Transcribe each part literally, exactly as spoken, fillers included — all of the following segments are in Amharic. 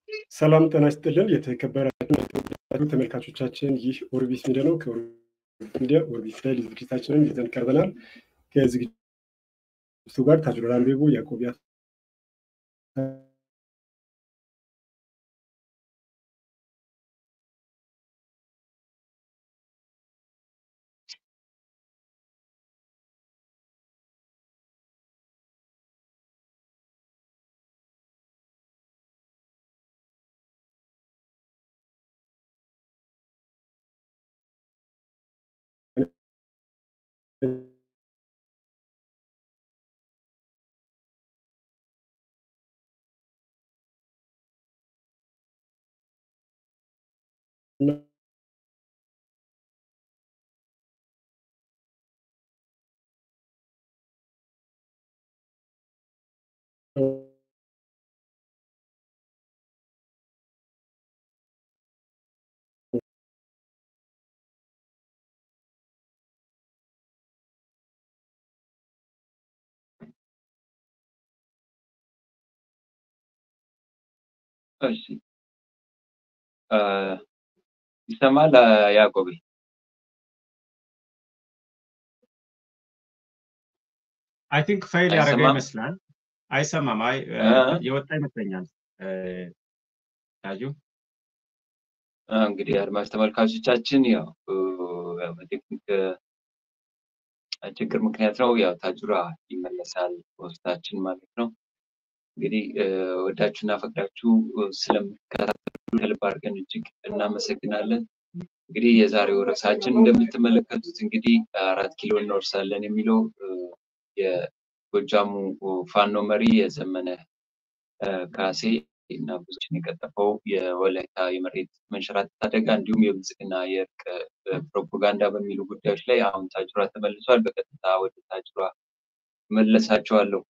ሰላም ጤና ይስጥልን የተከበራችሁ ተመልካቾቻችን ይህ ኦርቢት ሚዲያ ነው። ከኦርቢት ሚዲያ ኦርቢት ላይ ዝግጅታችንን ይዘን ቀርበናል። ከዝግጅቱ ጋር ታጅሮ አንቤቡ ያዕቆብ እሺ አ ይሰማል ያዕቆብ? I think fail ያረጋ ይመስላል። አይሰማም። አይ የወጣ ይመስለኛል። ታጁ እንግዲህ አድማጭ ተመልካቾቻችን ያው በቴክኒክ ችግር ምክንያት ነው ያው ታጁራ ይመለሳል ፖስታችን ማለት ነው። እንግዲህ ወዳችሁና ፈቅዳችሁ ስለምትከታተሉ ከልብ አድርገን እጅግ እናመሰግናለን። እንግዲህ የዛሬው ርዕሳችን እንደምትመለከቱት እንግዲህ አራት ኪሎ እንወርሳለን የሚለው የጎጃሙ ፋኖ መሪ የዘመነ ካሴ እና ብዙዎችን የቀጠፈው የወላይታ የመሬት መንሸራተት አደጋ እንዲሁም የብልጽግና የእርቅ ፕሮፓጋንዳ በሚሉ ጉዳዮች ላይ አሁን ታጁራ ተመልሷል። በቀጥታ ወደ ታጁራ መለሳቸዋለሁ።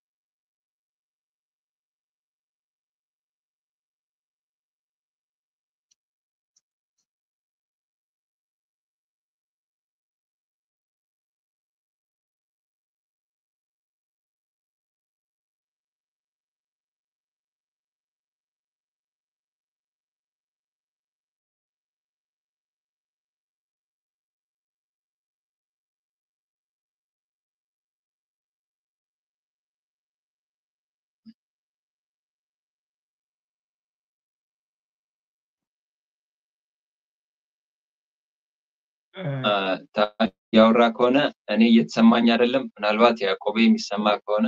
ያወራ ከሆነ እኔ እየተሰማኝ አይደለም። ምናልባት ያዕቆብ የሚሰማ ከሆነ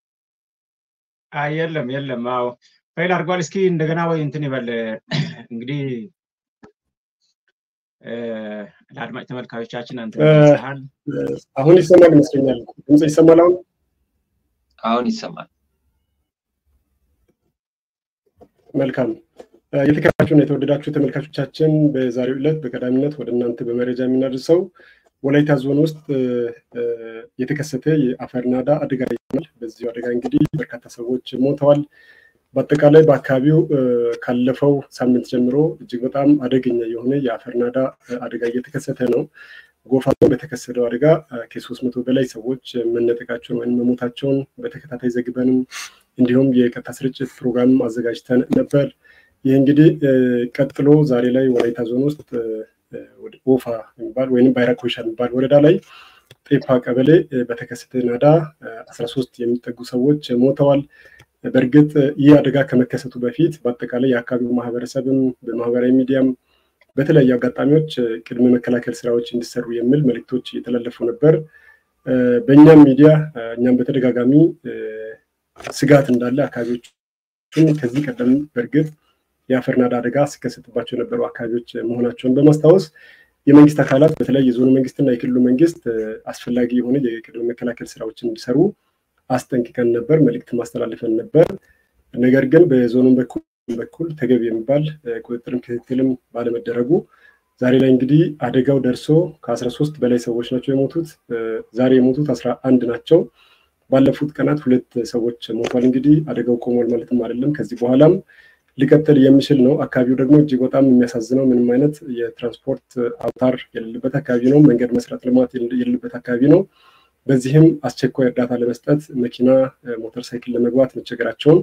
አይ የለም የለም። አዎ ፋይል አድርጓል። እስኪ እንደገና ወይ እንትን ይበል እንግዲህ ለአድማጭ ተመልካቾቻችን አንተ ተመልሰሃል። አሁን ይሰማል ይመስለኛል። ድምጽ ይሰማል አሁን? አሁን ይሰማል። መልካም የተከበራችሁና የተወደዳችሁ ተመልካቾቻችን በዛሬው ዕለት በቀዳሚነት ወደ እናንተ በመረጃ የምናደርሰው ወላይታ ዞን ውስጥ የተከሰተ የአፈር ናዳ አደጋ ይሆናል። በዚህ አደጋ እንግዲህ በርካታ ሰዎች ሞተዋል። በአጠቃላይ በአካባቢው ካለፈው ሳምንት ጀምሮ እጅግ በጣም አደገኛ የሆነ የአፈር ናዳ አደጋ እየተከሰተ ነው። ጎፋ በተከሰተው አደጋ ከሶስት መቶ በላይ ሰዎች መነጠቃቸውን ወይም መሞታቸውን በተከታታይ ዘግበንም እንዲሁም የቀጥታ ስርጭት ፕሮግራም አዘጋጅተን ነበር። ይህ እንግዲህ ቀጥሎ ዛሬ ላይ ወላይታ ዞን ውስጥ ወደ ጎፋ የሚባል ወይም ባይራኮሻ የሚባል ወረዳ ላይ ጤፓ ቀበሌ በተከሰተ ናዳ አስራ ሶስት የሚጠጉ ሰዎች ሞተዋል። በእርግጥ ይህ አደጋ ከመከሰቱ በፊት በአጠቃላይ የአካባቢው ማህበረሰብም በማህበራዊ ሚዲያም በተለያዩ አጋጣሚዎች ቅድመ መከላከል ስራዎች እንዲሰሩ የሚል መልእክቶች እየተላለፉ ነበር። በእኛም ሚዲያ እኛም በተደጋጋሚ ስጋት እንዳለ አካባቢዎች ከዚህ ቀደም በእርግጥ የአፈር ናዳ አደጋ ሲከሰትባቸው የነበሩ አካባቢዎች መሆናቸውን በማስታወስ የመንግስት አካላት በተለይ የዞኑ መንግስትና የክልሉ መንግስት አስፈላጊ የሆነ የቅድመ መከላከል ስራዎችን እንዲሰሩ አስጠንቅቀን ነበር፣ መልእክት ማስተላለፈን ነበር። ነገር ግን በዞኑ በኩል በኩል ተገቢ የሚባል ቁጥጥርም ክትትልም ባለመደረጉ ዛሬ ላይ እንግዲህ አደጋው ደርሶ ከአስራ ሶስት በላይ ሰዎች ናቸው የሞቱት። ዛሬ የሞቱት አስራ አንድ ናቸው። ባለፉት ቀናት ሁለት ሰዎች ሞቷል። እንግዲህ አደጋው ቆሟል ማለትም አይደለም። ከዚህ በኋላም ሊቀጥል የሚችል ነው። አካባቢው ደግሞ እጅግ በጣም የሚያሳዝነው ምንም አይነት የትራንስፖርት አውታር የሌለበት አካባቢ ነው። መንገድ መስራት ልማት የሌለበት አካባቢ ነው። በዚህም አስቸኳይ እርዳታ ለመስጠት መኪና፣ ሞተር ሳይክል ለመግባት መቸገራቸውን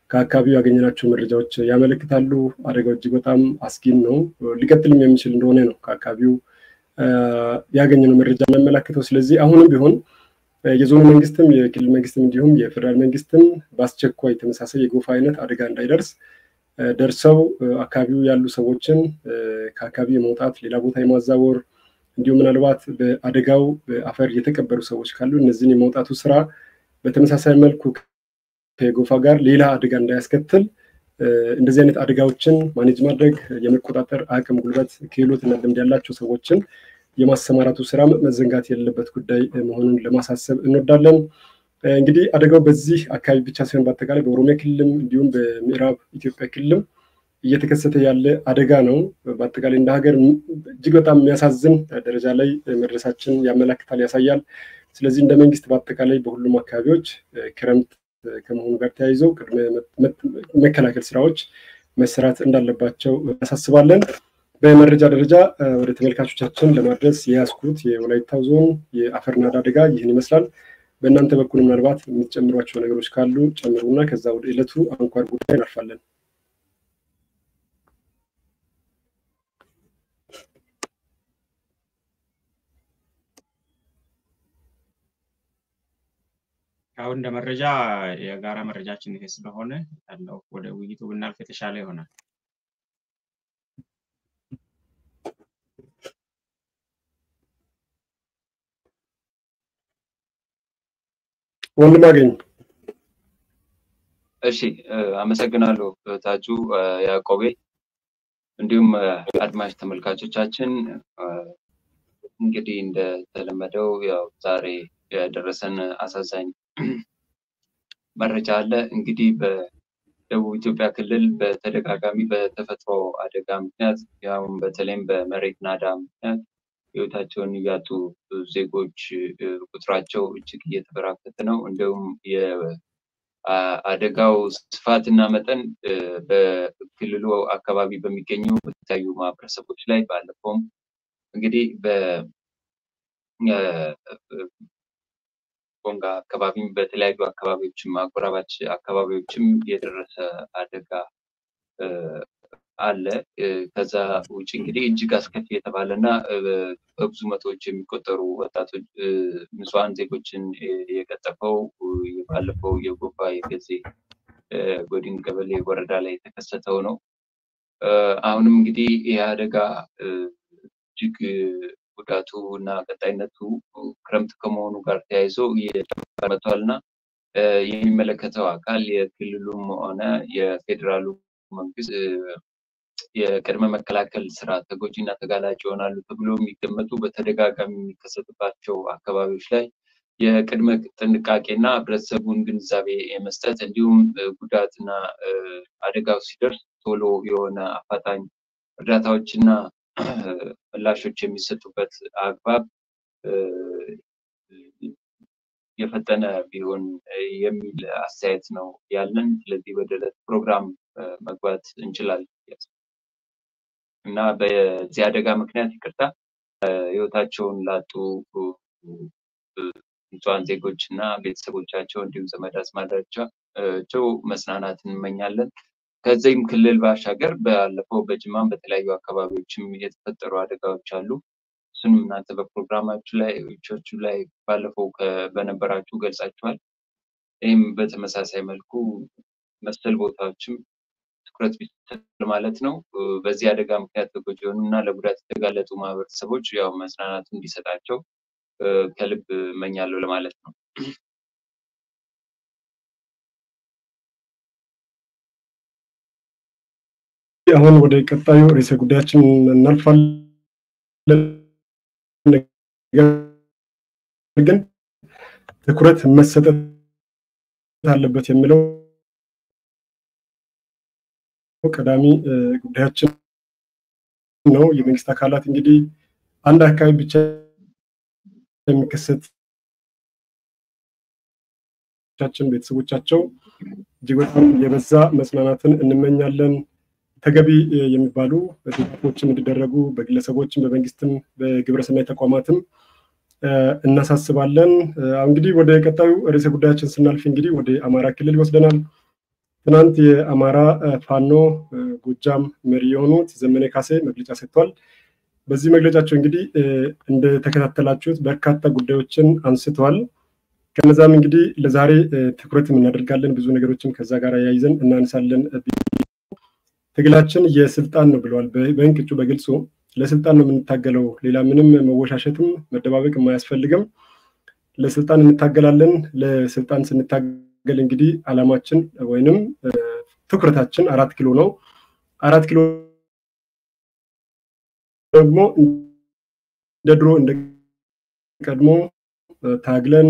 ከአካባቢው ያገኘናቸው መረጃዎች ያመለክታሉ። አደጋው እጅግ በጣም አስጊም ነው፣ ሊቀጥልም የሚችል እንደሆነ ነው ከአካባቢው ያገኘነው መረጃ የሚያመለክተው። ስለዚህ አሁንም ቢሆን የዞኑ መንግስትም የክልል መንግስትም እንዲሁም የፌደራል መንግስትም በአስቸኳይ ተመሳሳይ የጎርፍ አይነት አደጋ እንዳይደርስ ደርሰው አካባቢው ያሉ ሰዎችን ከአካባቢው የመውጣት ሌላ ቦታ የማዛወር እንዲሁም ምናልባት በአደጋው በአፈር የተቀበሩ ሰዎች ካሉ እነዚህን የመውጣቱ ስራ በተመሳሳይ መልኩ ከጎፋ ጋር ሌላ አደጋ እንዳያስከትል እንደዚህ አይነት አደጋዎችን ማኔጅ ማድረግ የመቆጣጠር አቅም፣ ጉልበት፣ ክህሎት እና ልምድ ያላቸው ሰዎችን የማሰማራቱ ስራ መዘንጋት የሌለበት ጉዳይ መሆኑን ለማሳሰብ እንወዳለን። እንግዲህ አደጋው በዚህ አካባቢ ብቻ ሳይሆን በአጠቃላይ በኦሮሚያ ክልልም እንዲሁም በምዕራብ ኢትዮጵያ ክልልም እየተከሰተ ያለ አደጋ ነው። በአጠቃላይ እንደ ሀገር እጅግ በጣም የሚያሳዝን ደረጃ ላይ መድረሳችን ያመለክታል፣ ያሳያል። ስለዚህ እንደ መንግስት በአጠቃላይ በሁሉም አካባቢዎች ክረምት ከመሆኑ ጋር ተያይዘው ቅድመ መከላከል ስራዎች መሰራት እንዳለባቸው እናሳስባለን። በመረጃ ደረጃ ወደ ተመልካቾቻችን ለማድረስ የያዝኩት የወላይታ ዞን የአፈር ናዳ አደጋ ይህን ይመስላል። በእናንተ በኩል ምናልባት የምትጨምሯቸው ነገሮች ካሉ ጨምሩና ከዛ ወደ ዕለቱ አንኳር ጉዳይ እናልፋለን። አሁን እንደ መረጃ የጋራ መረጃችን ይሄ ስለሆነ ያለው ወደ ውይይቱ ብናልፍ የተሻለ ይሆናል። ወንድም አገኝ። እሺ አመሰግናለሁ ታጁ ያዕቆቤ። እንዲሁም አድማጭ ተመልካቾቻችን እንግዲህ እንደተለመደው ያው ዛሬ የደረሰን አሳዛኝ መረጃ አለ። እንግዲህ በደቡብ ኢትዮጵያ ክልል በተደጋጋሚ በተፈጥሮ አደጋ ምክንያት ያው በተለይም በመሬት ናዳ ምክንያት ህይወታቸውን ያጡ ዜጎች ቁጥራቸው እጅግ እየተበራከተ ነው። እንደውም የአደጋው ስፋትና መጠን በክልሉ አካባቢ በሚገኙ በተለያዩ ማህበረሰቦች ላይ ባለፈውም እንግዲህ በ ቦንጋ አካባቢም በተለያዩ አካባቢዎችም አጎራባች አካባቢዎችም የደረሰ አደጋ አለ። ከዛ ውጪ እንግዲህ እጅግ አስከፊ የተባለና በብዙ መቶዎች የሚቆጠሩ ወጣቶች ንጹሃን ዜጎችን የቀጠፈው ባለፈው የጎፋ የገዜ ጎዲን ቀበሌ ወረዳ ላይ የተከሰተው ነው። አሁንም እንግዲህ ይህ አደጋ እጅግ ጉዳቱ እና ቀጣይነቱ ክረምት ከመሆኑ ጋር ተያይዞ መጥቷልና የሚመለከተው አካል የክልሉም ሆነ የፌዴራሉ መንግስት የቅድመ መከላከል ስራ ተጎጂና ተጋላጭ ይሆናሉ ተብሎ የሚገመቱ በተደጋጋሚ የሚከሰቱባቸው አካባቢዎች ላይ የቅድመ ጥንቃቄና ህብረተሰቡን ግንዛቤ የመስጠት እንዲሁም ጉዳትና አደጋው ሲደርስ ቶሎ የሆነ አፋጣኝ እርዳታዎችና ምላሾች የሚሰጡበት አግባብ የፈጠነ ቢሆን የሚል አስተያየት ነው ያለን። ስለዚህ ወደ ዕለት ፕሮግራም መግባት እንችላለን እና በዚህ አደጋ ምክንያት ይቅርታ ህይወታቸውን ላጡ ንጹሃን ዜጎች እና ቤተሰቦቻቸው እንዲሁም ዘመድ አዝማዳቸው መጽናናትን እንመኛለን። ከዚህም ክልል ባሻገር ባለፈው በጅማም በተለያዩ አካባቢዎችም የተፈጠሩ አደጋዎች አሉ። እሱንም እናንተ በፕሮግራማችሁ ላይ ቾቹ ላይ ባለፈው በነበራችሁ ገልጻችኋል። ይህም በተመሳሳይ መልኩ መሰል ቦታዎችም ትኩረት ቢሰጥ ማለት ነው። በዚህ አደጋ ምክንያት ተጎጂ የሆኑና ለጉዳት የተጋለጡ ማህበረሰቦች ያው መጽናናቱ እንዲሰጣቸው ከልብ እመኛለሁ ለማለት ነው። አሁን ወደ ቀጣዩ ርዕሰ ጉዳያችን እናልፋለን። ግን ትኩረት መሰጠት አለበት የሚለው ቀዳሚ ጉዳያችን ነው። የመንግስት አካላት እንግዲህ አንድ አካባቢ ብቻ የሚከሰት ቻችን ቤተሰቦቻቸው እጅግ በጣም የበዛ መጽናናትን እንመኛለን። ተገቢ የሚባሉ ድጋፎችን እንዲደረጉ በግለሰቦችም በመንግስትም በግብረሰናይ ተቋማትም እናሳስባለን። እንግዲህ ወደ ቀጣዩ ርዕሰ ጉዳያችን ስናልፍ እንግዲህ ወደ አማራ ክልል ይወስደናል። ትናንት የአማራ ፋኖ ጎጃም መሪ የሆኑት ዘመነ ካሴ መግለጫ ሰጥቷል። በዚህ መግለጫቸው እንግዲህ እንደተከታተላችሁት በርካታ ጉዳዮችን አንስተዋል። ከነዛም እንግዲህ ለዛሬ ትኩረት እናደርጋለን። ብዙ ነገሮችን ከዛ ጋር ያይዘን እናነሳለን። ትግላችን የስልጣን ነው ብለዋል። በእንቅጩ በግልጹ ለስልጣን ነው የምንታገለው። ሌላ ምንም መወሻሸትም መደባበቅ የማያስፈልግም። ለስልጣን እንታገላለን። ለስልጣን ስንታገል እንግዲህ አላማችን ወይንም ትኩረታችን አራት ኪሎ ነው። አራት ኪሎ ደግሞ እንደ ድሮ እንደ ቀድሞ ታግለን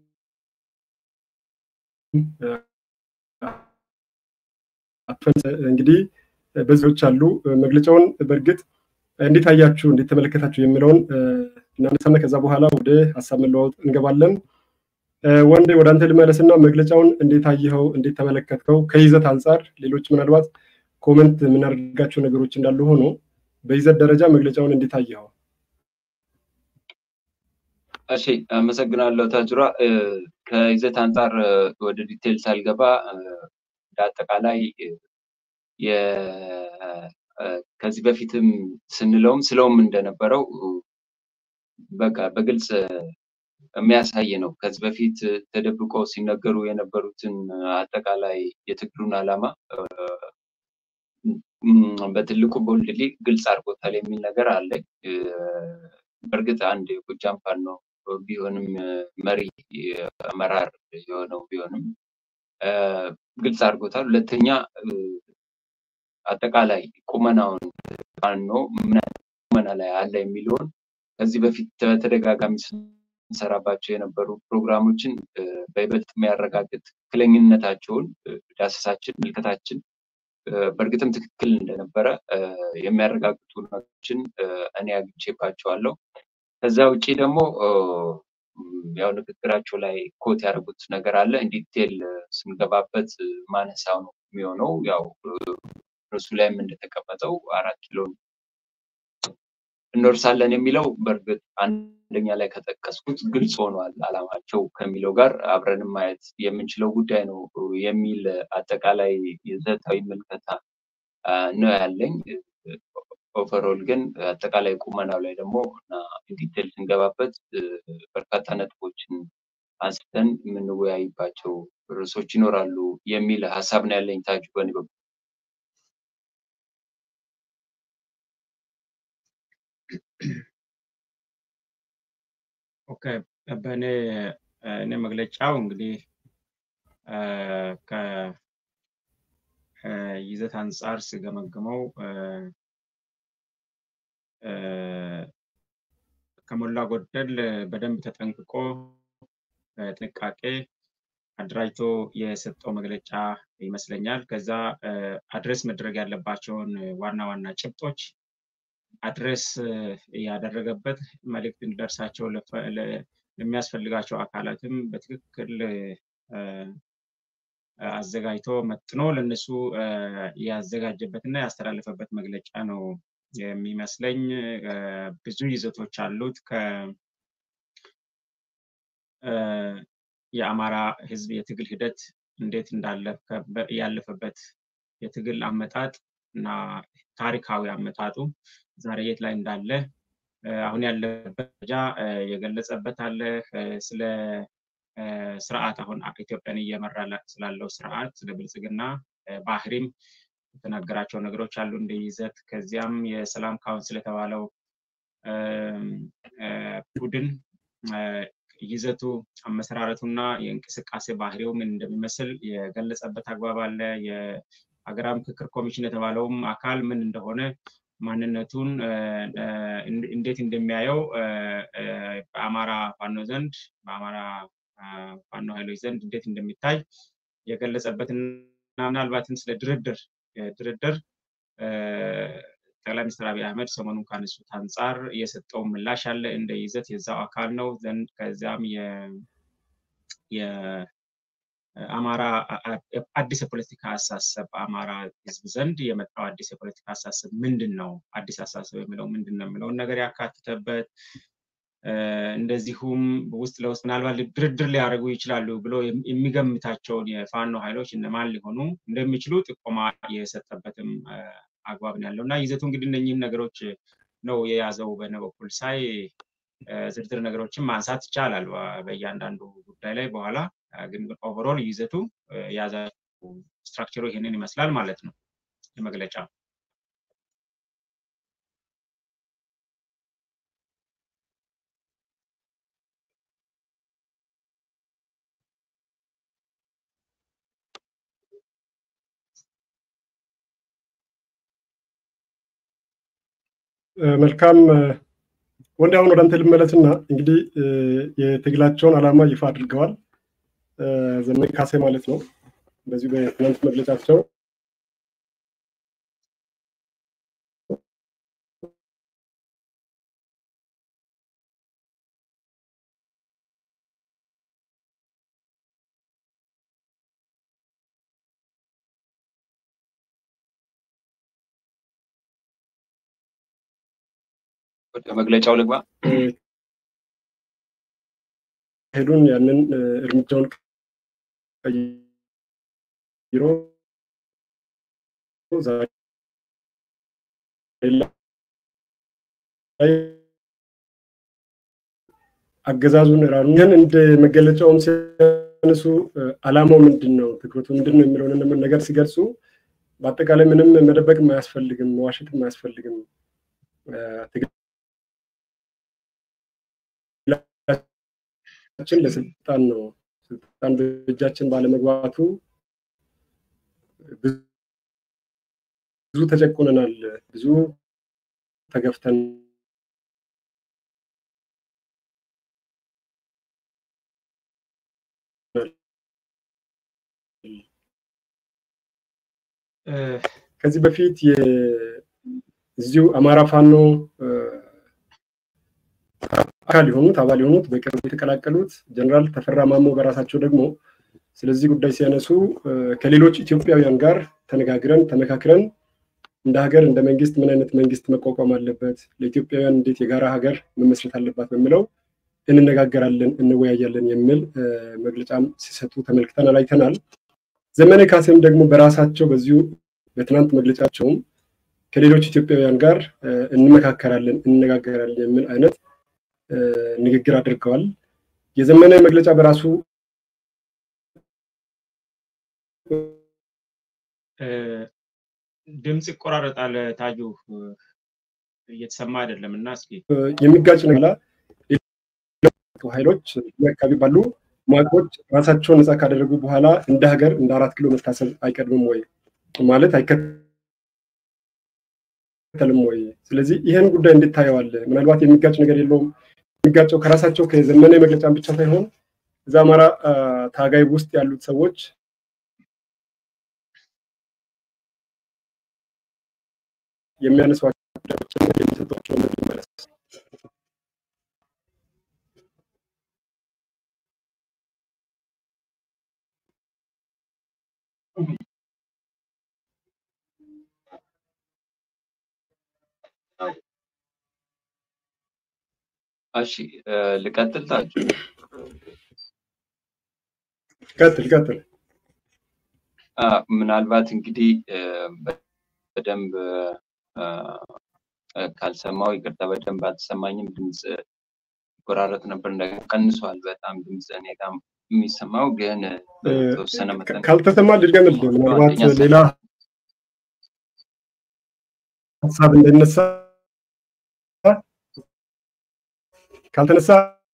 እንግዲህ በዚህዎች አሉ። መግለጫውን በእርግጥ እንዴት አያችሁ እንዴት ተመለከታችሁ የሚለውን እናነሳና ከዛ በኋላ ወደ ሐሳብ መለዋወጥ እንገባለን። ወንዴ ወደ አንተ ልመለስና መግለጫውን እንዴት አየኸው እንዴት ተመለከትከው? ከይዘት አንፃር ሌሎች ምናልባት ኮሜንት የምናደርጋቸው ነገሮች እንዳሉ ሆኖ በይዘት ደረጃ መግለጫውን እንዴት አየኸው? እሺ አመሰግናለሁ ታጅራ። ከይዘት አንፃር ወደ ዲቴል ሳልገባ በአጠቃላይ የ ከዚህ በፊትም ስንለውም ስለውም እንደነበረው በቃ በግልጽ የሚያሳይ ነው። ከዚህ በፊት ተደብቆ ሲነገሩ የነበሩትን አጠቃላይ የትግሉን ዓላማ በትልቁ ቦልድሊ ግልጽ አድርጎታል የሚል ነገር አለ። በእርግጥ አንድ የጎጃም ፋኖ ቢሆንም መሪ አመራር የሆነው ቢሆንም ግልጽ አድርጎታል። ሁለተኛ አጠቃላይ ቁመናውን ፋኖ ምን ቁመና ላይ አለ የሚለውን ከዚህ በፊት ተደጋጋሚ እንሰራባቸው የነበሩ ፕሮግራሞችን በይበልጥ የሚያረጋግጥ ትክክለኛነታቸውን ዳሰሳችን ምልከታችን በእርግጥም ትክክል እንደነበረ የሚያረጋግጡ ነገሮችን እኔ አግኝቼባቸዋለሁ። ከዛ ውጪ ደግሞ ያው ንግግራቸው ላይ ኮት ያደረጉት ነገር አለ። ዲቴል ስንገባበት ማነሳው ነው የሚሆነው። ያው እሱ ላይም እንደተቀመጠው አራት ኪሎ እንወርሳለን የሚለው በእርግጥ አንደኛ ላይ ከጠቀስኩት ግልጽ ሆኗል ዓላማቸው ከሚለው ጋር አብረንም ማየት የምንችለው ጉዳይ ነው የሚል አጠቃላይ ይዘታዊ ምልከታ ነው ያለኝ። ኦቨርኦል ግን አጠቃላይ ቁመናው ላይ ደግሞ እና ዲቴል ስንገባበት በርካታ ነጥቦችን አንስተን የምንወያይባቸው ርዕሶች ይኖራሉ የሚል ሀሳብ ነው ያለኝ። ታጁ በኔ በኩል ኦኬ በኔ እኔ መግለጫው እንግዲህ ከይዘት አንፃር ስገመግመው ከሞላ ጎደል በደንብ ተጠንቅቆ ጥንቃቄ አድራጅቶ የሰጠው መግለጫ ይመስለኛል። ከዛ አድሬስ መድረግ ያለባቸውን ዋና ዋና ጭብጦች አድሬስ ያደረገበት መልእክት እንዲደርሳቸው ለሚያስፈልጋቸው አካላትም በትክክል አዘጋጅቶ መጥኖ ለነሱ ያዘጋጀበትና ያስተላለፈበት መግለጫ ነው የሚመስለኝ። ብዙ ይዘቶች አሉት። ከ የአማራ ህዝብ የትግል ሂደት እንዴት እንዳለፈ ያለፈበት የትግል አመጣጥ እና ታሪካዊ አመጣጡ ዛሬ የት ላይ እንዳለ አሁን ያለበት ደረጃ የገለጸበት አለ። ስለ ስርዓት አሁን ኢትዮጵያን እየመራ ስላለው ስርዓት ስለ ብልጽግና ባህሪም የተናገራቸው ነገሮች አሉ እንደ ይዘት። ከዚያም የሰላም ካውንስል የተባለው ቡድን ይዘቱ አመሰራረቱና የእንቅስቃሴ ባህሪው ምን እንደሚመስል የገለጸበት አግባብ አለ። የሀገራዊ ምክክር ኮሚሽን የተባለውም አካል ምን እንደሆነ ማንነቱን እንዴት እንደሚያየው በአማራ ፋኖ ዘንድ በአማራ ፋኖ ኃይሎች ዘንድ እንዴት እንደሚታይ የገለጸበትና ምናልባትም ስለ ድርድር ድርድር ጠቅላይ ሚኒስትር አብይ አህመድ ሰሞኑን ካነሱት አንፃር የሰጠው ምላሽ አለ እንደ ይዘት የዛው አካል ነው። ዘንድ ከዛም የ የአማራ አዲስ የፖለቲካ አሳሰብ አማራ ህዝብ ዘንድ የመጣው አዲስ የፖለቲካ አሳሰብ ምንድነው? አዲስ አሳሰብ የሚለው ምንድነው የሚለውን ነገር ያካተተበት እንደዚሁም ውስጥ ለውስጥ ምናልባት ድርድር ሊያደርጉ ይችላሉ ብሎ የሚገምታቸውን የፋኖ ኃይሎች እነማን ሊሆኑ እንደሚችሉ ጥቆማ የሰጠበትም አግባብ ነው ያለውና ይዘቱ እንግዲህ እነኚህን ነገሮች ነው የያዘው። በነበኩል ሳይ ዝርዝር ነገሮችን ማንሳት ይቻላል በእያንዳንዱ ጉዳይ ላይ በኋላ ግን ኦቨርኦል ይዘቱ ያዛው ስትራክቸሩ ይሄንን ይመስላል ማለት ነው የመግለጫ መልካም ወንዳውን ወደ አንተ ልመለስና እንግዲህ የትግላቸውን አላማ ይፋ አድርገዋል ዘመነ ካሴ ማለት ነው በዚህ በትናንት መግለጫቸው መግለጫው ልግባ ሄዱን ያንን እርምጃውን ቀይሮ ዛሬ አገዛዙን ራኑን እንደ መገለጫውን ሲያነሱ አላማው ምንድነው ትኩረቱ ምንድነው የሚለውን ነገር ሲገልጹ በአጠቃላይ ምንም መደበቅ ማያስፈልግም ዋሽት ማያስፈልግም ትግላችን ለስልጣን ነው ስልጣን በእጃችን ባለመግባቱ ብዙ ተጨቆነናል ብዙ ተገፍተን ከዚህ በፊት የዚሁ አማራ ፋኖ አካል የሆኑት አባል የሆኑት በቅርብ የተቀላቀሉት ጀነራል ተፈራ ማሞ በራሳቸው ደግሞ ስለዚህ ጉዳይ ሲያነሱ ከሌሎች ኢትዮጵያውያን ጋር ተነጋግረን ተመካክረን እንደ ሀገር እንደ መንግስት ምን አይነት መንግስት መቋቋም አለበት ለኢትዮጵያውያን እንዴት የጋራ ሀገር መመስረት አለባት በሚለው እንነጋገራለን እንወያያለን የሚል መግለጫም ሲሰጡ ተመልክተናል አይተናል ዘመነ ካሴም ደግሞ በራሳቸው በዚሁ በትናንት መግለጫቸው ከሌሎች ኢትዮጵያውያን ጋር እንመካከራለን እንነጋገራለን የሚል አይነት ንግግር አድርገዋል የዘመነ መግለጫ በራሱ ድምጽ ቆራረጣል ታጁ እየተሰማ አይደለምና እስኪ የሚጋጭ ነገር ኃይሎች አካባቢ ባሉ ማቆች ራሳቸውን ነፃ ካደረጉ በኋላ እንደ ሀገር እንደ አራት ኪሎ መታሰብ አይቀድምም ወይ ማለት አይከተልም ወይ ስለዚህ ይሄን ጉዳይ እንድታየዋል ምናልባት የሚጋጭ ነገር የለውም የሚጋጨው ከራሳቸው ከዘመነ መግለጫን ብቻ ሳይሆን እዛ አማራ ታጋይ ውስጥ ያሉት ሰዎች የሚያነሷቸው ጉዳዮችን የሚሰጧቸው መልስ እሺ ልቀጥል ታጁ ቀጥል ቀጥል አ ምናልባት እንግዲህ በደንብ ካልሰማው ይቅርታ በደንብ አትሰማኝም ድምጽ ቆራረጥ ነበር እንደገና ቀንሷል በጣም ድምጽ እኔ ጋር የሚሰማው ግን ተወሰነ መጠን ካልተሰማ ልድገምልህ ምናልባት ሌላ ሐሳብ እንደነሳ ካልተነሳ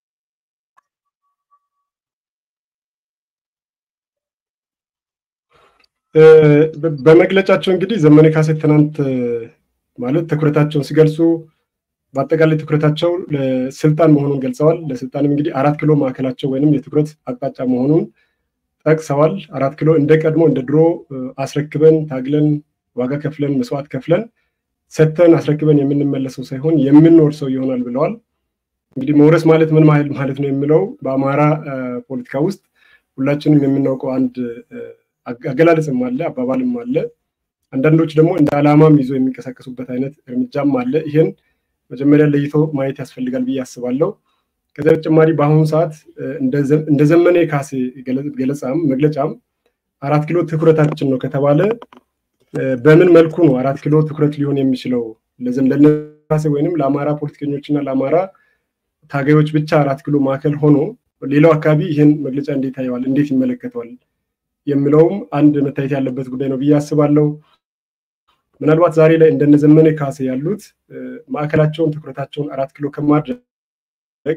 በመግለጫቸው እንግዲህ ዘመነ ካሴ ትናንት ማለት ትኩረታቸውን ሲገልጹ በአጠቃላይ ትኩረታቸው ለስልጣን መሆኑን ገልጸዋል ለስልጣንም እንግዲህ አራት ኪሎ ማዕከላቸው ወይንም የትኩረት አቅጣጫ መሆኑን ጠቅሰዋል አራት ኪሎ እንደቀድሞ እንደድሮ አስረክበን ታግለን ዋጋ ከፍለን መስዋዕት ከፍለን ሰተን አስረክበን የምንመለሰው ሳይሆን የምንወርሰው ይሆናል ብለዋል እንግዲህ መውረስ ማለት ምን ማለት ነው የሚለው በአማራ ፖለቲካ ውስጥ ሁላችንም የምናውቀው አንድ አገላለጽም አለ አባባልም አለ አንዳንዶች ደግሞ እንደ አላማም ይዞ የሚንቀሳቀሱበት አይነት እርምጃም አለ ይሄን መጀመሪያ ለይቶ ማየት ያስፈልጋል ብዬ አስባለሁ ከዛ በተጨማሪ በአሁኑ ሰዓት እንደ ዘመነ ካሴ ገለጻም መግለጫም አራት ኪሎ ትኩረታችን ነው ከተባለ በምን መልኩ ነው አራት ኪሎ ትኩረት ሊሆን የሚችለው? ለዘመነ ካሴ ወይንም ለአማራ ፖለቲከኞችና ለአማራ ታጋዮች ብቻ አራት ኪሎ ማዕከል ሆኖ ሌላው አካባቢ ይሄን መግለጫ እንዴት ያየዋል እንዴት ይመለከተዋል የሚለውም አንድ መታየት ያለበት ጉዳይ ነው ብዬ አስባለሁ። ምናልባት ዛሬ ላይ እንደነ ዘመነ ካሴ ያሉት ማዕከላቸውን ትኩረታቸውን አራት ኪሎ ከማድረግ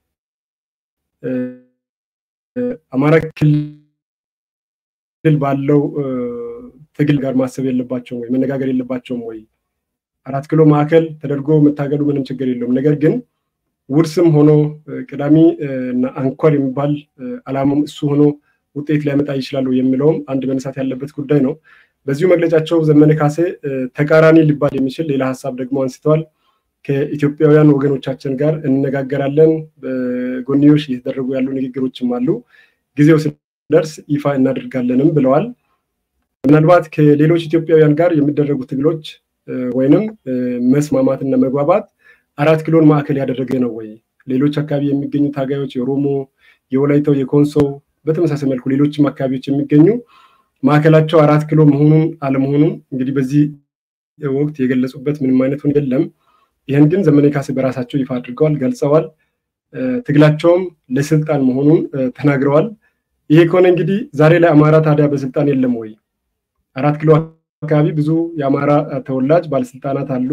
አማራ ክልል ባለው ትግል ጋር ማሰብ የለባቸውም ወይ መነጋገር የለባቸውም ወይ? አራት ኪሎ ማዕከል ተደርጎ መታገሉ ምንም ችግር የለውም። ነገር ግን ውርስም ሆኖ ቀዳሚ እና አንኳር የሚባል አላማም እሱ ሆኖ ውጤት ሊያመጣ ይችላል የሚለውም አንድ መነሳት ያለበት ጉዳይ ነው። በዚሁ መግለጫቸው ዘመነ ካሴ ተቃራኒ ሊባል የሚችል ሌላ ሐሳብ ደግሞ አንስተዋል። ከኢትዮጵያውያን ወገኖቻችን ጋር እንነጋገራለን፣ በጎንዮሽ እየተደረጉ ያሉ ንግግሮችም አሉ፣ ጊዜው ሲደርስ ይፋ እናደርጋለንም ብለዋል። ምናልባት ከሌሎች ኢትዮጵያውያን ጋር የሚደረጉ ትግሎች ወይንም መስማማትና መግባባት አራት ኪሎን ማዕከል ያደረገ ነው ወይ? ሌሎች አካባቢ የሚገኙ ታጋዮች የኦሮሞ፣ የወላይታው፣ የኮንሶ በተመሳሳይ መልኩ ሌሎችም አካባቢዎች የሚገኙ ማዕከላቸው አራት ኪሎ መሆኑን አለመሆኑን እንግዲህ በዚህ ወቅት የገለጹበት ምንም አይነት ሁኔታ የለም። ይሄን ግን ዘመነ ካሴ በራሳቸው ይፋ አድርገዋል፣ ገልጸዋል። ትግላቸውም ለስልጣን መሆኑን ተናግረዋል። ይሄ ከሆነ እንግዲህ ዛሬ ላይ አማራ ታዲያ በስልጣን የለም ወይ? አራት ኪሎ አካባቢ ብዙ የአማራ ተወላጅ ባለስልጣናት አሉ።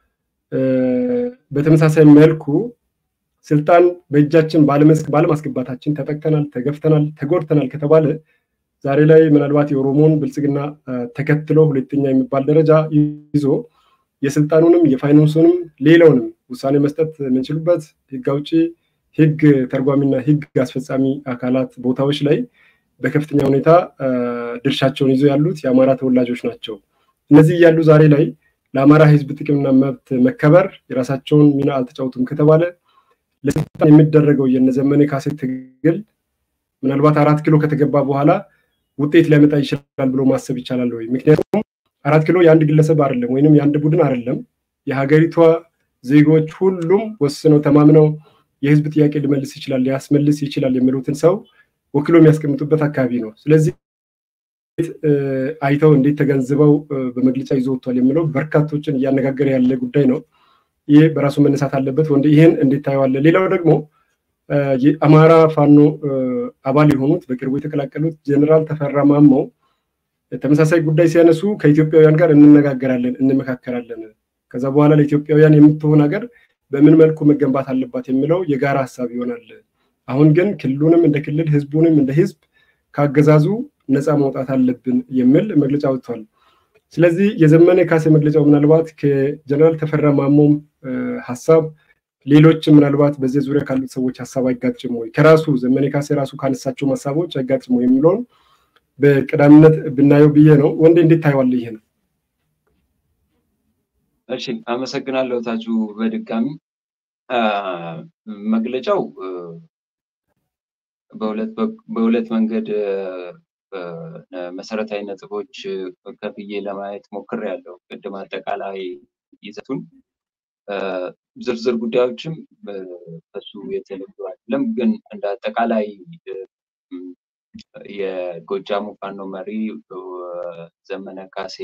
በተመሳሳይ መልኩ ስልጣን በእጃችን ባለማስገባታችን ተጠቅተናል፣ ተገፍተናል፣ ተጎድተናል ከተባለ ዛሬ ላይ ምናልባት የኦሮሞን ብልጽግና ተከትሎ ሁለተኛ የሚባል ደረጃ ይዞ የስልጣኑንም የፋይናንሱንም ሌላውንም ውሳኔ መስጠት የምንችልበት ህግ አውጪ፣ ህግ ተርጓሚና ህግ አስፈጻሚ አካላት ቦታዎች ላይ በከፍተኛ ሁኔታ ድርሻቸውን ይዞ ያሉት የአማራ ተወላጆች ናቸው። እነዚህ ያሉ ዛሬ ላይ ለአማራ ህዝብ ጥቅምና መብት መከበር የራሳቸውን ሚና አልተጫወቱም ከተባለ ለስልጣን የሚደረገው የነዘመነ ካሴ ትግል ምናልባት አራት ኪሎ ከተገባ በኋላ ውጤት ሊያመጣ ይችላል ብሎ ማሰብ ይቻላል ወይ? ምክንያቱም አራት ኪሎ የአንድ ግለሰብ አይደለም ወይንም የአንድ ቡድን አይደለም። የሀገሪቷ ዜጎች ሁሉም ወስነው ተማምነው የህዝብ ጥያቄ ሊመልስ ይችላል ሊያስመልስ ይችላል የሚሉትን ሰው ወክሎ የሚያስቀምጡበት አካባቢ ነው። ስለዚህ አይተው እንዴት ተገንዝበው በመግለጫ ይዞ ወጥቷል የሚለው በርካቶችን እያነጋገረ ያለ ጉዳይ ነው። ይሄ በራሱ መነሳት አለበት። ወንድ ይሄን እንዴት ታየዋለህ? ሌላው ደግሞ የአማራ ፋኖ አባል የሆኑት በቅርቡ የተቀላቀሉት ጀነራል ተፈራ ማሞ ተመሳሳይ ጉዳይ ሲያነሱ ከኢትዮጵያውያን ጋር እንነጋገራለን እንመካከራለን፣ ከዛ በኋላ ለኢትዮጵያውያን የምትሆን ሀገር በምን መልኩ መገንባት አለባት የሚለው የጋራ ሐሳብ ይሆናል። አሁን ግን ክልሉንም እንደ ክልል ህዝቡንም እንደ ህዝብ ካገዛዙ ነፃ ማውጣት አለብን የሚል መግለጫ ወጥቷል። ስለዚህ የዘመነ ካሴ መግለጫው ምናልባት ከጀነራል ተፈራ ማሞም ሐሳብ ሌሎች ምናልባት በዚህ ዙሪያ ካሉት ሰዎች ሐሳብ አይጋጭም ወይ? ከራሱ ዘመነ ካሴ ራሱ ካነሳቸው ሐሳቦች አይጋጭም ወይ የሚለውን በቀዳሚነት ብናየው ብዬ ነው። ወንዴ እንዴት ታየዋለህ ይሄን? እሺ አመሰግናለሁ ታጁ። በድጋሚ መግለጫው በሁለት በሁለት መንገድ መሰረታዊ ነጥቦች ከፍዬ ለማየት ሞክሬያለሁ። ቅድም አጠቃላይ ይዘቱን ዝርዝር ጉዳዮችም በሱ የተለዩ አይደለም፣ ግን እንደ አጠቃላይ የጎጃሙ ፋኖ መሪ ዘመነ ካሴ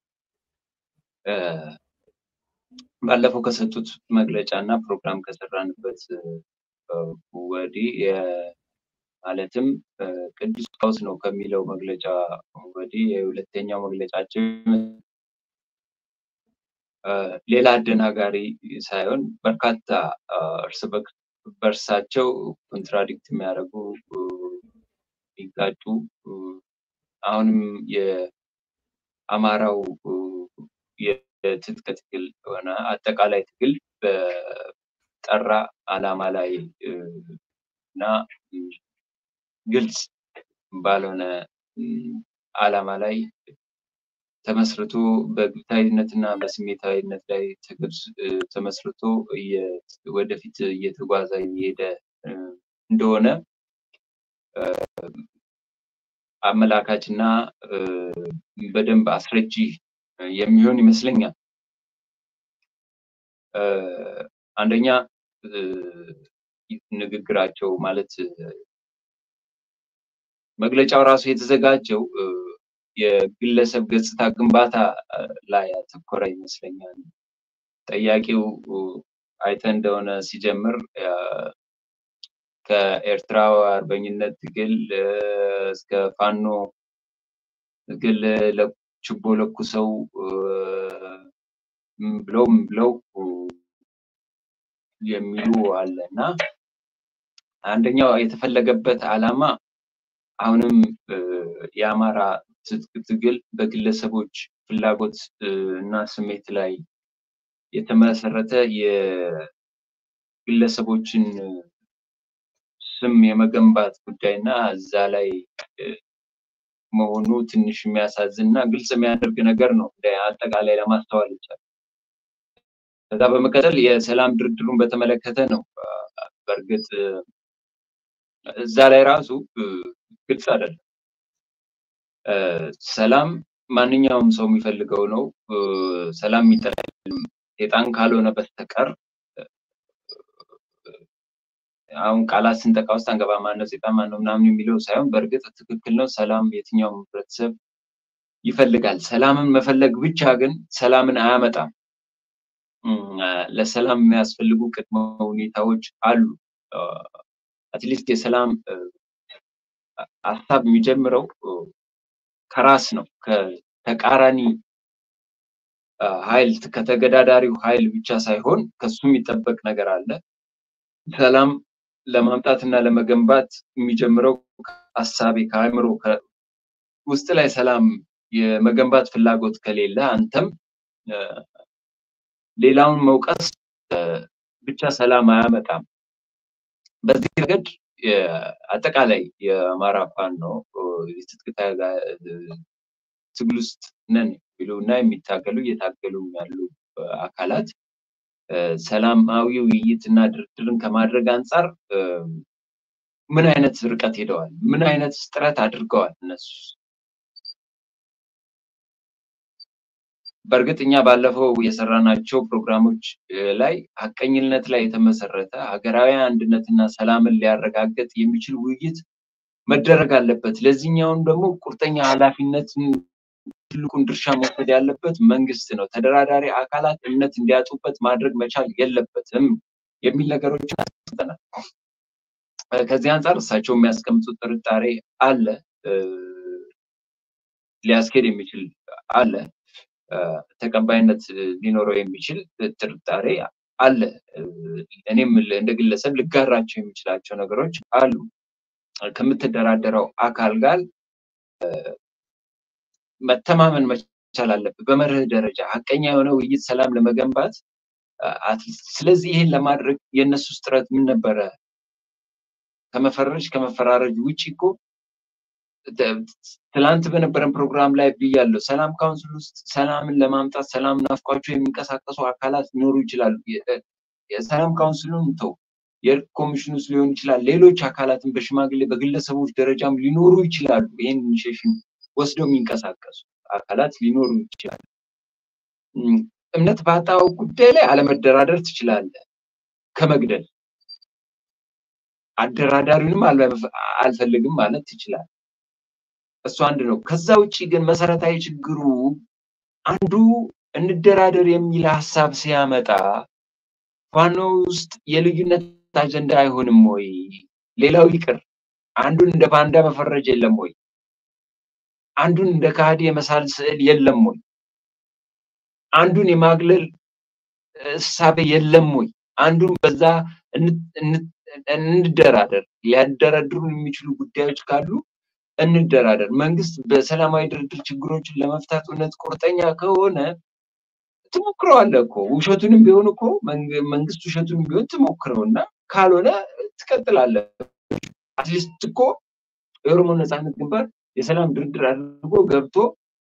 ባለፈው ከሰጡት መግለጫና ፕሮግራም ከሰራንበት ወዲህ ማለትም ቅዱስ ቀውስ ነው ከሚለው መግለጫ ወዲህ የሁለተኛው መግለጫችን ሌላ አደናጋሪ ሳይሆን በርካታ እርስ በርሳቸው ኮንትራዲክት የሚያደርጉ ይጋጩ አሁንም የአማራው የትጥቅ ትግል ሆነ አጠቃላይ ትግል በጠራ ዓላማ ላይ እና ግልጽ ባልሆነ ዓላማ ላይ ተመስርቶ በግብታዊነትና በስሜታዊነት ላይ ተመስርቶ ወደፊት እየተጓዘ እየሄደ እንደሆነ አመላካችና በደንብ አስረጂ የሚሆን ንግግራቸው ማለት መግለጫው ራሱ የተዘጋጀው የግለሰብ ገጽታ ግንባታ ላይ ያተኮረ ይመስለኛል። ጠያቂው አይተ እንደሆነ ሲጀምር ከኤርትራ አርበኝነት ትግል እስከ ፋኖ ትግል ለችቦ ለኩሰው ብሎም ብለው የሚሉ አለና አንደኛው የተፈለገበት ዓላማ አሁንም የአማራ ትግል በግለሰቦች ፍላጎት እና ስሜት ላይ የተመሰረተ የግለሰቦችን ስም የመገንባት ጉዳይና እዛ ላይ መሆኑ ትንሽ የሚያሳዝንና ግልጽ የሚያደርግ ነገር ነው አጠቃላይ ለማስተዋል ይቻላል። ከዛ በመቀጠል የሰላም ድርድሩን በተመለከተ ነው። በእርግጥ እዛ ላይ ራሱ ግልጽ አይደለም። ሰላም ማንኛውም ሰው የሚፈልገው ነው። ሰላም የሚጠላም ሴጣን ካልሆነ በስተቀር አሁን ቃላት ስንጠቃ ውስጥ አንገባ ማነው ሴጣን ማነው ምናምን የሚለው ሳይሆን በእርግጥ ትክክል ነው። ሰላም የትኛውም ህብረተሰብ ይፈልጋል። ሰላምን መፈለግ ብቻ ግን ሰላምን አያመጣም። ለሰላም የሚያስፈልጉ ቅድመ ሁኔታዎች አሉ። አትሊስት የሰላም ሀሳብ የሚጀምረው ከራስ ነው። ከተቃራኒ ኃይል ከተገዳዳሪው ኃይል ብቻ ሳይሆን ከሱ የሚጠበቅ ነገር አለ። ሰላም ለማምጣትና ለመገንባት የሚጀምረው ሐሳቤ ከአእምሮ ውስጥ ላይ ሰላም የመገንባት ፍላጎት ከሌለ አንተም ሌላውን መውቀስ ብቻ ሰላም አያመጣም። በዚህ ረገድ አጠቃላይ የአማራ ፋኖ የትጥቅ ትግል ውስጥ ነን ቢሉና የሚታገሉ እየታገሉ ያሉ አካላት ሰላማዊ ውይይትና ድርድርን ከማድረግ አንፃር ምን አይነት ርቀት ሄደዋል? ምን አይነት ጥረት አድርገዋል? እነሱ በእርግጥኛ ባለፈው የሰራናቸው ፕሮግራሞች ላይ ሀቀኝነት ላይ የተመሰረተ ሀገራዊ አንድነትና ሰላምን ሊያረጋግጥ የሚችል ውይይት መደረግ አለበት። ለዚህኛውን ደግሞ ቁርጠኛ ኃላፊነትን ትልቁን ድርሻ መውሰድ ያለበት መንግስት ነው። ተደራዳሪ አካላት እምነት እንዲያጡበት ማድረግ መቻል የለበትም የሚል ነገሮችን አስተናል። ከዚህ አንፃር እሳቸው የሚያስቀምጡት ጥርጣሬ አለ፣ ሊያስኬድ የሚችል አለ፣ ተቀባይነት ሊኖረው የሚችል ጥርጣሬ አለ። እኔም እንደ ግለሰብ ልጋራቸው የሚችላቸው ነገሮች አሉ። ከምትደራደረው አካል ጋር መተማመን መቻል አለበት በመርህ ደረጃ ሀቀኛ የሆነ ውይይት ሰላም ለመገንባት። ስለዚህ ይሄን ለማድረግ የነሱ ጥረት ምን ነበረ? ከመፈረጅ ከመፈራረጅ ውጪ እኮ ትላንት በነበረን ፕሮግራም ላይ ብያለሁ። ሰላም ካውንስል ውስጥ ሰላምን ለማምጣት ሰላም ናፍቋቸው የሚንቀሳቀሱ አካላት ሊኖሩ ይችላሉ። የሰላም ካውንስሉን ተው የእርቅ ኮሚሽን ውስጥ ሊሆን ይችላል። ሌሎች አካላትን በሽማግሌ በግለሰቦች ደረጃም ሊኖሩ ይችላሉ። ይሄን ኢኒሺዬሽን ወስደው የሚንቀሳቀሱ አካላት ሊኖሩ ይችላሉ። እምነት ባጣው ጉዳይ ላይ አለመደራደር ትችላለህ ከመግደል። አደራዳሪውንም አልፈልግም ማለት ትችላለህ። እሱ አንድ ነው። ከዛ ውጪ ግን መሰረታዊ ችግሩ አንዱ እንደራደር የሚል ሐሳብ ሲያመጣ ፋኖ ውስጥ የልዩነት አጀንዳ አይሆንም ወይ? ሌላው ይቅር አንዱን እንደ ባንዳ መፈረጅ የለም ወይ? አንዱን እንደ ካህዲ የመሳል ስዕል የለም ወይ? አንዱን የማግለል እሳቤ የለም ወይ? አንዱን በዛ እንደራደር ሊያደራድሩ የሚችሉ ጉዳዮች ካሉ እንደራደር። መንግስት በሰላማዊ ድርድር ችግሮችን ለመፍታት እውነት ቁርጠኛ ከሆነ ትሞክረዋለህ እኮ ውሸቱንም ቢሆን እኮ መንግስት ውሸቱንም ቢሆን ትሞክረውና ካልሆነ ትቀጥላለህ። አትሊስት እኮ የኦሮሞ ነጻነት ግንባር የሰላም ድርድር አድርጎ ገብቶ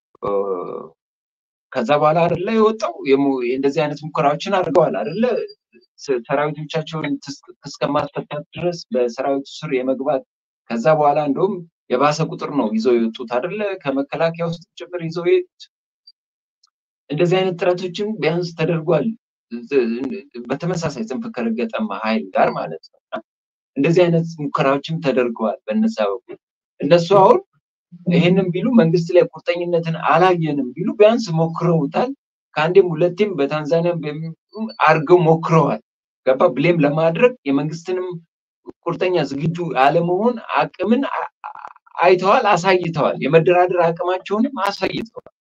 ከዛ በኋላ አይደለ የወጣው እንደዚህ አይነት ሙከራዎችን አድርገዋል አይደለ? ሰራዊቶቻቸውን እስከማስፈታት ድረስ በሰራዊቱ ስር የመግባት ከዛ በኋላ እንደውም የባሰ ቁጥር ነው ይዘው የወጡት አይደለ? ከመከላከያ ውስጥ ጭምር ይዘው የወጡት እንደዚህ አይነት ጥረቶችን ቢያንስ ተደርጓል። በተመሳሳይ ጽንፍ ከረገጠማ ኃይል ጋር ማለት ነው። እንደዚህ አይነት ሙከራዎችም ተደርገዋል በእነሱ በኩል እነሱ አሁን ይሄንን ቢሉ መንግስት ላይ ቁርጠኝነትን አላየንም ቢሉ ቢያንስ ሞክረውታል ከአንዴም ሁለቴም በታንዛኒያ አርገው ሞክረዋል ገባ ብሌም ለማድረግ የመንግስትንም ቁርጠኛ ዝግጁ አለመሆን አቅምን አይተዋል አሳይተዋል የመደራደር አቅማቸውንም አሳይተዋል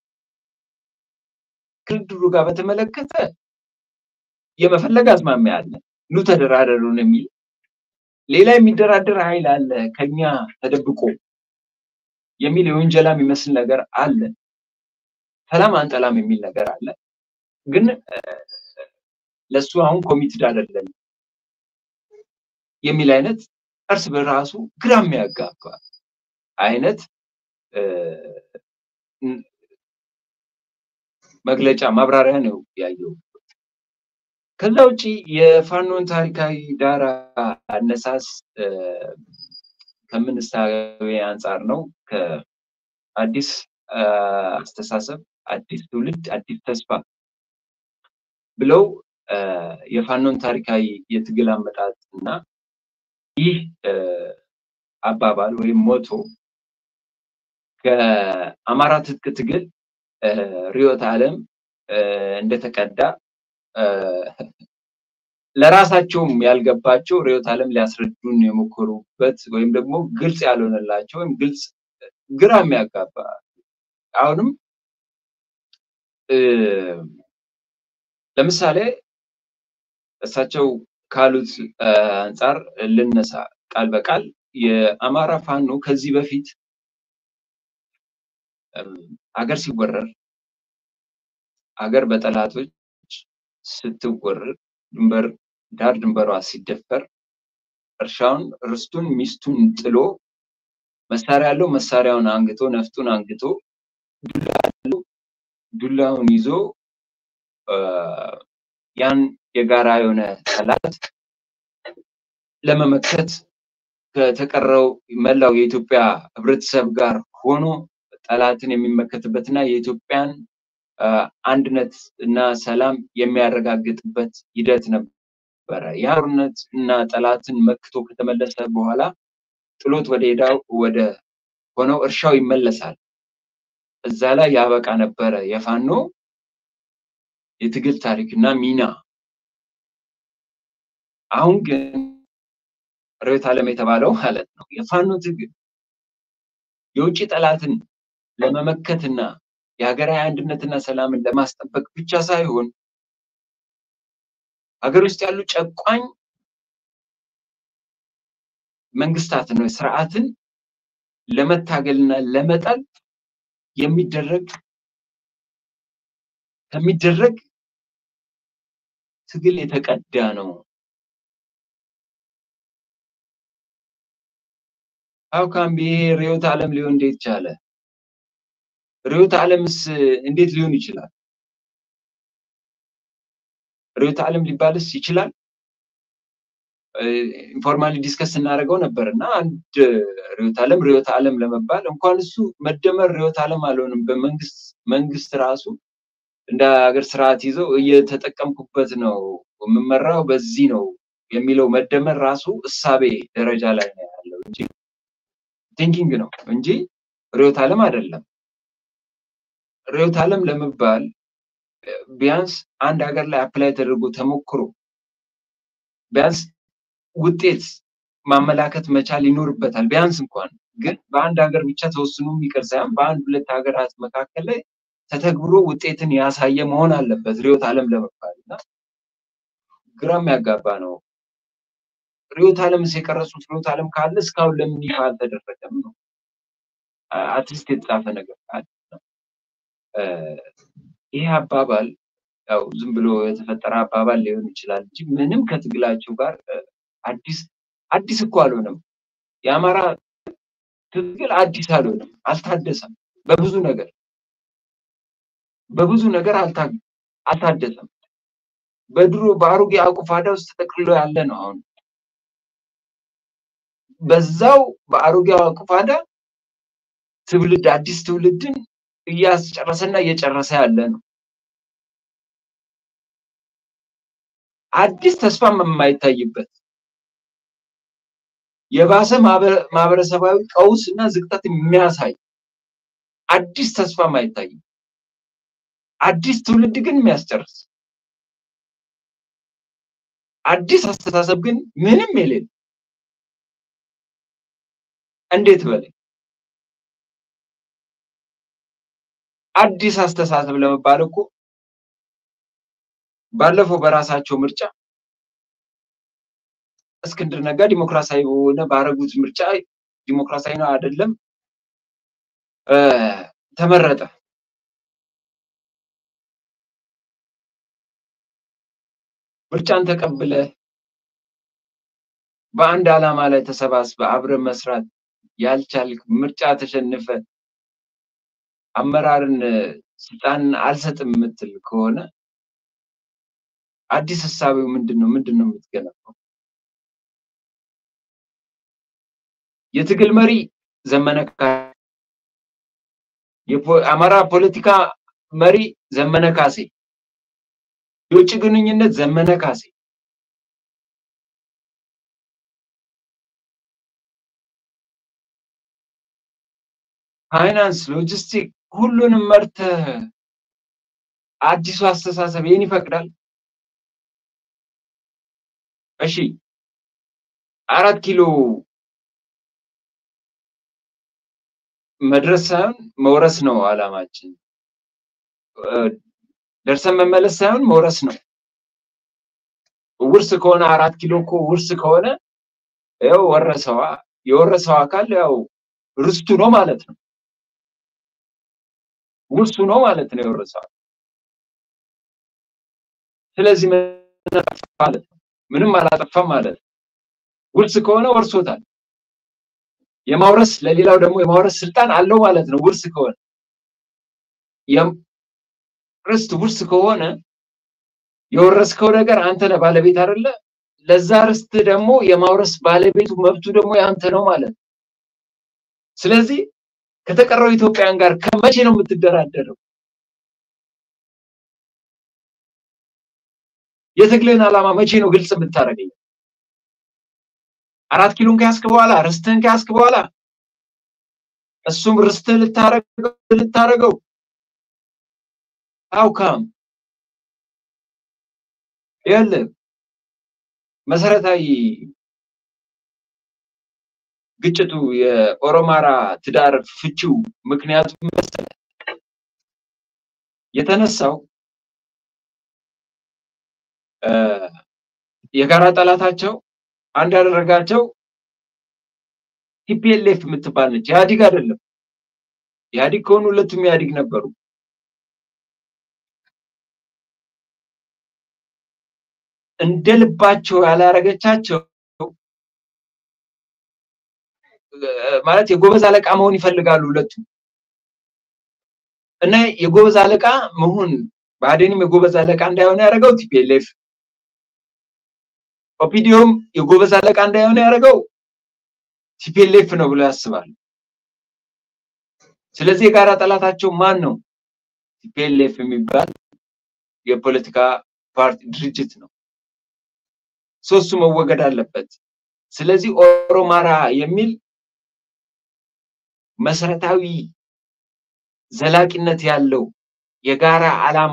ክልድሩ ጋር በተመለከተ የመፈለግ አዝማሚያ አለ ኑ ተደራደሩን የሚል ሌላ የሚደራደር ኃይል አለ ከኛ ተደብቆ የሚል የወንጀላ የሚመስል ነገር አለ ሰላም አንጠላም የሚል ነገር አለ ግን ለሱ አሁን ኮሚትድ አይደለም የሚል አይነት እርስ በራሱ ግራም ያጋባ አይነት መግለጫ ማብራሪያ ነው ያየው ከዛ ውጪ የፋኖን ታሪካዊ ዳራ አነሳስ ከምንስታዊ አንፃር ነው ከአዲስ አስተሳሰብ አዲስ ትውልድ አዲስ ተስፋ ብለው የፋኖን ታሪካዊ የትግል አመጣጥና ይህ አባባል ወይ ሞቶ ከአማራ ትጥቅ ትግል ሪዮት ዓለም እንደተቀዳ ለራሳቸውም ያልገባቸው ሪዮት ዓለም ሊያስረዱን የሞከሩበት ወይም ደግሞ ግልጽ ያልሆነላቸው ወይም ግልጽ ግራም ያጋባ አሁንም ለምሳሌ እሳቸው ካሉት አንፃር ልነሳ ቃል በቃል የአማራ ፋኖ ከዚህ በፊት አገር ሲወረር አገር በጠላቶች ስትወረር ድንበር ዳር ድንበሯ ሲደፈር እርሻውን ርስቱን ሚስቱን ጥሎ መሳሪያ ያለው መሳሪያውን አንግቶ ነፍጡን አንግቶ ዱላውን ይዞ ያን የጋራ የሆነ ጠላት ለመመከት ከተቀረው መላው የኢትዮጵያ ህብረተሰብ ጋር ሆኖ ጠላትን የሚመከትበትና የኢትዮጵያን አንድነት እና ሰላም የሚያረጋግጥበት ሂደት ነበር ያርነት እና ጠላትን መክቶ ከተመለሰ በኋላ ጥሎት ወደ ሄዳው ወደ ሆነው እርሻው ይመለሳል እዛ ላይ ያበቃ ነበር የፋኖ የትግል ታሪክና ሚና አሁን ግን ሪዮት ዓለም የተባለው ማለት ነው የፋኖ ትግል የውጪ ጠላትን ለመመከትና የሀገራዊ አንድነትና ሰላምን ለማስጠበቅ ብቻ ሳይሆን ሀገር ውስጥ ያሉ ጨቋኝ መንግስታት ነው ስርዓትን ለመታገልና ለመጣል የሚደረግ ከሚደረግ ትግል የተቀዳ ነው how can be ሪዮት ዓለም ሊሆን እንዴት ቻለ ሪዮት ዓለምስ እንዴት ሊሆን ይችላል ሪዮት ዓለም ሊባልስ ይችላል ኢንፎርማሊ ዲስከስ እናደርገው ነበርና አንድ ሪዮት ዓለም ሪዮት ዓለም ለመባል እንኳን እሱ መደመር ሪዮት ዓለም አልሆነም በመንግስት መንግስት ራሱ እንደ ሀገር ስርዓት ይዘው እየተጠቀምኩበት ነው መመራው በዚህ ነው የሚለው መደመር ራሱ እሳቤ ደረጃ ላይ ነው ያለው እንጂ ቲንኪንግ ነው እንጂ ሪዮት ዓለም አይደለም ሪዮት ዓለም ለመባል ቢያንስ አንድ ሀገር ላይ አፕላይ ተደርጎ ተሞክሮ ቢያንስ ውጤት ማመላከት መቻል ይኖርበታል ቢያንስ እንኳን ግን በአንድ ሀገር ብቻ ተወስኖ የሚቀር ሳይሆን በአንድ ሁለት ሀገራት መካከል ላይ ተተግብሮ ውጤትን ያሳየ መሆን አለበት ሪዮት ዓለም ለመባልና ግራም ያጋባ ነው ሪዮት ዓለም ሲቀረጹት ሪዮት ዓለም ካለ እስካሁን ለምን ይፋ አልተደረገም ነው አትሊስት የተጻፈ ነገር ካለ ይሄ አባባል ያው ዝም ብሎ የተፈጠረ አባባል ሊሆን ይችላል እንጂ ምንም ከትግላቸው ጋር አዲስ አዲስ እኮ አልሆነም የአማራ ትግል አዲስ አልሆነም አልታደሰም በብዙ ነገር በብዙ ነገር አልታደሰም በድሮ ባሩጊ አቁፋዳ ውስጥ ተጠቅልሎ ያለ ነው አሁን በዛው ባሩጊ አቁፋዳ ትውልድ አዲስ ትውልድን እያስጨረሰና እየጨረሰ ያለ ነው አዲስ ተስፋ የማይታይበት የባሰ ማህበረሰባዊ ቀውስና ዝቅጠት የሚያሳይ አዲስ ተስፋ ማይታይ አዲስ ትውልድ ግን የሚያስጨርስ አዲስ አስተሳሰብ ግን ምንም የሌለ እንዴት በለ አዲስ አስተሳሰብ ለመባል እኮ ባለፈው በራሳቸው ምርጫ እስክንድር ነጋ ዲሞክራሲያዊ ሆነ ባረጉት ምርጫ ዲሞክራሲያዊ ነው አይደለም ተመረጠ ምርጫን ተቀበለ በአንድ ዓላማ ላይ ተሰባስበ አብረ መስራት ያልቻልክ ምርጫ ተሸነፈ አመራርን ስልጣን አልሰጥም ምትል ከሆነ አዲስ ሐሳቡ ምንድነው ምንድነው የምትገነባው የትግል መሪ ዘመነ ካሴ የአማራ ፖለቲካ መሪ ዘመነ ካሴ የውጭ ግንኙነት ዘመነ ካሴ ፋይናንስ ሎጂስቲክ ሁሉንም መርተ አዲሱ አስተሳሰብ የኔ ይፈቅዳል እሺ አራት ኪሎ መድረሳን መውረስ ነው አላማችን ደርሰን መመለስ ሳይሆን መውረስ ነው ውርስ ከሆነ አራት ኪሎ እኮ ውርስ ከሆነ ያው ወረሰዋ የወረሰው አካል ያው ርስቱ ነው ማለት ነው ውርሱ ነው ማለት ነው የወረሰው ስለዚህ ማለት ምንም አላጠፋም ማለት ውርስ ከሆነ ወርሶታል የማውረስ ለሌላው ደግሞ የማውረስ ስልጣን አለው ማለት ነው ውርስ ከሆነ ርስት ውርስ ከሆነ የወረስከው ነገር አንተ ነህ ባለቤት አይደለ ለዛ ርስት ደግሞ የማውረስ ባለቤቱ መብቱ ደግሞ ያንተ ነው ማለት ስለዚህ ከተቀረው ኢትዮጵያን ጋር ከመቼ ነው የምትደራደረው የትግልን ዓላማ መቼ ነው ግልጽ የምታረገው አራት ኪሎን ከያስክ በኋላ ርስትህን ከያስክ በኋላ እሱም ርስትህ ልታረገው ልታረገው አውካም ያለ መሰረታዊ ግጭቱ የኦሮማራ ትዳር ፍቺው ምክንያቱ መሰለ የተነሳው የጋራ ጠላታቸው አንድ ያደረጋቸው ቲፒኤልኤፍ የምትባል ነች ያዲግ አይደለም ያዲግ ከሆኑ ሁለቱም ያዲግ ነበሩ እንደልባቸው ያላረጋቻቸው ማለት የጎበዝ አለቃ መሆን ይፈልጋሉ ሁለቱ እና የጎበዝ አለቃ መሆን ባዴንም የጎበዝ አለቃ እንዳይሆነ ያረጋው ቲፒኤልኤፍ ኦፒዲዮም የጎበዝ አለቃ እንዳይሆነ ያረጋው ቲፒኤልኤፍ ነው ብሎ ያስባል ስለዚህ የጋራ ጠላታቸው ማን ነው ቲፒኤልኤፍ የሚባል የፖለቲካ ፓርቲ ድርጅት ነው ሶስቱ መወገድ አለበት ስለዚህ ኦሮማራ የሚል መሰረታዊ ዘላቂነት ያለው የጋራ ዓላማ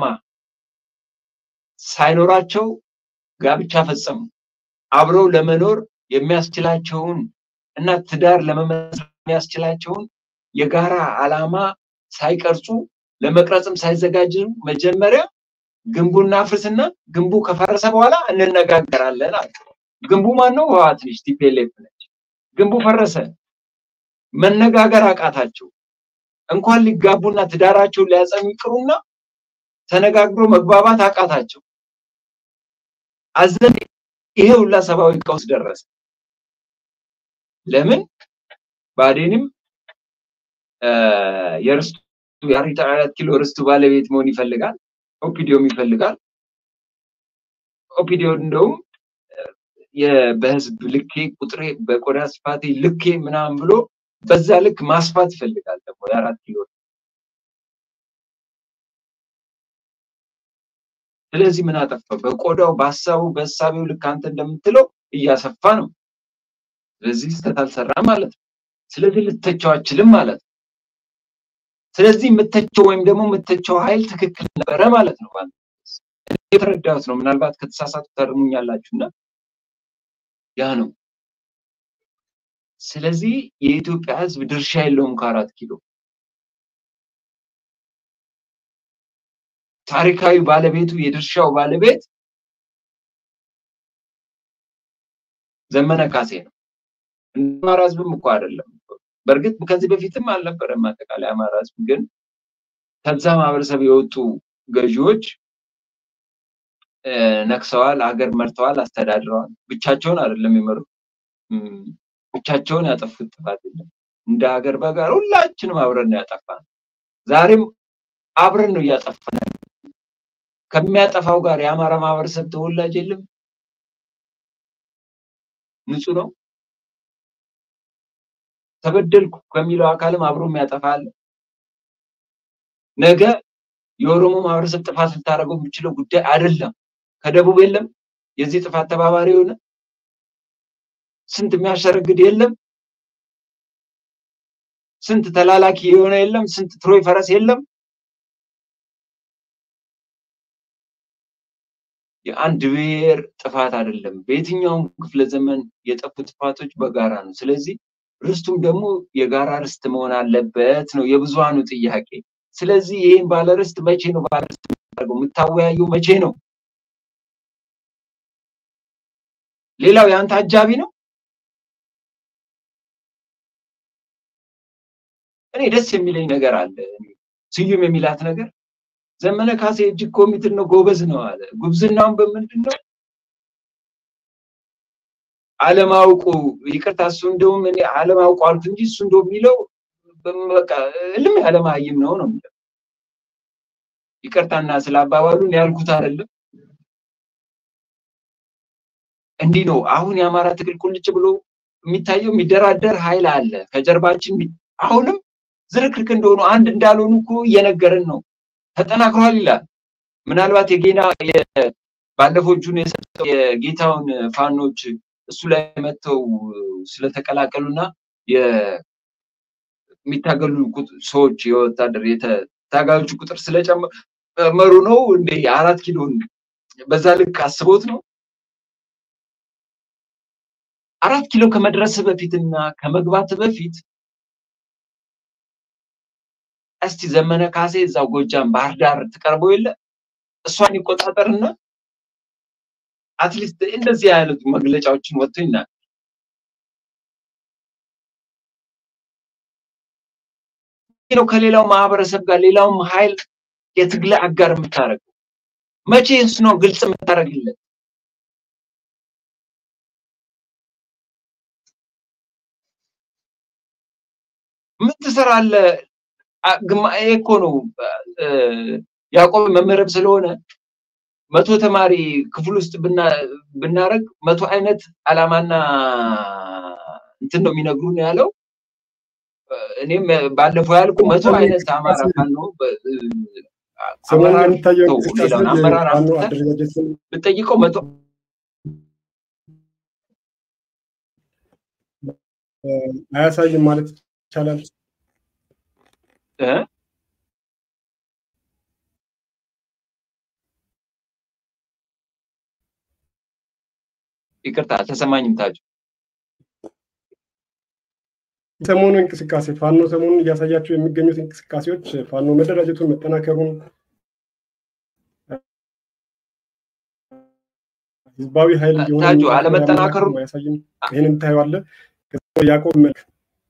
ሳይኖራቸው ጋብቻ ፈጸሙ አብረው ለመኖር የሚያስችላቸውን እና ትዳር ለመመስረት የሚያስችላቸውን የጋራ ዓላማ ሳይቀርጹ ለመቅረጽም ሳይዘጋጁ መጀመሪያ ግንቡና ፍርስና ግንቡ ከፈረሰ በኋላ እንነጋገራለን አለ ግንቡ ማን ነው ህወሓት ነች ቲፒኤልኤፍ ነች ግንቡ ፈረሰ መነጋገር አቃታቸው እንኳን ሊጋቡና ትዳራቸው ሊያጸኑ ይቅሩና ተነጋግሮ መግባባት አቃታቸው አዘን ይሄ ሁላ ሰባዊ ቀውስ ደረሰ ለምን ባዴንም የርስቱ ያሪታ አራት ኪሎ ርስቱ ባለቤት መሆን ይፈልጋል ኦፒዲዮም ይፈልጋል ኦፒዲዮ እንደውም የበህዝብ ልኬ ቁጥሬ በቆዳ ስፋቴ ልኬ ምናም ብሎ በዛ ልክ ማስፋት ይፈልጋል ደግሞ የአራት ኪሎ ስለዚህ ምን አጠፋ በቆዳው ባሳቡ በሳቢው ልክ አንተ እንደምትለው እያሰፋ ነው ስለዚህ ስተታልሰራ ማለት ነው ስለዚህ ልትተቸው አችልም ማለት ነው ስለዚህ ምትተቸው ወይም ደግሞ ምትተቸው ኃይል ትክክል ነበረ ማለት ነው ማለት የተረዳሁት ነው ምናልባት ከተሳሳቱ ተርሙኛላችሁና ያ ነው ስለዚህ የኢትዮጵያ ህዝብ ድርሻ የለውም ከአራት ኪሎ ታሪካዊ ባለቤቱ የድርሻው ባለቤት ዘመነ ካሴ ነው አማራ ህዝብም እኮ አይደለም በርግጥ ከዚህ በፊትም አልነበረም አጠቃላይ አማራ ህዝብ ግን ከዛ ማህበረሰብ የወጡ ገዢዎች ነክሰዋል ሀገር መርተዋል አስተዳድረዋል ብቻቸውን አይደለም ይመሩ ብቻቸውን ያጠፉት ጥፋት የለም እንደ ሀገር በጋር ሁላችንም አብረን ያጠፋን ዛሬም አብረን ነው ያጠፋን ከሚያጠፋው ጋር የአማራ ማህበረሰብ ተወላጅ የለም ንጹህ ነው ተበደልኩ ከሚለው አካልም አብሮም ያጠፋል ነገ የኦሮሞ ማህበረሰብ ጥፋት ልታረገው የሚችለው ጉዳይ አይደለም ከደቡብ የለም የዚህ ጥፋት ተባባሪ ሆነ ስንት የሚያሸርግድ የለም ስንት ተላላኪ የሆነ የለም ስንት ትሮይ ፈረስ የለም የአንድ ብሔር ጥፋት አይደለም በየትኛውም ክፍለ ዘመን የጠፉ ጥፋቶች በጋራ ነው ስለዚህ ርስቱም ደግሞ የጋራ ርስት መሆን አለበት ነው የብዙሃኑ ጥያቄ ስለዚህ ይሄን ባለ ርስት መቼ ነው ባለ ርስት ታርገው ምታወያዩ መቼ ነው ሌላው ያንተ አጃቢ ነው እኔ ደስ የሚለኝ ነገር አለ ስዩም የሚላት ነገር ዘመነ ካሴ እጅ ኮሚቴ ነው ጎበዝ ነው አለ ጉብዝናውን በመንድነው አለማውቁ ይቅርታሱ እንደውም እኔ አለማውቁ አልኩ እንጂ እሱ እንደው የሚለው በቃ ልም ያለማይም ነው ነው ይቅርታና ስለአባባሉን ያልኩት አይደለም እንዲ ነው አሁን ያማራ ትግል ቁልጭ ብሎ የሚታየው የሚደራደር ኃይል አለ ከጀርባችን አሁንም ዝርክርክ እንደሆነ አንድ እንዳልሆኑ እኮ እየነገረን ነው ተጠናክሯል ይላል ምናልባት የጌና ባለፈው ጁን የሰጠው የጌታውን ፋኖች እሱ ላይ መተው ስለተቀላቀሉና የሚታገሉ ሰዎች የወታደር የተታጋዮች ቁጥር ስለጨመሩ ነው እንደ አራት ኪሎ በዛ ልክ አስቦት ነው አራት ኪሎ ከመድረስ በፊትና ከመግባት በፊት እስቲ ዘመነ ካሴ እዛው ጎጃም ባህር ዳር ተቀርበው የለ እሷን ይቆጣጠርና አትሊስት እንደዚህ አይነት መግለጫዎችን ወጥቶይና ነው ከሌላው ማህበረሰብ ጋር ሌላው ኃይል የትግል አጋር የምታረገው መቼ እሱ ነው ግልጽ የምታረግለት ምን ትሰራለህ ግማኤ እኮ ነው ያቆብ መመረብ ስለሆነ መቶ ተማሪ ክፍል ውስጥ ብናረግ መቶ አይነት አላማና እንትን ነው የሚነግሩን ያለው እኔም ባለፈው ያልኩ መቶ አይነት አማራ ካን ነው ሰማን ታየው አመራር አደረጃጀትን በጠይቀው መቶ አያሳይም ማለት ይቻላል እ ይቅርታ ተሰማኝም ታጁ ሰሞኑ እንቅስቃሴ ፋኖ ሰሞኑን እያሳያቸው የሚገኙት እንቅስቃሴዎች ፋኖ መደራጀቱን መጠናከሩን ህዝባዊ ኃይል ይሆን ታጁ አለመጠናከሩ ያሳየን ይሄንን ታዩዋለ ያቆብ መልክ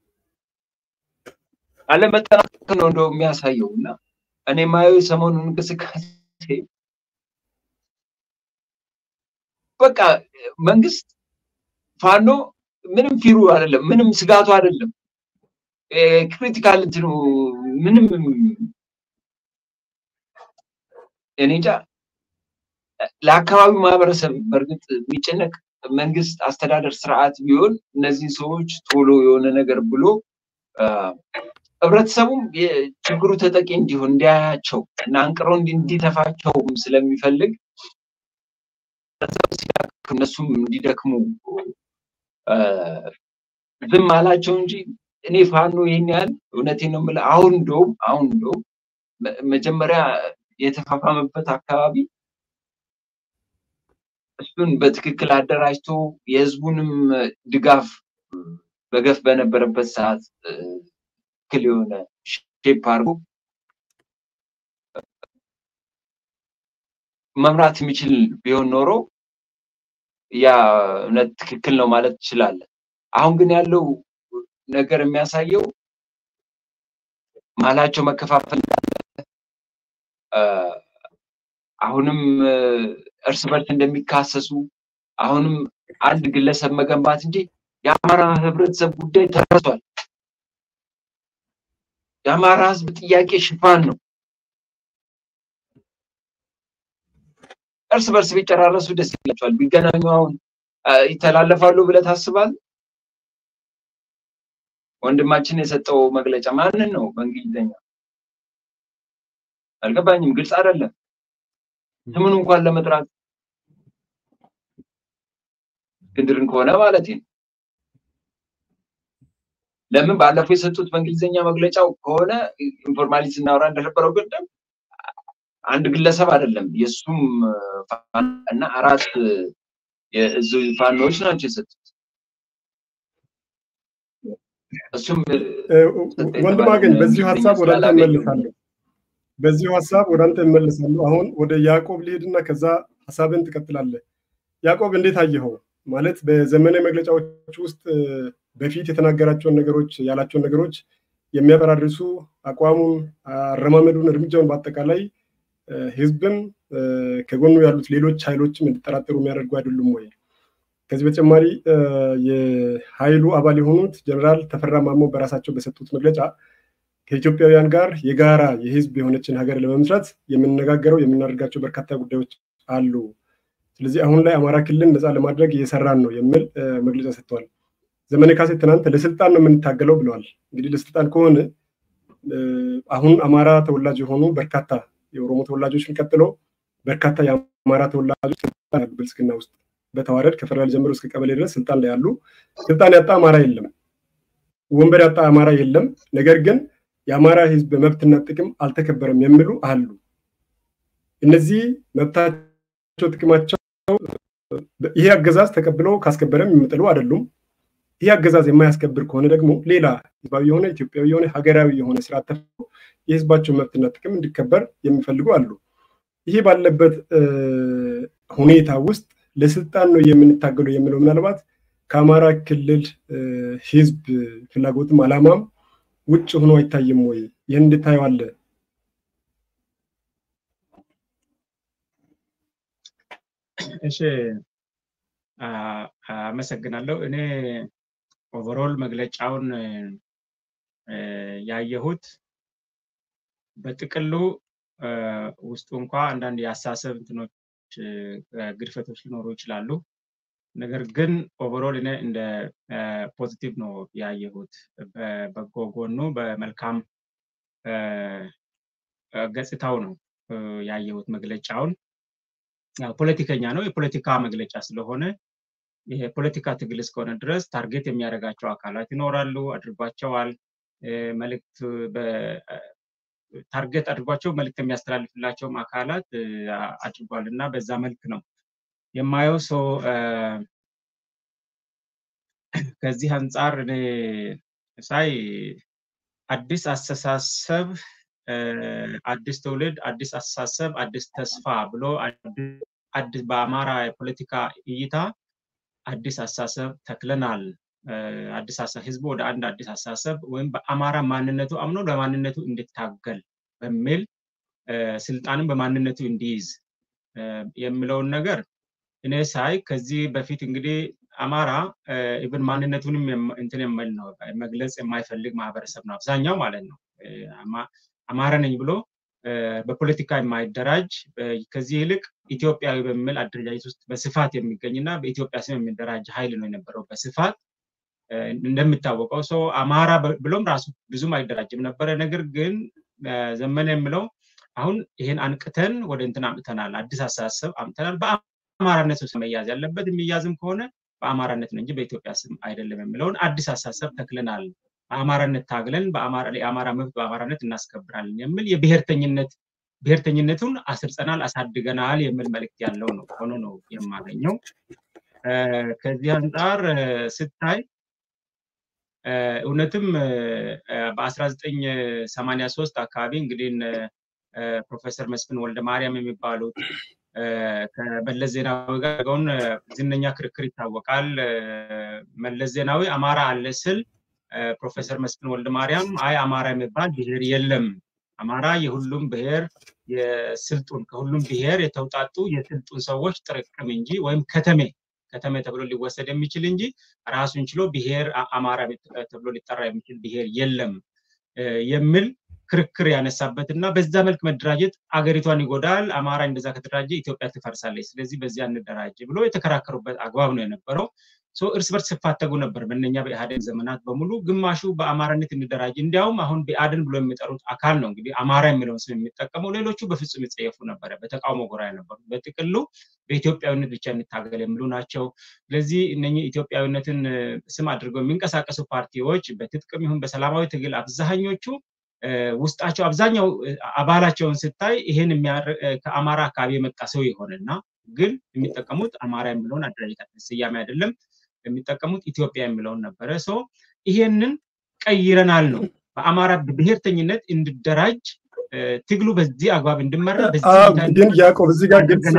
አለመጠናከሩ ነው እንደው የሚያሳየውና እኔ ማየው ሰሞኑን እንቅስቃሴ በቃ መንግስት ፋኖ ምንም ፊሩ አይደለም ምንም ስጋቱ አይደለም ክሪቲካል እንትኑ ምንም እኔጃ ለአካባቢው ማህበረሰብ በርግጥ የሚጨነቅ መንግስት አስተዳደር ስርዓት ቢሆን እነዚህ ሰዎች ቶሎ የሆነ ነገር ብሎ ህብረተሰቡም የችግሩ ተጠቂ እንዲሆን እንዲያያቸው እና አንቅሮ እንዲተፋቸው ስለሚፈልግ እነሱም እንዲደክሙ ዝም አላቸው እንጂ እኔ ፋኖ ይሄን ያህል እውነቴን ነው የምልህ። አሁን እንደውም አሁን እንደውም መጀመሪያ የተፋፋመበት አካባቢ እሱን በትክክል አደራጅቶ የህዝቡንም ድጋፍ በገፍ በነበረበት ሰዓት ትክክል የሆነ ሼፕ አድርጎ መምራት የሚችል ቢሆን ኖሮ ያ እውነት ትክክል ነው ማለት ይችላል። አሁን ግን ያለው ነገር የሚያሳየው ማላቸው መከፋፈል አሁንም እርስ በርስ እንደሚካሰሱ አሁንም አንድ ግለሰብ መገንባት እንጂ የአማራ ህብረተሰብ ጉዳይ ተረስቷል። የአማራ ህዝብ ጥያቄ ሽፋን ነው። እርስ በርስ ቢጨራረሱ ደስ ይላቸዋል። ቢገናኙ አሁን ይተላለፋሉ ብለህ ታስባለህ? ወንድማችን የሰጠው መግለጫ ማንን ነው በእንግሊዘኛ አልገባኝም፣ ግልጽ አይደለም። ስሙን እንኳን ለመጥራት እስክንድርን ከሆነ ማለት ነው። ለምን ባለፈው የሰጡት በእንግሊዘኛ መግለጫው ከሆነ ኢንፎርማሊ ስናወራ እንደነበረው ግን አንድ ግለሰብ አይደለም የሱም እና አራት የእዙ ፋኖች ናቸው የሰጡት። እሱም ወንድም አገኝ በዚህ ሐሳብ ወደ አንተ እመልሳለሁ በዚህ ሐሳብ ወደ አንተ እመልሳለሁ። አሁን ወደ ያዕቆብ ልሄድና ከዛ ሐሳብን ትቀጥላለህ። ያዕቆብ እንዴት አየኸው? ማለት በዘመነ መግለጫዎች ውስጥ በፊት የተናገራቸውን ነገሮች ያላቸውን ነገሮች የሚያበራርሱ አቋሙን፣ አረማመዱን፣ እርምጃውን በአጠቃላይ ህዝብም ከጎኑ ያሉት ሌሎች ኃይሎችም እንዲጠራጠሩ የሚያደርጉ አይደሉም ወይ? ከዚህ በተጨማሪ የኃይሉ አባል የሆኑት ጀነራል ተፈራ ማሞ በራሳቸው በሰጡት መግለጫ ከኢትዮጵያውያን ጋር የጋራ የህዝብ የሆነችን ሀገር ለመመስረት የምንነጋገረው የምናደርጋቸው በርካታ ጉዳዮች አሉ። ስለዚህ አሁን ላይ አማራ ክልል ነፃ ለማድረግ እየሰራን ነው የሚል መግለጫ ሰጥተዋል። ዘመነ ካሴ ትናንት ለስልጣን ነው የምንታገለው ብለዋል። እንግዲህ ለስልጣን ከሆነ አሁን አማራ ተወላጅ የሆኑ በርካታ የኦሮሞ ተወላጆችን ቀጥሎ በርካታ የአማራ ተወላጆች ስልጣን ያሉ ብልጽግና ውስጥ በተዋረድ ከፌደራል ጀምሮ እስከ ቀበሌ ድረስ ስልጣን ላይ ያሉ፣ ስልጣን ያጣ አማራ የለም፣ ወንበር ያጣ አማራ የለም። ነገር ግን የአማራ ህዝብ መብትና ጥቅም አልተከበረም የሚሉ አሉ። እነዚህ መብታቸው ጥቅማቸው ይሄ አገዛዝ ተቀብለው ካስከበረም የሚጥሉ አይደሉም። ይሄ አገዛዝ የማያስከብር ከሆነ ደግሞ ሌላ ህዝባዊ የሆነ ኢትዮጵያዊ የሆነ ሀገራዊ የሆነ ስርዓት ተፈጥሮ የህዝባቸው መብትና ጥቅም እንዲከበር የሚፈልጉ አሉ። ይሄ ባለበት ሁኔታ ውስጥ ለስልጣን ነው የምንታገለው የሚለው ምናልባት ከአማራ ክልል ህዝብ ፍላጎትም አላማም ውጭ ሆኖ አይታይም ወይ? ይሄን እንድታየዋለህ። እሺ አመሰግናለሁ። እኔ ኦቨርኦል መግለጫውን ያየሁት በጥቅሉ ውስጡ እንኳን አንዳንድ ያሳሰብ እንትኖች ግድፈቶች ሊኖሩ ይችላሉ። ነገር ግን ኦቨርኦል እኔ እንደ ፖዚቲቭ ነው ያየሁት። በበጎ ጎኑ በመልካም ገጽታው ነው ያየሁት መግለጫውን። ያው ፖለቲከኛ ነው፣ የፖለቲካ መግለጫ ስለሆነ ይሄ ፖለቲካ ትግል እስከሆነ ድረስ ታርጌት የሚያደርጋቸው አካላት ይኖራሉ፣ አድርጓቸዋል። መልእክት ታርጌት አድርጓቸው መልእክት የሚያስተላልፍላቸው አካላት አድርጓልና በዛ መልክ ነው የማየው። ሰው ከዚህ አንፃር እኔ ሳይ አዲስ አስተሳሰብ፣ አዲስ ትውልድ፣ አዲስ አስተሳሰብ፣ አዲስ ተስፋ ብሎ አዲስ በአማራ የፖለቲካ እይታ አዲስ አስተሳሰብ ተክለናል። አዲስ አስተሳሰብ ህዝቡ ወደ አንድ አዲስ አስተሳሰብ ወይም በአማራ ማንነቱ አምኖ ለማንነቱ እንዲታገል በሚል ስልጣንን በማንነቱ እንዲይዝ የሚለውን ነገር እኔ ሳይ ከዚህ በፊት እንግዲህ አማራ ኢቭን ማንነቱንም እንትን የማይል ነው መግለጽ የማይፈልግ ማህበረሰብ ነው አብዛኛው ማለት ነው። አማራ ነኝ ብሎ በፖለቲካ የማይደራጅ ከዚህ ይልቅ ኢትዮጵያዊ በሚል አደረጃጀት ውስጥ በስፋት የሚገኝና በኢትዮጵያ ስም የሚደራጅ ኃይል ነው የነበረው በስፋት እንደሚታወቀው። ሰው አማራ ብሎም ራሱ ብዙም አይደራጅም ነበረ። ነገር ግን ዘመነ የሚለው አሁን ይሄን አንቅተን ወደ እንትን አምጥተናል፣ አዲስ አስተሳሰብ አምጥተናል። በአማራነት ውስጥ መያዝ ያለበት የሚያዝም ከሆነ በአማራነት ነው እንጂ በኢትዮጵያ ስም አይደለም የሚለውን አዲስ አሳሰብ ተክለናል። በአማራነት ታግለን በአማራ የአማራ መብት በአማራነት እናስከብራለን የሚል የብሔርተኝነት ብሔርተኝነቱን አስርጸናል አሳድገናል የሚል መልእክት ያለው ነው ሆኖ ነው የማገኘው። ከዚህ አንፃር ስታይ እውነትም በ1983 አካባቢ እንግዲህ ፕሮፌሰር መስፍን ወልደ ማርያም የሚባሉት ከመለስ ዜናዊ ጋር ጋውን ዝነኛ ክርክር ይታወቃል። መለስ ዜናዊ አማራ አለ ስል ፕሮፌሰር መስፍን ወልደ ማርያም አይ አማራ የሚባል ብሔር የለም፣ አማራ የሁሉም ብሔር የስልጡን ከሁሉም ብሔር የተውጣጡ የስልጡን ሰዎች ጥርቅም እንጂ ወይም ከተሜ ከተሜ ተብሎ ሊወሰድ የሚችል እንጂ ራሱን ችሎ ብሔር አማራ ተብሎ ሊጠራ የሚችል ብሔር የለም የሚል ክርክር ያነሳበትና በዛ መልክ መደራጀት አገሪቷን ይጎዳል፣ አማራ እንደዛ ከተደራጀ ኢትዮጵያ ትፈርሳለች፣ ስለዚህ በዚያ እንደራጀ ብሎ የተከራከሩበት አግባብ ነው የነበረው። ሶ እርስ በርስ ሲፋተጉ ነበር በእነኛ በኢህአዴግ ዘመናት በሙሉ። ግማሹ በአማራነት እንደራጀ እንዲያውም አሁን በአድን ብሎ የሚጠሩት አካል ነው እንግዲህ አማራ የሚለውን ስም የሚጠቀመው፣ ሌሎቹ በፍጹም ይጸየፉ ነበር፣ በተቃውሞ ጎራ ነበሩ። በጥቅሉ በኢትዮጵያዊነት ብቻ እንታገል የሚሉ ናቸው። ስለዚህ እነኚህ ኢትዮጵያዊነትን ስም አድርገው የሚንቀሳቀሱ ፓርቲዎች በትጥቅም ይሁን በሰላማዊ ትግል አብዛኞቹ ውስጣቸው አብዛኛው አባላቸውን ስታይ ይሄን ከአማራ አካባቢ የመጣ ሰው ይሆንና ግን የሚጠቀሙት አማራ የሚለውን አደረጃጀት ስያሜ አይደለም የሚጠቀሙት ኢትዮጵያ የሚለውን ነበረ። ሶ ይሄንን ቀይረናል ነው በአማራ ብሔርተኝነት እንድደራጅ ትግሉ በዚህ አግባብ እንድመራ በዚህ ግን ያዕቆብ እዚህ ጋር ግልጽ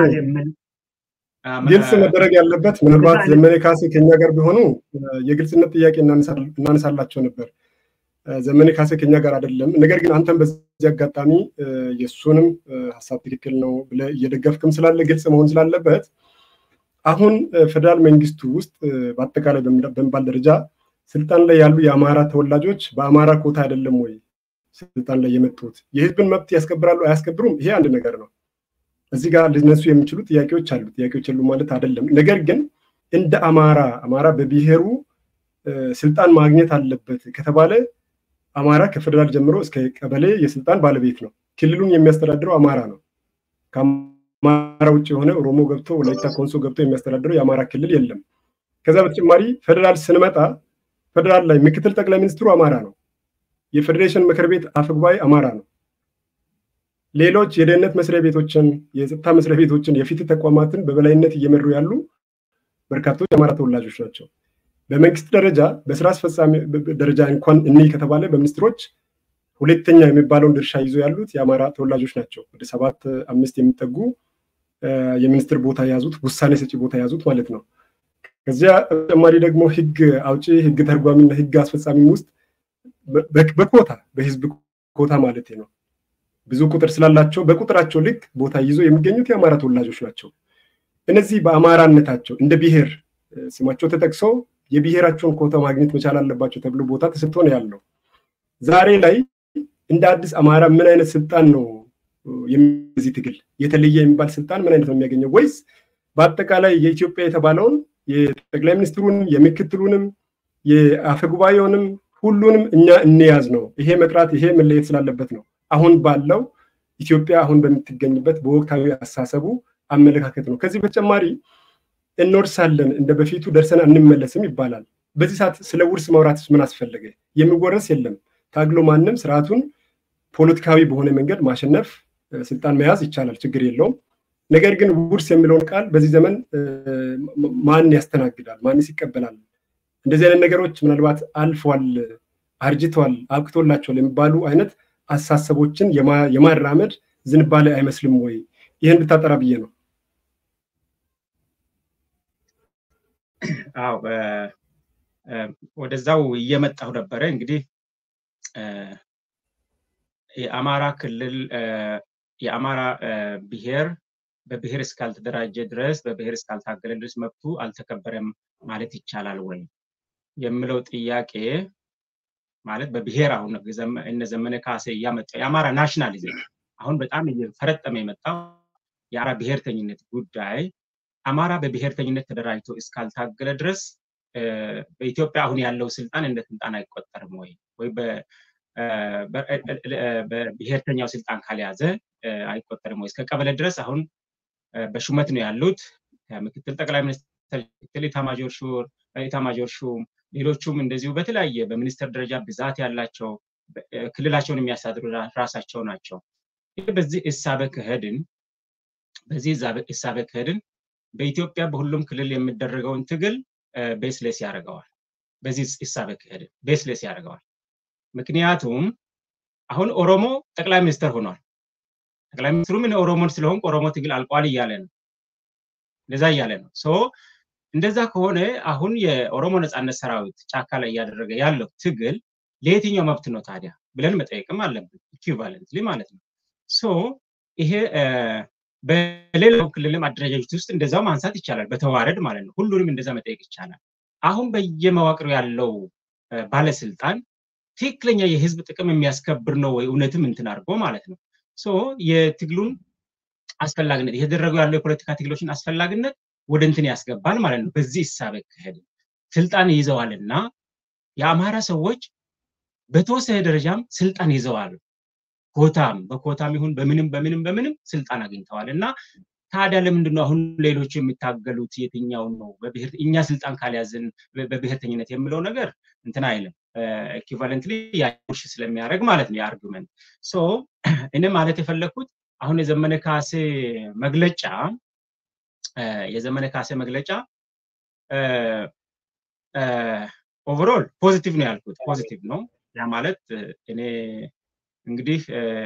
ግልጽ መደረግ ያለበት ምናልባት ዘመነ ካሴ ከኛ ጋር ቢሆኑ የግልጽነት ጥያቄ እናነሳላቸው ነበር። ዘመነ ካሴ ከኛ ጋር አይደለም። ነገር ግን አንተም በዚህ አጋጣሚ የሱንም ሐሳብ ትክክል ነው ብለ እየደገፍክም ስላለ ግልጽ መሆን ስላለበት አሁን ፌደራል መንግስቱ ውስጥ በአጠቃላይ በሚባል ደረጃ ስልጣን ላይ ያሉ የአማራ ተወላጆች በአማራ ኮታ አይደለም ወይ ስልጣን ላይ የመጡት? የህዝብን መብት ያስከብራሉ አያስከብሩም? ይሄ አንድ ነገር ነው። እዚህ ጋር ሊነሱ የሚችሉ ጥያቄዎች አሉ። ጥያቄዎች የሉ ማለት አይደለም። ነገር ግን እንደ አማራ አማራ በብሔሩ ስልጣን ማግኘት አለበት ከተባለ አማራ ከፌደራል ጀምሮ እስከ ቀበሌ የስልጣን ባለቤት ነው። ክልሉን የሚያስተዳድረው አማራ ነው። ከአማራ ውጭ የሆነ ኦሮሞ ገብቶ ወላይታ ኮንሶ ገብቶ የሚያስተዳድረው የአማራ ክልል የለም። ከዛ በተጨማሪ ፌደራል ስንመጣ ፌደራል ላይ ምክትል ጠቅላይ ሚኒስትሩ አማራ ነው። የፌዴሬሽን ምክር ቤት አፈጉባኤ አማራ ነው። ሌሎች የደህንነት መስሪያ ቤቶችን የጸጥታ መስሪያ ቤቶችን የፍትህ ተቋማትን በበላይነት እየመሩ ያሉ በርካቶች አማራ ተወላጆች ናቸው። በመንግስት ደረጃ በስራ አስፈጻሚ ደረጃ እንኳን እነይ ከተባለ በሚኒስትሮች ሁለተኛ የሚባለውን ድርሻ ይዞ ያሉት የአማራ ተወላጆች ናቸው። ወደ ሰባት አምስት የሚጠጉ የሚኒስትር ቦታ ያዙት ውሳኔ ሰጪ ቦታ ያዙት ማለት ነው። ከዚያ ተጨማሪ ደግሞ ህግ አውጪ ህግ ተርጓሚና ህግ አስፈጻሚ ውስጥ በኮታ በህዝብ ኮታ ማለት ነው ብዙ ቁጥር ስላላቸው በቁጥራቸው ልክ ቦታ ይዞ የሚገኙት የአማራ ተወላጆች ናቸው። እነዚህ በአማራነታቸው እንደ ብሔር ስማቸው ተጠቅሶ የብሔራቸውን ኮታ ማግኘት መቻል አለባቸው ተብሎ ቦታ ተሰጥቶ ነው ያለው። ዛሬ ላይ እንደ አዲስ አማራ ምን አይነት ስልጣን ነው የሚዚህ ትግል የተለየ የሚባል ስልጣን ምን አይነት ነው የሚያገኘው? ወይስ በአጠቃላይ የኢትዮጵያ የተባለውን የጠቅላይ ሚኒስትሩን የምክትሉንም የአፈጉባኤውንም ሁሉንም እኛ እንያዝ ነው? ይሄ መጥራት ይሄ መለየት ስላለበት ነው። አሁን ባለው ኢትዮጵያ አሁን በምትገኝበት በወቅታዊ አሳሰቡ አመለካከት ነው። ከዚህ በተጨማሪ እንወርሳለን እንደ በፊቱ ደርሰን አንመለስም ይባላል። በዚህ ሰዓት ስለ ውርስ ማውራት ምን አስፈለገ? የሚወረስ የለም። ታግሎ ማንም ስርዓቱን ፖለቲካዊ በሆነ መንገድ ማሸነፍ ስልጣን መያዝ ይቻላል፣ ችግር የለውም። ነገር ግን ውርስ የሚለውን ቃል በዚህ ዘመን ማን ያስተናግዳል? ማንስ ይቀበላል? እንደዚህ አይነት ነገሮች ምናልባት አልፏል፣ አርጅቷል፣ አብቅቶላቸዋል የሚባሉ አይነት አሳሰቦችን የማራመድ ዝንባሌ አይመስልም ወይ? ይሄን ብታጠራ ብዬ ነው። አዎ ወደዛው እየመጣሁ ነበረ። እንግዲህ የአማራ ክልል የአማራ ብሔር በብሔር እስካልተደራጀ ድረስ በብሔር እስካልታገለ ድረስ መብቱ አልተከበረም ማለት ይቻላል ወይ የሚለው ጥያቄ ማለት በብሔር አሁን እነ ዘመነ ካሴ ያመጣው የአማራ ናሽናሊዝም አሁን በጣም እየፈረጠመ የመጣው የአማራ ብሔርተኝነት ጉዳይ አማራ በብሔርተኝነት ተደራጅቶ እስካልታገለ ድረስ በኢትዮጵያ አሁን ያለው ስልጣን እንደ ስልጣን አይቆጠርም ወይ ወይ በብሔርተኛው ስልጣን ካልያዘ አይቆጠርም ወይ? እስከ ቀበሌ ድረስ አሁን በሹመት ነው ያሉት። ከምክትል ጠቅላይ ሚኒስትር ምክትል ኢታማዦር ሹር ኢታማዦር ሹም ሌሎቹም እንደዚሁ በተለያየ በሚኒስትር ደረጃ ብዛት ያላቸው ክልላቸውን የሚያስተዳድሩ ራሳቸው ናቸው። በዚህ እሳቤ ከሄድን በዚህ እሳቤ ከሄድን በኢትዮጵያ በሁሉም ክልል የሚደረገውን ትግል ቤስሌስ ያደርገዋል። በዚህ እሳቤ ከሄድን ቤስሌስ ያደርገዋል። ምክንያቱም አሁን ኦሮሞ ጠቅላይ ሚኒስትር ሆኗል። ጠቅላይ ሚኒስትሩ ምን ኦሮሞን ስለሆነ ኦሮሞ ትግል አልቋል እያለ ነው። እንደዛ እያለ ነው። ሶ እንደዛ ከሆነ አሁን የኦሮሞ ነጻነት ሰራዊት ጫካ ላይ ያደረገ ያለው ትግል ለየትኛው መብት ነው ታዲያ ብለን መጠየቅም አለብን። ኢኩቫለንትሊ ማለት ነው። ሶ ይሄ በሌላው ክልልም አደረጃጀት ውስጥ እንደዛው ማንሳት ይቻላል በተዋረድ ማለት ነው። ሁሉንም እንደዛ መጠየቅ ይቻላል። አሁን በየመዋቅሩ ያለው ባለስልጣን ትክክለኛ የህዝብ ጥቅም የሚያስከብር ነው ወይ እውነትም እንትን አድርጎ ማለት ነው። ሶ የትግሉን አስፈላጊነት እየተደረጉ ያለው የፖለቲካ ትግሎችን አስፈላጊነት ወደ እንትን ያስገባል ማለት ነው። በዚህ እሳቤ ከሄደ ስልጣን ይዘዋልና የአማራ ሰዎች በተወሰነ ደረጃም ስልጣን ይዘዋል። ኮታም በኮታም ይሁን በምንም በምንም በምንም ስልጣን አግኝተዋልና ታዲያ ለምንድን ነው አሁን ሌሎች የሚታገሉት የትኛው ነው? በብሔር እኛ ስልጣን ካልያዝን በብሔርተኝነት የሚለው ነገር እንትን አይልም። ኢኩቫለንትሊ ያውሽ ስለሚያደርግ ማለት ነው የአርጉመንት። ሶ እኔ ማለት የፈለኩት አሁን የዘመነ ካሴ መግለጫ የዘመነ ካሴ መግለጫ ኦቨርኦል ፖዚቲቭ ነው ያልኩት። ፖዚቲቭ ነው ያ ማለት እኔ እንግዲህ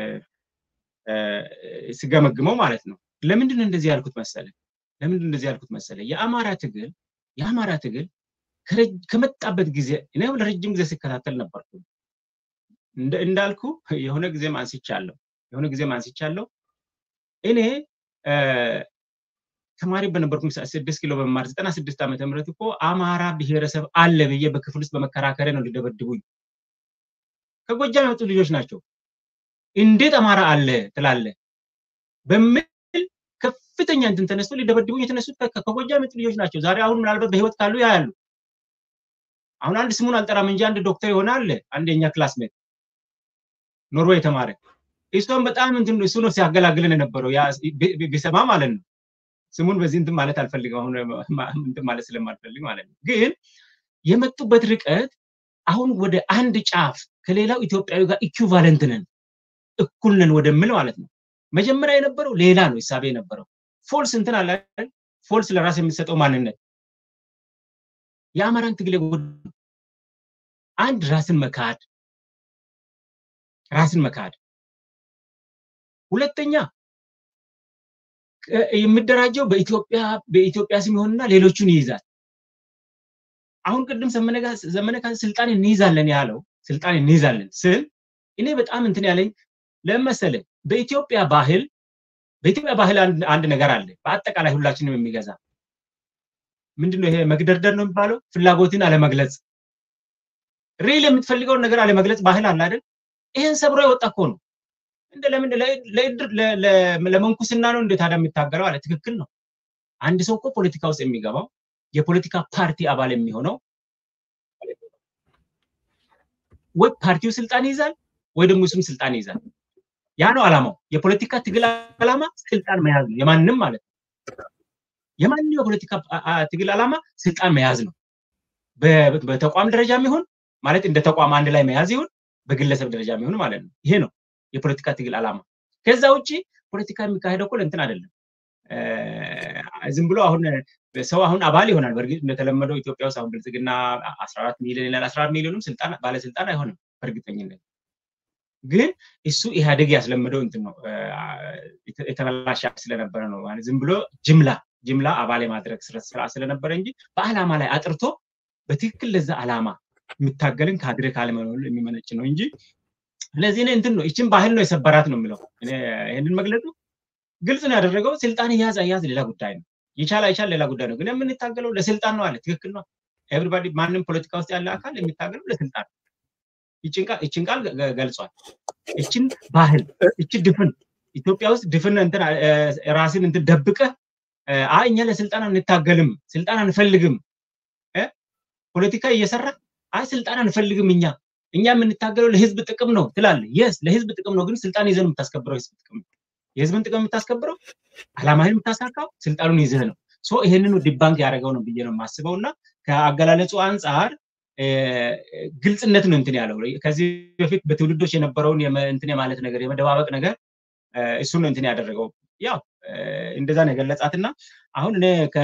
ሲገመግመው ማለት ነው። ለምንድን ነው እንደዚህ ያልኩት መሰለ? ለምንድን ነው እንደዚህ ያልኩት መሰለ? የአማራ ትግል የአማራ ትግል ከመጣበት ጊዜ እኔ ለረጅም ጊዜ ሲከታተል ነበርኩ። እንዳልኩ የሆነ ጊዜ ማንስቻለሁ የሆነ ጊዜ ማንስቻለሁ እኔ ተማሪ በነበርኩ ስድስት ኪሎ በመማር ዘጠና ስድስት ዓመተ ምህረት እኮ አማራ ብሔረሰብ አለ ብዬ በክፍል ውስጥ በመከራከረ ነው ሊደበድቡኝ። ከጎጃም የመጡ ልጆች ናቸው። እንዴት አማራ አለ ትላለ በሚል ከፍተኛ እንትን ተነስቶ ሊደበድቡኝ የተነሱት ከጎጃም የመጡ ልጆች ናቸው። ዛሬ አሁን ምናልባት በህይወት ካሉ ያያሉ። አሁን አንድ ስሙን አልጠራም እንጂ አንድ ዶክተር ይሆናል አንደኛ ክላስሜት ኖርዌይ ተማረ። እሱም በጣም እንትን እሱ ነው ሲያገላግለን የነበረው ያ ቢሰማ ማለት ነው። ስሙን በዚህ እንትን ማለት አልፈልግም አሁን እንትን ማለት ስለማልፈልግ ማለት ነው። ግን የመጡበት ርቀት አሁን ወደ አንድ ጫፍ ከሌላው ኢትዮጵያዊ ጋር ኢኩቫለንት ነን እኩል ነን ወደምል ማለት ነው። መጀመሪያ የነበረው ሌላ ነው ሂሳብ የነበረው ፎልስ እንትን አለ ፎልስ ለራስ የሚሰጠው ማንነት የአማራን ትግል አንድ ራስን መካድ ራስን መካድ ሁለተኛ የሚደራጀው በኢትዮጵያ በኢትዮጵያ ስም ይሆንና ሌሎቹን ይይዛል። አሁን ቅድም ዘመነ ካሴ ስልጣን እንይዛለን ያለው ስልጣን እንይዛለን ስል እኔ በጣም እንትን ያለኝ ለምሳሌ በኢትዮጵያ ባህል በኢትዮጵያ ባህል አንድ ነገር አለ በአጠቃላይ ሁላችንም የሚገዛ ምንድነው ይሄ መግደርደር ነው የሚባለው ፍላጎትን አለመግለጽ ሪል የምትፈልገው ነገር አለመግለጽ ባህል አለ አይደል? ይሄን ሰብሮ የወጣ እኮ ነው። እንደ ለምን ለይድር ለመንኩስና ነው እንደ ታዲያ የሚታገለው አለ። ትክክል ነው። አንድ ሰው እኮ ፖለቲካ ውስጥ የሚገባው የፖለቲካ ፓርቲ አባል የሚሆነው ወይ ፓርቲው ስልጣን ይዛል ወይ ደግሞ እሱም ስልጣን ይዛል። ያ ነው አላማው። የፖለቲካ ትግል አላማ ስልጣን መያዝ ነው የማንንም ማለት ነው። የማንንም የፖለቲካ ትግል አላማ ስልጣን መያዝ ነው። በተቋም ደረጃም ይሁን ማለት እንደ ተቋም አንድ ላይ መያዝ ይሁን በግለሰብ ደረጃም ይሁን ማለት ነው። ይሄ ነው የፖለቲካ ትግል አላማ። ከዛ ውጪ ፖለቲካ የሚካሄደው እኮ እንትን አይደለም። ዝም ብሎ አሁን ሰው አሁን አባል ይሆናል። በርግጥ እንደተለመደው ኢትዮጵያ ውስጥ አሁን ብልጽግና አስራ አራት ሚሊዮን ይላል። አስራ አራት ሚሊዮንም ስልጣን ባለስልጣን አይሆንም በእርግጠኝነት። ግን እሱ ኢህአዴግ ያስለመደው እንትን ነው የተበላሸ ስለነበረ ነው። ማለት ዝም ብሎ ጅምላ ጅምላ አባል የማድረግ ስራ ስለነበረ እንጂ በአላማ ላይ አጥርቶ በትክክል ለዛ አላማ የሚታገልን ካድሬ ካለመኖር የሚመነጭ ነው እንጂ ስለዚህ ነው እንትን ነው እቺን ባህል ነው የሰበራት ነው የሚለው። እኔ ይሄንን መግለጹ ግልጽ ነው ያደረገው። ስልጣን ያዝ ያዝ ሌላ ጉዳይ ነው። ይቻል አይቻል ሌላ ጉዳይ ነው። ግን የምንታገለው ለስልጣን ነው አለ። ትክክል ነው። ኤቭሪባዲ ማንንም ፖለቲካ ውስጥ ያለ አካል የሚታገለው ለስልጣን ነው። ይቺን ቃል ይቺን ቃል ገልጿል። ይቺን ባህል ይቺ ድፍን ኢትዮጵያ ውስጥ ድፍን እንትን ራስን እንትን ደብቀ አይ እኛ ለስልጣን አንታገልም ስልጣን አንፈልግም እ ፖለቲካ እየሰራ አይ ስልጣን አንፈልግም እኛ እኛ የምንታገለው ለህዝብ ጥቅም ነው ትላለህ። yes ለህዝብ ጥቅም ነው። ግን ስልጣን ይዘን የምታስከብረው ህዝብ ጥቅም ነው። የህዝብን ጥቅም የምታስከብረው አላማህን የምታሳካው ስልጣኑን ይዘህ ነው። ሶ ይሄንን ዲባንክ ያደረገው ነው ብዬ ነው የማስበውና ከአገላለጹ አንፃር ግልጽነት ነው እንትን ያለው ከዚህ በፊት በትውልዶች የነበረውን እንትን የማለት ነገር የመደባበቅ ነገር እሱ ነው እንትን ያደረገው ያው እንደዛ ነው ገለጻትና አሁን እኔ ከ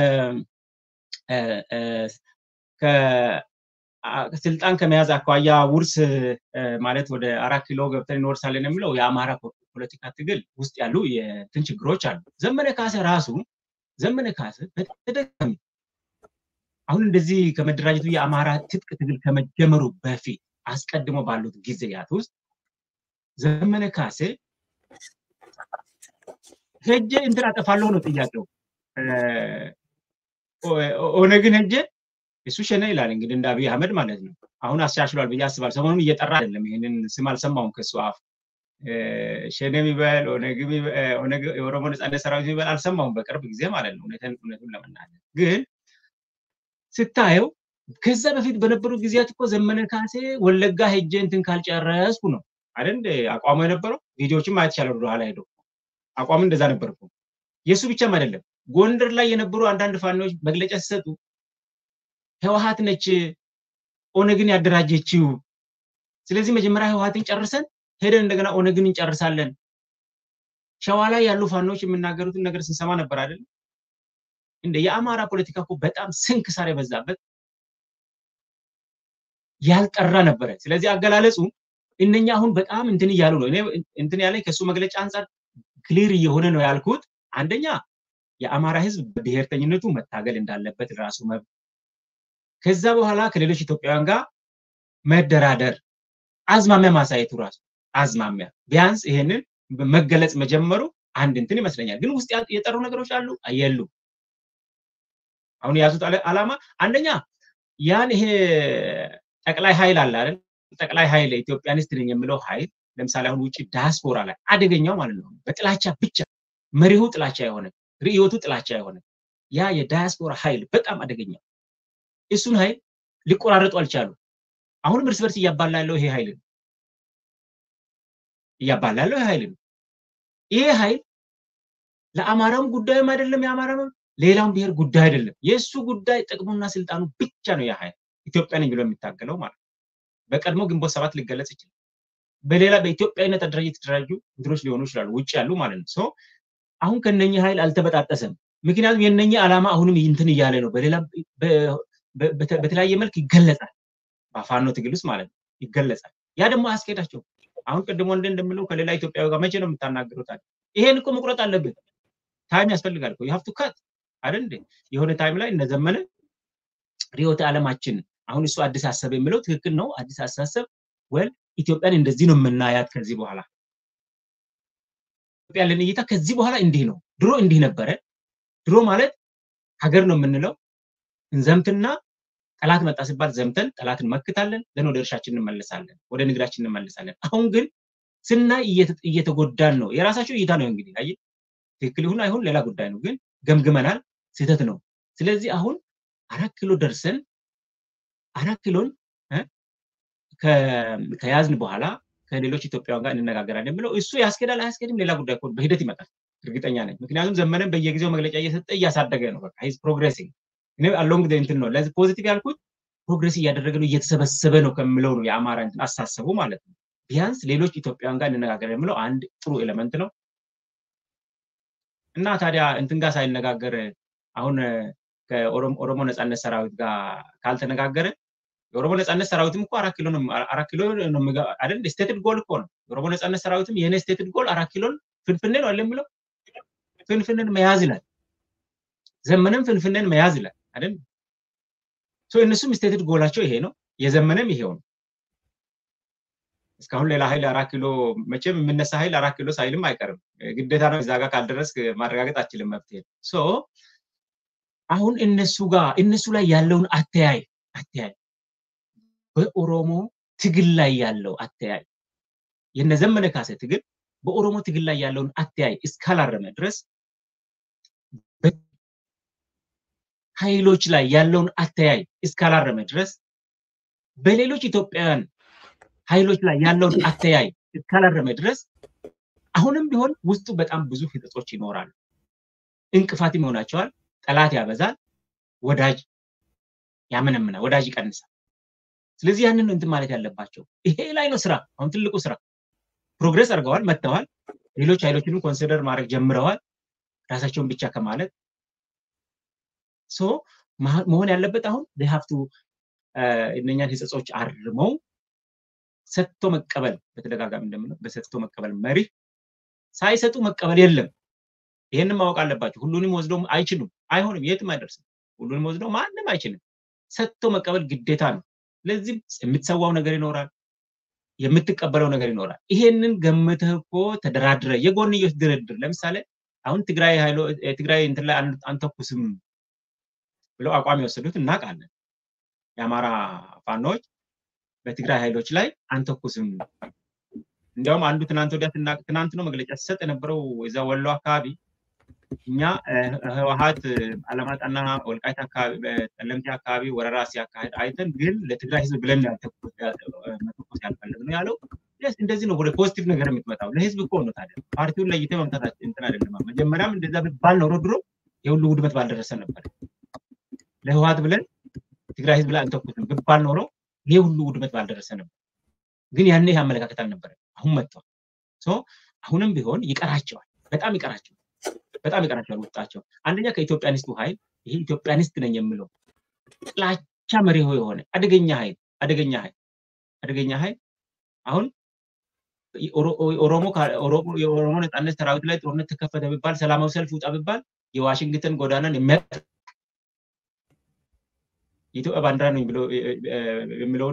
ከ ስልጣን ከመያዝ አኳያ ውርስ ማለት ወደ አራት ኪሎ ገብተን እንወርሳለን የሚለው የአማራ ፖለቲካ ትግል ውስጥ ያሉ የትን ችግሮች አሉ ዘመነ ካሴ ራሱ ዘመነ ካሴ በተደጋጋሚ አሁን እንደዚህ ከመደራጀቱ የአማራ ትጥቅ ትግል ከመጀመሩ በፊት አስቀድሞ ባሉት ጊዜያት ውስጥ ዘመነ ካሴ ሄጄ እንትን አጠፋለሁ ነው ጥያቄው ኦነግን ሄጄ እሱ ሸነ ይላል እንግዲህ እንደ አብይ አህመድ ማለት ነው አሁን አሻሽሏል ብዬ አስባለሁ ሰሞኑን እየጠራ አይደለም ይሄንን ስም አልሰማውም ከሱ አፍ ሸነ የሚባል ኦነግ ኦነግ የኦሮሞ ነጻነት ሰራዊት የሚባል አልሰማውም በቅርብ ጊዜ ማለት ነው እውነቱን እውነቱን ለመናገር ግን ስታየው ከዛ በፊት በነበሩ ጊዜያት እኮ ዘመነ ካሴ ወለጋ ሄጄ እንትን ካልጨረስኩ ነው አይደል አቋሙ የነበረው ቪዲዮዎችን ማየት ይችላል ወደ ኋላ ሄዶ አቋሙ እንደዛ ነበር እኮ የሱ ብቻም አይደለም ጎንደር ላይ የነበሩ አንዳንድ ፋኖች መግለጫ ሲሰጡ ህወሓት ነች ኦነግን ያደራጀችው ስለዚህ መጀመሪያ ህወሓትን ጨርሰን ሄደን እንደገና ኦነግን እንጨርሳለን ሸዋ ላይ ያሉ ፋኖች የሚናገሩትን ነገር ስንሰማ ነበር አይደል እንደ የአማራ ፖለቲካ እኮ በጣም ስንክሳር የበዛበት ያልጠራ ነበር ስለዚህ አገላለጹ እነኛ አሁን በጣም እንትን ይያሉ ነው እኔ እንትን ያለኝ ከሱ መግለጫ አንፃር ክሊር እየሆነ ነው ያልኩት አንደኛ የአማራ ህዝብ በብሔርተኝነቱ መታገል እንዳለበት ራሱ መብ ከዛ በኋላ ከሌሎች ኢትዮጵያውያን ጋር መደራደር አዝማሚያ ማሳየቱ ራሱ አዝማሚያ ቢያንስ ይሄንን መገለጽ መጀመሩ አንድ እንትን ይመስለኛል ግን ውስጥ የጠሩ ነገሮች አሉ አየሉ አሁን ያዙት አላማ አንደኛ ያን ይሄ ጠቅላይ ኃይል አለ አይደል ጠቅላይ ኃይል ኢትዮጵያኒስት ነኝ የሚለው ኃይል ለምሳሌ አሁን ውጪ ዳያስፖራ ላይ አደገኛው ማለት ነው በጥላቻ ብቻ መሪው ጥላቻ የሆነ ሪዮቱ ጥላቻ የሆነ ያ የዳያስፖራ ኃይል በጣም አደገኛው እሱን ኃይል ሊቆራረጡ አልቻሉ አሁን እርስ በርስ እያባላ ያለው ይሄ ኃይል እያባላ ያለው ይሄ ኃይል ይሄ ኃይል ለአማራም ጉዳይም አይደለም የአማራም ሌላም ብሔር ጉዳይ አይደለም የሱ ጉዳይ ጥቅሙና ስልጣኑ ብቻ ነው ያ ኃይል ኢትዮጵያን ብሎ የሚታገለው ማለት በቀድሞ ግንቦት ሰባት ሊገለጽ ይችላል በሌላ በኢትዮጵያዊነት አደረጃጀት ተደራጁ ድሮች ሊሆኑ ይችላሉ ውጭ ያሉ ማለት ነው ሶ አሁን ከነኛ ኃይል አልተበጣጠሰም ምክንያቱም የነኛ አላማ አሁንም እንትን ይያለ ነው በሌላ በተለያየ መልክ ይገለጻል ባፋኖ ትግልስ ማለት ነው ይገለጻል ያ ደግሞ አስከዳቸው አሁን ቀድሞ እንደምለው ከሌላ ኢትዮጵያዊ ጋር መቼ ነው የምታናገሩት ይሄን እኮ መቁረጥ አለበት ታይም ያስፈልጋል እኮ you have to cut አይደል የሆነ ታይም ላይ እነዘመነ ሪዮት ዓለማችን አሁን እሱ አዲስ ሐሳብ የሚለው ትክክል ነው አዲስ ሐሳብ ወል ኢትዮጵያን እንደዚህ ነው የምናያት ከዚህ በኋላ ኢትዮጵያ ለንይታ ከዚህ በኋላ እንዲህ ነው ድሮ እንዲህ ነበረ ድሮ ማለት ሀገር ነው የምንለው እንዘምትና ጠላት መጣ ሲባል ዘምተን ጠላትን መክታለን ለነ ወደ እርሻችን እንመለሳለን ወደ ንግዳችን እንመለሳለን አሁን ግን ስናይ እየተጎዳን ነው የራሳቸው እይታ ነው እንግዲህ አይ ትክክል ይሁን አይሁን ሌላ ጉዳይ ነው ግን ገምግመናል ስህተት ነው ስለዚህ አሁን አራት ኪሎ ደርሰን አራት ኪሎን ከያዝን በኋላ ከሌሎች ኢትዮጵያውያን ጋር እንነጋገራለን ብለው እሱ ያስከዳል አያስከድም ሌላ ጉዳይ እኮ በሂደት ይመጣል እርግጠኛ ነኝ ምክንያቱም ዘመነን በየጊዜው መግለጫ እየሰጠ እያሳደገ ነው በቃ ሂስ ፕሮግሬሲንግ እኔ along the እንትን ነው ለዚህ ፖዚቲቭ ያልኩት ፕሮግሬስ እያደረገ ነው እየተሰበሰበ ነው ከመለው ነው የአማራ እንትን አሳሰቡ ማለት ነው ቢያንስ ሌሎች ኢትዮጵያውያን ጋር እንነጋገራለን የሚለው አንድ ጥሩ ኤሌመንት ነው እና ታዲያ እንትን ጋር ሳይነጋገር አሁን ከኦሮሞ ነጻነት ሰራዊት ጋር ካልተነጋገረ የኦሮሞ ነጻነት ሰራዊትም እኮ አራት ኪሎ ነው አራት ኪሎ ነው አይደል ስቴትድ ጎል እኮ ነው የኦሮሞ ነጻነት ሰራዊትም የኔ ስቴትድ ጎል አራት ኪሎን ፍንፍኔ ነው አይደል ፍንፍኔን መያዝ ይላል ዘመነም ፍንፍኔን መያዝ ይላል አይደል ሶ እነሱም ስቴትድ ጎላቸው ይሄ ነው የዘመነም ይሄው ነው እስካሁን ሌላ ኃይል አራት ኪሎ መቼም የምነሳ ኃይል አራት ኪሎ ሳይልም አይቀርም ግዴታ ነው እዛ ጋር ካልደረስክ ማረጋገጥ አትችልም መብትህ ሶ አሁን እነሱ ጋር እነሱ ላይ ያለውን አተያይ አተያይ በኦሮሞ ትግል ላይ ያለው አተያይ የነዘመነ ካሴ ትግል በኦሮሞ ትግል ላይ ያለውን አተያይ እስካላረመ ድረስ ኃይሎች ላይ ያለውን አተያይ እስካላረመ ድረስ በሌሎች ኢትዮጵያውያን ኃይሎች ላይ ያለውን አተያይ እስካላረመ ድረስ አሁንም ቢሆን ውስጡ በጣም ብዙ ፍጥጦች ይኖራሉ እንቅፋት ይሆናቸዋል ጠላት ያበዛል፣ ወዳጅ ያመነምና ወዳጅ ይቀንሳል። ስለዚህ ያንን ነው እንትን ማለት ያለባቸው። ይሄ ላይ ነው ስራ አሁን ትልቁ ስራ። ፕሮግሬስ አድርገዋል መጥተዋል። ሌሎች ኃይሎችንም ኮንሲደር ማድረግ ጀምረዋል ራሳቸውን ብቻ ከማለት ሶ መሆን ያለበት አሁን they have to እነኛን ህጸጾች አርመው ሰጥቶ መቀበል በተደጋጋሚ እንደምነው በሰጥቶ መቀበል መሪ ሳይሰጡ መቀበል የለም። ይሄንን ማወቅ አለባቸው። ሁሉንም ወዝደው አይችሉም፣ አይሆንም፣ የትም አይደርስም። ሁሉንም ወዝደው ማንንም አይችልም። ሰጥቶ መቀበል ግዴታ ነው። ለዚህ የምትሰዋው ነገር ይኖራል፣ የምትቀበለው ነገር ይኖራል። ይሄንን ገምተህ እኮ ተደራድረ የጎንዮሽ ድርድር ለምሳሌ አሁን ትግራይ ኃይሎ ትግራይ እንትን ላይ አንተኩስም ብለው አቋም የወሰዱት እናውቃለን። የአማራ ፋኖች በትግራይ ኃይሎች ላይ አንተኩስም እንዲያውም አንዱ ትናንት ወዲያ ትናንት ነው መግለጫ ሲሰጥ የነበረው እዛ ወሎ አካባቢ እኛ ህወሓት አለማጣና ወልቃይት አካባቢ በጠለምት አካባቢ ወረራ ሲያካሂድ አይተን ግን ለትግራይ ህዝብ ብለን ያልተኩስ መተኮስ ያልፈለግ ነው ያለው። እንደዚህ ነው ወደ ፖዚቲቭ ነገር የምትመጣው። ለህዝብ እኮ ነው ታዲያ ፓርቲውን ለይተ መምጣት እንትን አይደለም። መጀመሪያም እንደዛ ቢባል ነው ድሮ የሁሉ ውድመት ባልደረሰ ነበር። ለህወሓት ብለን ትግራይ ህዝብ ላይ አንተኩስም ቢባል ነው የሁሉ ውድመት ባልደረሰ ነበር። ግን ያኔ ያመለካከት አልነበረ። አሁን መጥቷል። ሶ አሁንም ቢሆን ይቀራቸዋል፣ በጣም ይቀራቸዋል፣ በጣም ይቀራቸዋል ውጣቸው። አንደኛ ከኢትዮጵያኒስቱ ኃይል ይሄ ኢትዮጵያኒስት ነኝ የሚለው ጥላቻ መሪሆ የሆነ አደገኛ ኃይል አደገኛ ኃይል አደገኛ ኃይል አሁን ኦሮሞ ኦሮሞ የኦሮሞ ነጻነት ሰራዊት ላይ ጦርነት ተከፈተ ቢባል ሰላማዊ ሰልፍ ውጣ ቢባል የዋሽንግተን ጎዳናን የሚያጥ የኢትዮጵያ ባንዲራ ነው ብሎ የሚለውን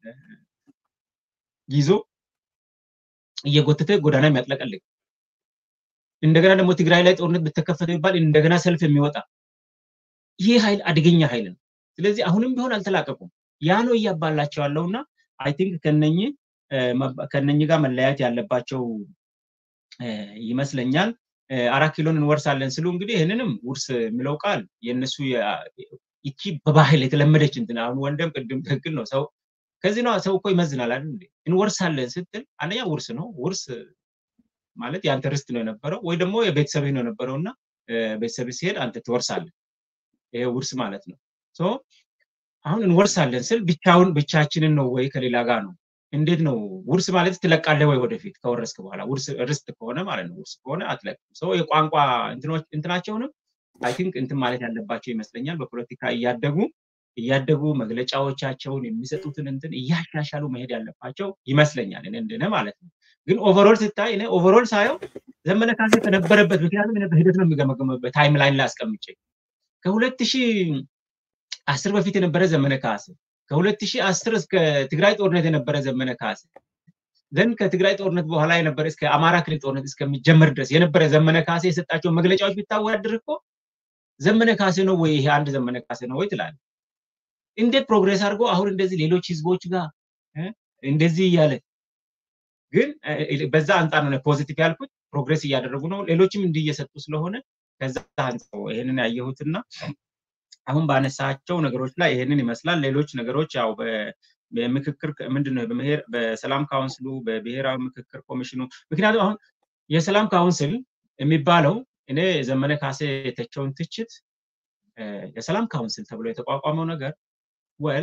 ይዞ እየጎተተ ጎዳና የሚያጥለቀልቅ እንደገና ደግሞ ትግራይ ላይ ጦርነት በተከፈተ ቢባል እንደገና ሰልፍ የሚወጣ ይሄ ኃይል አደገኛ ኃይል ነው። ስለዚህ አሁንም ቢሆን አልተላቀቁም። ያ ነው እያባላቸው ያለውና አይ ቲንክ ከነኚ ከነኚ ጋር መለያየት ያለባቸው ይመስለኛል። አራት ኪሎን እንወርሳለን ስሉ እንግዲህ ይሄንንም ውርስ የሚለው ቃል የነሱ ይቺ በባህል የተለመደች እንትን አሁን ወንደም ቅድም ትክክል ነው። ሰው ከዚህ ነው ሰው እኮ ይመዝናል አይደል እንዴ? እንወርሳለን ስትል አንደኛ ውርስ ነው። ውርስ ማለት ያንተ ርስት ነው የነበረው ወይ ደግሞ የቤተሰብህ ነው የነበረውና ቤተሰብህ ሲሄድ አንተ ትወርሳለህ። ይሄ ውርስ ማለት ነው። ሶ አሁን እንወርሳለን ስል ብቻውን ብቻችንን ነው ወይ ከሌላ ጋር ነው? እንዴት ነው ውርስ ማለት ትለቃለህ ወይ ወደፊት ከወረስክ በኋላ? ውርስ ርስት ከሆነ ማለት ነው። ውርስ ከሆነ አትለቅም። ሶ የቋንቋ እንትኖች እንትናቸውንም አይ ቲንክ እንትን ማለት ያለባቸው ይመስለኛል። በፖለቲካ እያደጉ እያደጉ መግለጫዎቻቸውን የሚሰጡትን እንትን እያሻሻሉ መሄድ ያለባቸው ይመስለኛል እኔ እንደነ ማለት ነው። ግን ኦቨርኦል ስታይ እኔ ኦቨርኦል ሳየው ዘመነ ካሴ ተነበረበት ምክንያቱም እኔ በሂደት ነው የሚገመገመበት ታይም ላይን ላይ አስቀምጬ ከሁለት ሺህ አስር በፊት የነበረ ዘመነ ካሴ ከሁለት ሺህ አስር እስከ ትግራይ ጦርነት የነበረ ዘመነ ካሴ ዘን ከትግራይ ጦርነት በኋላ የነበረ እስከ አማራ ክልል ጦርነት እስከሚጀመር ድረስ የነበረ ዘመነ ካሴ የሰጣቸው መግለጫዎች ቢታወዳድር እኮ ዘመነ ካሴ ነው ወይ ይሄ አንድ ዘመነ ካሴ ነው ወይ ትላለህ? እንዴት ፕሮግሬስ አድርጎ አሁን እንደዚህ ሌሎች ህዝቦች ጋር እንደዚህ ያለ ግን በዛ አንጣር ነው ፖዚቲቭ ያልኩት ፕሮግሬስ እያደረጉ ነው። ሌሎችም እንዲህ እየሰጡ ስለሆነ ከዛ አንጻር ይሄንን ያየሁትና አሁን ባነሳቸው ነገሮች ላይ ይሄንን ይመስላል። ሌሎች ነገሮች ያው በምክክር ምንድነው በመሄር በሰላም ካውንስሉ በብሔራዊ ምክክር ኮሚሽኑ ምክንያቱም አሁን የሰላም ካውንስል የሚባለው እኔ ዘመነ ካሴ የተቸውን ትችት የሰላም ካውንስል ተብሎ የተቋቋመው ነገር ወል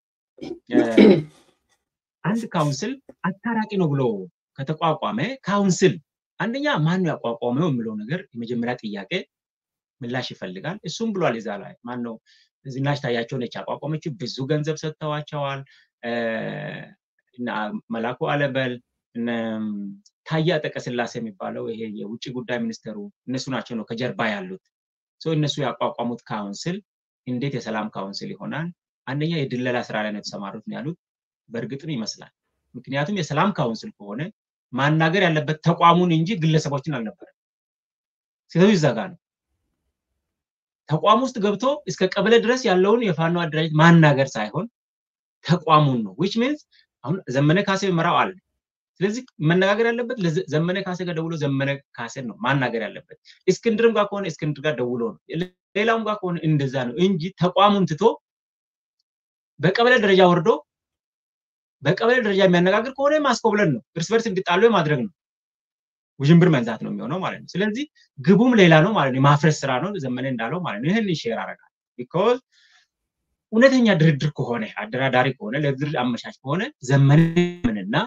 አንድ ካውንስል አታራቂ ነው ብሎ ከተቋቋመ ካውንስል አንደኛ ማን ነው ያቋቋመው የሚለው ነገር የመጀመሪያ ጥያቄ ምላሽ ይፈልጋል። እሱም ብሏል እዛ ላይ ማን ነው ዝናሽ ታያቸው ነች ያቋቋመችው ብዙ ገንዘብ ሰጥተዋቸዋል እና መላኩ አለበል እና ታያ ጠቀስላሴ የሚባለው ይሄ የውጭ ጉዳይ ሚኒስተሩ እነሱ ናቸው ነው ከጀርባ ያሉት። ሶ እነሱ ያቋቋሙት ካውንስል እንዴት የሰላም ካውንስል ይሆናል? አንደኛ የድለላ ስራ ላይ ነው የተሰማሩት ነው ያሉት። በእርግጥም ይመስላል። ምክንያቱም የሰላም ካውንስል ከሆነ ማናገር ያለበት ተቋሙን እንጂ ግለሰቦችን አልነበረም። ስለዚህ ዘጋ ነው ተቋም ውስጥ ገብቶ እስከ ቀበሌ ድረስ ያለውን የፋኖ አደራጅ ማናገር ሳይሆን ተቋሙን ነው which means አሁን ዘመነ ካሴ መራው አለ። ስለዚህ መነጋገር ያለበት ዘመነ ካሴ ጋር ደውሎ ዘመነ ካሴን ነው ማናገር ያለበት። እስክንድርም ጋር ከሆነ እስክንድር ጋር ደውሎ ነው ሌላውም ጋር ከሆነ እንደዛ ነው እንጂ ተቋሙን ትቶ በቀበሌ ደረጃ ወርዶ በቀበሌ ደረጃ የሚያነጋግር ከሆነ ማስኮብለን ነው እርስ በርስ እንዲጣሉ ማድረግ ነው። ውዥንብር መንዛት ነው የሚሆነው ማለት ነው። ስለዚህ ግቡም ሌላ ነው ማለት ነው። የማፍረስ ስራ ነው ዘመነ እንዳለው ማለት ነው። ይሄን ሼር አደርጋለሁ because እውነተኛ ድርድር ከሆነ አደራዳሪ ከሆነ ለድርድር አመቻች ከሆነ ዘመንና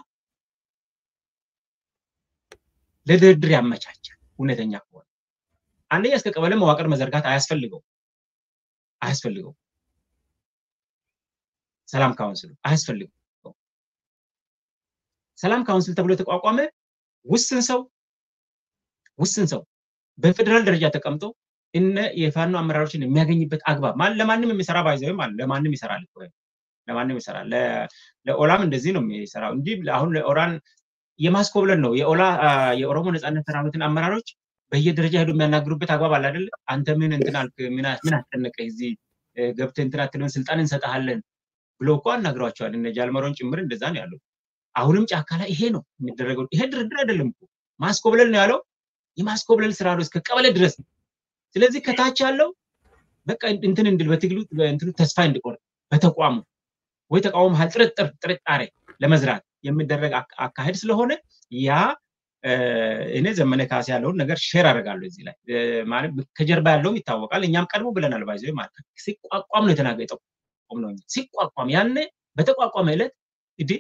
ለድርድር ያመቻቻል እውነተኛ ከሆነ አንደኛ እስከ ቀበሌ መዋቅር መዘርጋት አያስፈልገው አያስፈልገው ሰላም ካውንስል አያስፈልገው ሰላም ካውንስል ተብሎ ተቋቋመ ውስን ሰው ውስን ሰው በፌደራል ደረጃ ተቀምጦ እነ የፋኖ አመራሮችን የሚያገኝበት አግባብ ማን ለማንም የሚሰራ ባይዘው ማለት ለማንም ይሰራል እኮ ለማንም ይሰራል ለኦላም እንደዚህ ነው የሚሰራው እንጂ አሁን ለኦራን የማስኮብለን ነው የኦላ የኦሮሞ ነጻነት ሰራዊትን አመራሮች በየደረጃ ሄዶ የሚያናግሩበት አግባብ አለ አይደል አንተ ምን እንትን አልክ ምን ምን አስጠነቀ እዚህ ገብተህ እንትን አትልን ስልጣን እንሰጣለን ብሎ እኮ አናግሯቸዋል እነ ጃልመሮን ጭምር እንደዛ ነው ያለው አሁንም ጫካ ላይ ይሄ ነው የሚደረገው ይሄ ድርድር አይደለም እኮ ማስኮብለን ነው ያለው የማስኮብለን ስራ ነው እስከ ቀበሌ ድረስ ስለዚህ ከታች ያለው በቃ እንትን እንድል በትግሉ እንትን ተስፋ እንድቆርጥ በተቋሙ ወይ ተቋሙ ሀል ጥርጥር ጥርጣሬ ለመዝራት የሚደረግ አካሄድ ስለሆነ ያ እኔ ዘመነ ካሴ ያለው ነገር ሼር አደርጋለሁ እዚህ ላይ ማለት ከጀርባ ያለው ይታወቃል እኛም ቀድሞ ብለናል ባይዘው ማለት ሲቋቋም ነው የተናገጠው ቆም ነው ሲቋቋም ያኔ በተቋቋመ ዕለት እዲ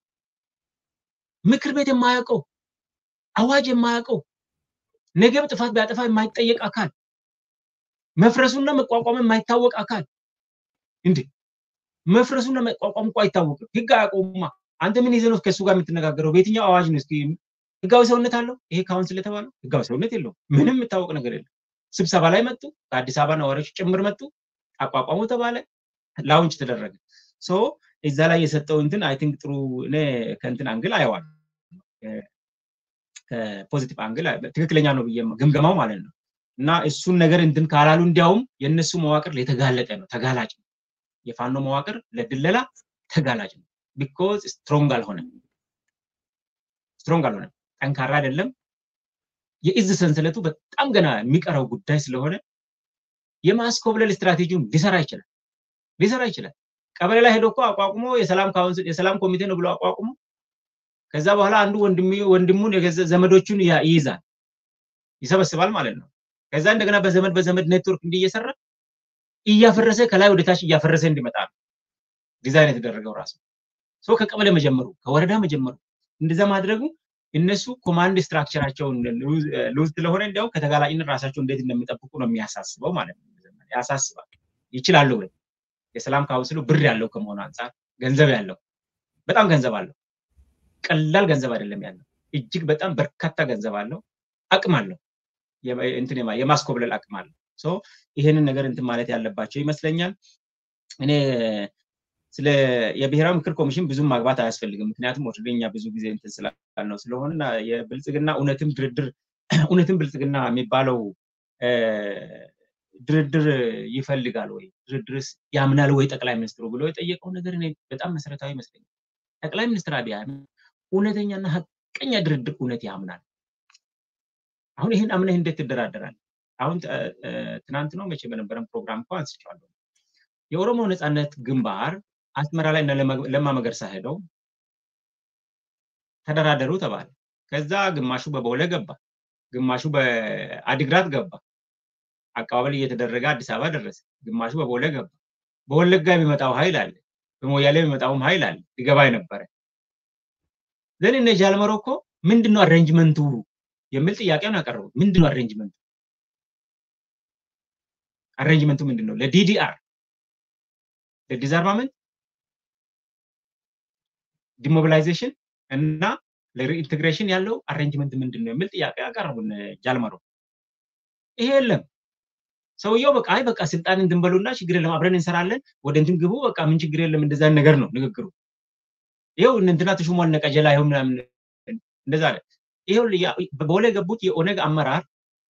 ምክር ቤት የማያውቀው አዋጅ የማያውቀው ነገም ጥፋት ቢያጠፋ የማይጠየቅ አካል መፍረሱና መቋቋም የማይታወቅ አካል እንዴ መፍረሱና መቋቋም እንኳን አይታወቅም ህግ አያውቀውማ አንተ ምን ይዘህ ነው ከሱ ጋር የምትነጋገረው በየትኛው አዋጅ ነው እስኪ ህጋዊ ሰውነት አለው ይሄ ካውንስል የተባለው ህጋዊ ሰውነት የለውም ምንም የታወቅ ነገር የለም ስብሰባ ላይ መጡ ከአዲስ አበባ ነዋሪዎች ጭምር መጡ አቋቋሙ ተባለ ላውንች ተደረገ ሶ እዛ ላይ የሰጠው እንትን አይ ቲንክ ጥሩ እኔ ከእንትን አንግል አይዋል ከፖዚቲቭ አንግል ትክክለኛ ነው ብዬ ግምገማው ማለት ነው እና እሱን ነገር እንትን ካላሉ እንዲያውም የነሱ መዋቅር ለተጋለጠ ነው ተጋላጭ ነው የፋኖ መዋቅር ለድለላ ተጋላጭ ነው because strong አልሆነም strong አልሆነም ጠንካራ አይደለም የኢዝ ሰንሰለቱ በጣም ገና የሚቀረው ጉዳይ ስለሆነ የማስኮብለል ስትራቴጂውን ሊሰራ ይችላል ሊሰራ ይችላል ቀበሌ ላይ ሄዶ እኮ አቋቁሞ የሰላም ካውንስል የሰላም ኮሚቴ ነው ብሎ አቋቁሞ ከዛ በኋላ አንዱ ወንድሙ ወንድሙን የገዘ ዘመዶቹን ይይዛል ይሰበስባል ማለት ነው ከዛ እንደገና በዘመድ በዘመድ ኔትወርክ እንዲየሰራ እያፈረሰ ከላይ ወደ ታች እያፈረሰ እንዲመጣ ዲዛይን የተደረገው ራሱ ሶ ከቀበሌ መጀመሩ ከወረዳ መጀመሩ እንደዛ ማድረጉ እነሱ ኮማንድ ስትራክቸራቸውን ሉዝ ስለሆነ እንዲያው ከተጋላጭነት ራሳቸው እንዴት እንደሚጠብቁ ነው የሚያሳስበው ማለት ነው ያሳስባል ይችላል ወይ የሰላም ካውንስሉ ብር ያለው ከመሆኑ አንፃር ገንዘብ ያለው በጣም ገንዘብ አለው ቀላል ገንዘብ አይደለም ያለው እጅግ በጣም በርካታ ገንዘብ አለው አቅም አለው እንትን የማስኮብለል አቅም አለው ሶ ይሄንን ነገር እንትን ማለት ያለባቸው ይመስለኛል እኔ ስለ የብሔራዊ ምክር ኮሚሽን ብዙ ማግባት አያስፈልግም ምክንያቱም ወርደኛ ብዙ ጊዜ እንትን ስላልነው ስለሆነና የብልጽግና ኡነትም ድርድር ኡነትም ብልጽግና የሚባለው ድርድር ይፈልጋል ወይ ድርድርስ ያምናል ወይ ጠቅላይ ሚኒስትሩ ብሎ የጠየቀው ነገር እኔ በጣም መሰረታዊ ይመስለኛል ጠቅላይ ሚኒስትር አብይ አህመድ ኡነተኛና ሐቀኛ ድርድር ኡነት ያምናል አሁን ይሄን አምነህ እንዴት ትደራደራለህ አሁን ትናንት ነው መቼ በነበረን ፕሮግራም እንኳን አንስቻለሁ የኦሮሞ ነጻነት ግንባር አስመራ ላይ ለማ መገርሳ ሄደው ተደራደሩ ተባለ ከዛ ግማሹ በቦሌ ገባ ግማሹ በአዲግራት ገባ አቀባበል እየተደረገ አዲስ አበባ ደረሰ ግማሹ በቦሌ ገባ በወለጋ የሚመጣው ኃይል አለ በሞያሌ የሚመጣው ኃይል አለ ይገባ የነበረ ዘን እነ ጃልመሮ እኮ ምንድነው አሬንጅመንቱ የሚል ጥያቄ ነው ያቀረቡት ምንድነው አሬንጅመንቱ አሬንጅመንቱ ምንድነው ለዲዲአር ለዲዛርማመንት ዲሞቢላይዜሽን እና ለሪኢንቴግሬሽን ያለው አሬንጅመንት ምንድነው የሚል ጥያቄ ያቀረቡን ጃልመሮ ይሄ የለም ሰውየው በቃ አይ በቃ ስልጣን እንድንበሉና ችግር የለም አብረን እንሰራለን ወደ እንትን ግቡ በቃ ምን ችግር የለም እንደዛ ነገር ነው ንግግሩ ይሄው እንትና ተሹሟል ነቀጀላ ይሄው ምናምን እንደዛ አለ ይሄው በቦሌ ገቡት የኦነግ አመራር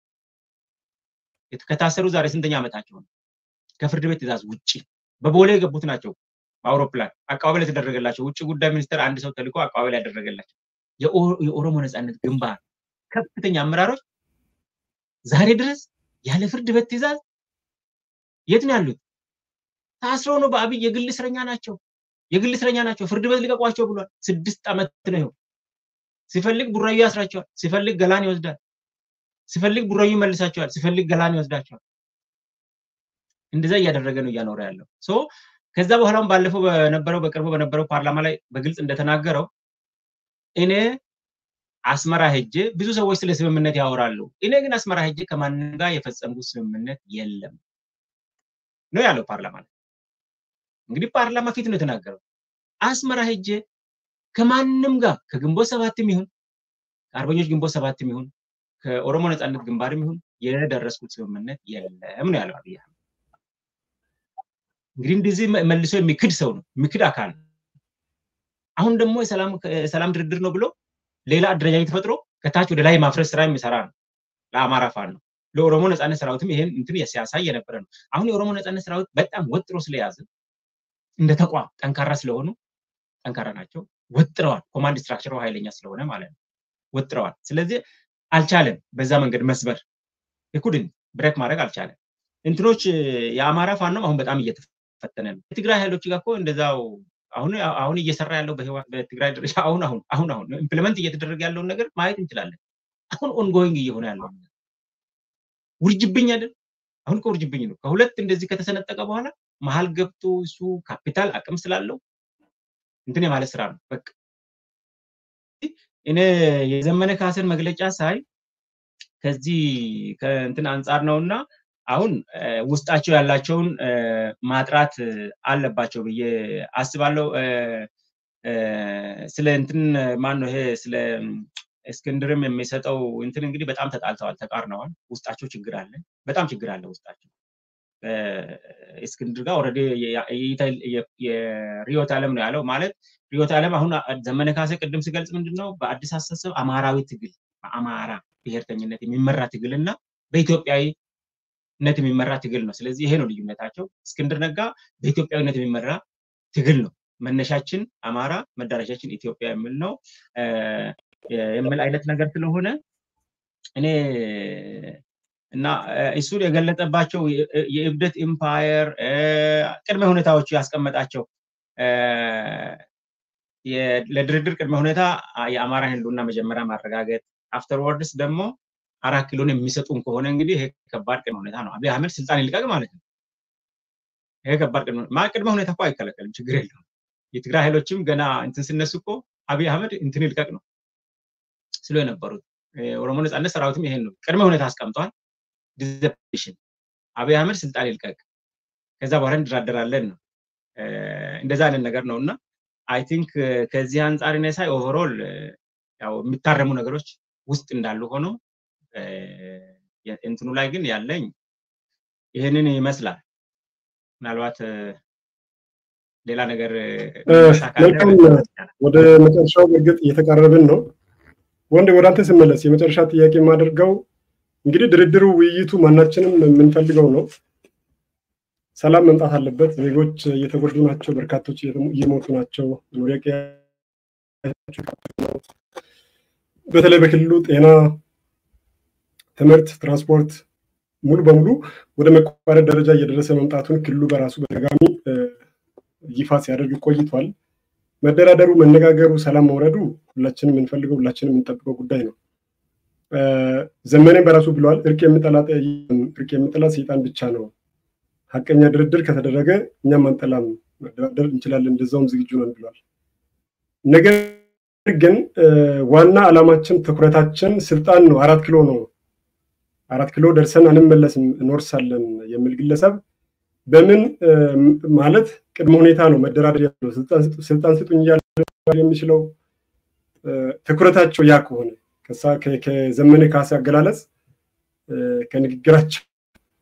የተከታሰሩ ዛሬ ስንተኛ ዓመታቸው ነው ከፍርድ ቤት ትዕዛዝ ውጪ በቦሌ ገቡት ናቸው በአውሮፕላን አቀባበል የተደረገላቸው ውጪ ጉዳይ ሚኒስትር አንድ ሰው ተልኮ አቀባበል ያደረገላቸው የኦሮሞ ነጻነት ግንባር ከፍተኛ አመራሮች ዛሬ ድረስ ያለ ፍርድ ቤት ትዕዛዝ የት ነው ያሉት ታስረው ነው በአብይ የግል እስረኛ ናቸው የግል እስረኛ ናቸው ፍርድ ቤት ሊቀቋቸው ብሏል ስድስት ዓመት ነው ሲፈልግ ቡራዩ ያስራቸዋል ሲፈልግ ገላን ይወስዳል ሲፈልግ ቡራዩ ይመልሳቸዋል ሲፈልግ ገላን ይወስዳቸዋል እንደዛ ያደረገ ነው ያኖር ያለው ሶ ከዛ በኋላም ባለፈው በነበረው በቅርቡ በነበረው ፓርላማ ላይ በግልጽ እንደተናገረው እኔ አስመራ ሄጄ ብዙ ሰዎች ስለ ስምምነት ያወራሉ እኔ ግን አስመራ ሄጄ ከማንም ጋር የፈጸምኩት ስምምነት የለም ነው ያለው ፓርላማ ላይ እንግዲህ ፓርላማ ፊት ነው የተናገረው አስመራ ሄጄ ከማንም ጋር ከግንቦት ሰባትም ይሁን ከአርበኞች ግንቦት ሰባትም ይሁን ከኦሮሞ ነጻነት ግንባርም ይሁን የደረስኩት ስምምነት የለም ነው ያለው አብይ አህመድ እንግዲህ እንደዚህ መልሶ የሚክድ ሰው ነው የሚክድ አካል አሁን ደግሞ ሰላም ሰላም ድርድር ነው ብሎ ሌላ አደረጃጀት ተፈጥሮ ከታች ወደ ላይ ማፍረስ ስራ የሚሰራ ነው ለአማራ ፋኖ ነው ለኦሮሞ ነጻነት ሰራዊትም ይሄን እንትን ያሳያየ ነበር ነው አሁን የኦሮሞ ነጻነት ሰራዊት በጣም ወጥሮ ስለያዘ እንደ ተቋም ጠንካራ ስለሆኑ ጠንካራ ናቸው ወጥረዋል ኮማንድ ስትራክቸሩ ኃይለኛ ስለሆነ ማለት ነው ወጥረዋል ስለዚህ አልቻለም በዛ መንገድ መስበር ይኩድን ብሬክ ማድረግ አልቻለም እንትኖች የአማራ ፋኖ አሁን በጣም እየተፈተነ ነው የትግራይ ኃይሎች ጋር እኮ እንደዛው አሁን አሁን እየሰራ ያለው በትግራይ ደረጃ አሁን አሁን አሁን አሁን ኢምፕሊመንት እየተደረገ ያለው ነገር ማየት እንችላለን አሁን ኦንጎይንግ እየሆነ ያለው ውርጅብኝ አይደል አሁን ከውርጅብኝ ነው ከሁለት እንደዚህ ከተሰነጠቀ በኋላ መሃል ገብቶ እሱ ካፒታል አቅም ስላለው እንትን የማለት ስራ ነው በቃ እኔ የዘመነ ካሰን መግለጫ ሳይ ከዚህ ከእንትን አንፃር ነውና አሁን ውስጣቸው ያላቸውን ማጥራት አለባቸው ብዬ አስባለሁ ስለ እንትን ማን ነው ይሄ ስለ እስክንድርም የሚሰጠው እንትን እንግዲህ በጣም ተጣልተዋል ተቃርነዋል ውስጣቸው ችግር አለ በጣም ችግር አለ ውስጣቸው እስክንድር ጋር ኦሬዲ የሪዮት ዓለም ነው ያለው ማለት ሪዮት ዓለም አሁን ዘመነ ካሰ ቅድም ሲገልጽ ምንድነው በአዲስ አስተሳሰብ አማራዊ ትግል በአማራ ብሔርተኝነት የሚመራ ትግልና በኢትዮጵያዊ ነት የሚመራ ትግል ነው ስለዚህ ይሄ ነው ልዩነታቸው እስክንድር ነጋ በኢትዮጵያዊነት የሚመራ ትግል ነው መነሻችን አማራ መዳረሻችን ኢትዮጵያ የሚል ነው የሚል አይነት ነገር ስለሆነ እኔ እና እሱ የገለጠባቸው የእብደት ኢምፓየር ቅድመ ሁኔታዎች ያስቀመጣቸው ለድርድር ቅድመ ሁኔታ የአማራ ህልውና መጀመሪያ ማረጋገጥ አፍተርዋርድስ ደግሞ አራት ኪሎን የሚሰጡን ከሆነ እንግዲህ ይሄ ከባድ ቅድመ ሁኔታ ነው አብይ አህመድ ስልጣን ይልቀቅ ማለት ነው ይሄ ከባድ ቅድመ ሁኔታ እኮ አይከለከልም ችግር የለውም የትግራይ ኃይሎችም ገና እንትን ሲነሱ እኮ አብይ አህመድ እንትን ይልቀቅ ነው ስለ የነበሩት ኦሮሞ ነጻነት ሰራዊትም ይሄን ነው ቅድመ ሁኔታ አስቀምጧል ዲዘፕሽን አብይ አህመድ ስልጣን ይልቀቅ ከዛ በኋላ እንድራደራለን ነው እንደዛ አይነት ነገር ነውና አይ ቲንክ ከዚህ አንፃር ነው ሳይ ኦቨርኦል ያው የሚታረሙ ነገሮች ውስጥ እንዳሉ ሆኖ እንትኑ ላይ ግን ያለኝ ይሄንን ይመስላል ምናልባት ሌላ ነገር ወደ መጨረሻው በግጥ እየተቃረብን ነው ወንድ ወደ አንተ ስመለስ የመጨረሻ ጥያቄ ማድርገው እንግዲህ ድርድሩ ውይይቱ ማናችንም የምንፈልገው ነው ሰላም መምጣት አለበት ዜጎች እየተጎዱ ናቸው በርካቶች እየሞቱ ናቸው ኑሪያቄ በተለይ በክልሉ ጤና ትምህርት ትራንስፖርት ሙሉ በሙሉ ወደ መቋረጥ ደረጃ እየደረሰ መምጣቱን ክልሉ በራሱ በተጋሚ ይፋ ሲያደርግ ቆይቷል መደራደሩ መነጋገሩ ሰላም መውረዱ ሁላችንም እንፈልገው ሁላችንም እንጠብቀው ጉዳይ ነው ዘመኔ በራሱ ብሏል እርቅ የሚጠላ እርቅ የሚጠላ ሰይጣን ብቻ ነው ሐቀኛ ድርድር ከተደረገ እኛም አንጠላም መደራደር እንችላለን እንደዛውም ዝግጁ ነን ብሏል ነገር ግን ዋና አላማችን ትኩረታችን ስልጣን ነው አራት ኪሎ ነው አራት ኪሎ ደርሰን አንመለስም እንወርሳለን የሚል ግለሰብ በምን ማለት ቅድመ ሁኔታ ነው መደራደር ያለው ስልጣን ስልጣን ስጡኝ ያለው የሚችለው ትኩረታቸው ያ ከሆነ ከሳ ከዘመነ ካሳ አገላለጽ ከንግግራቸው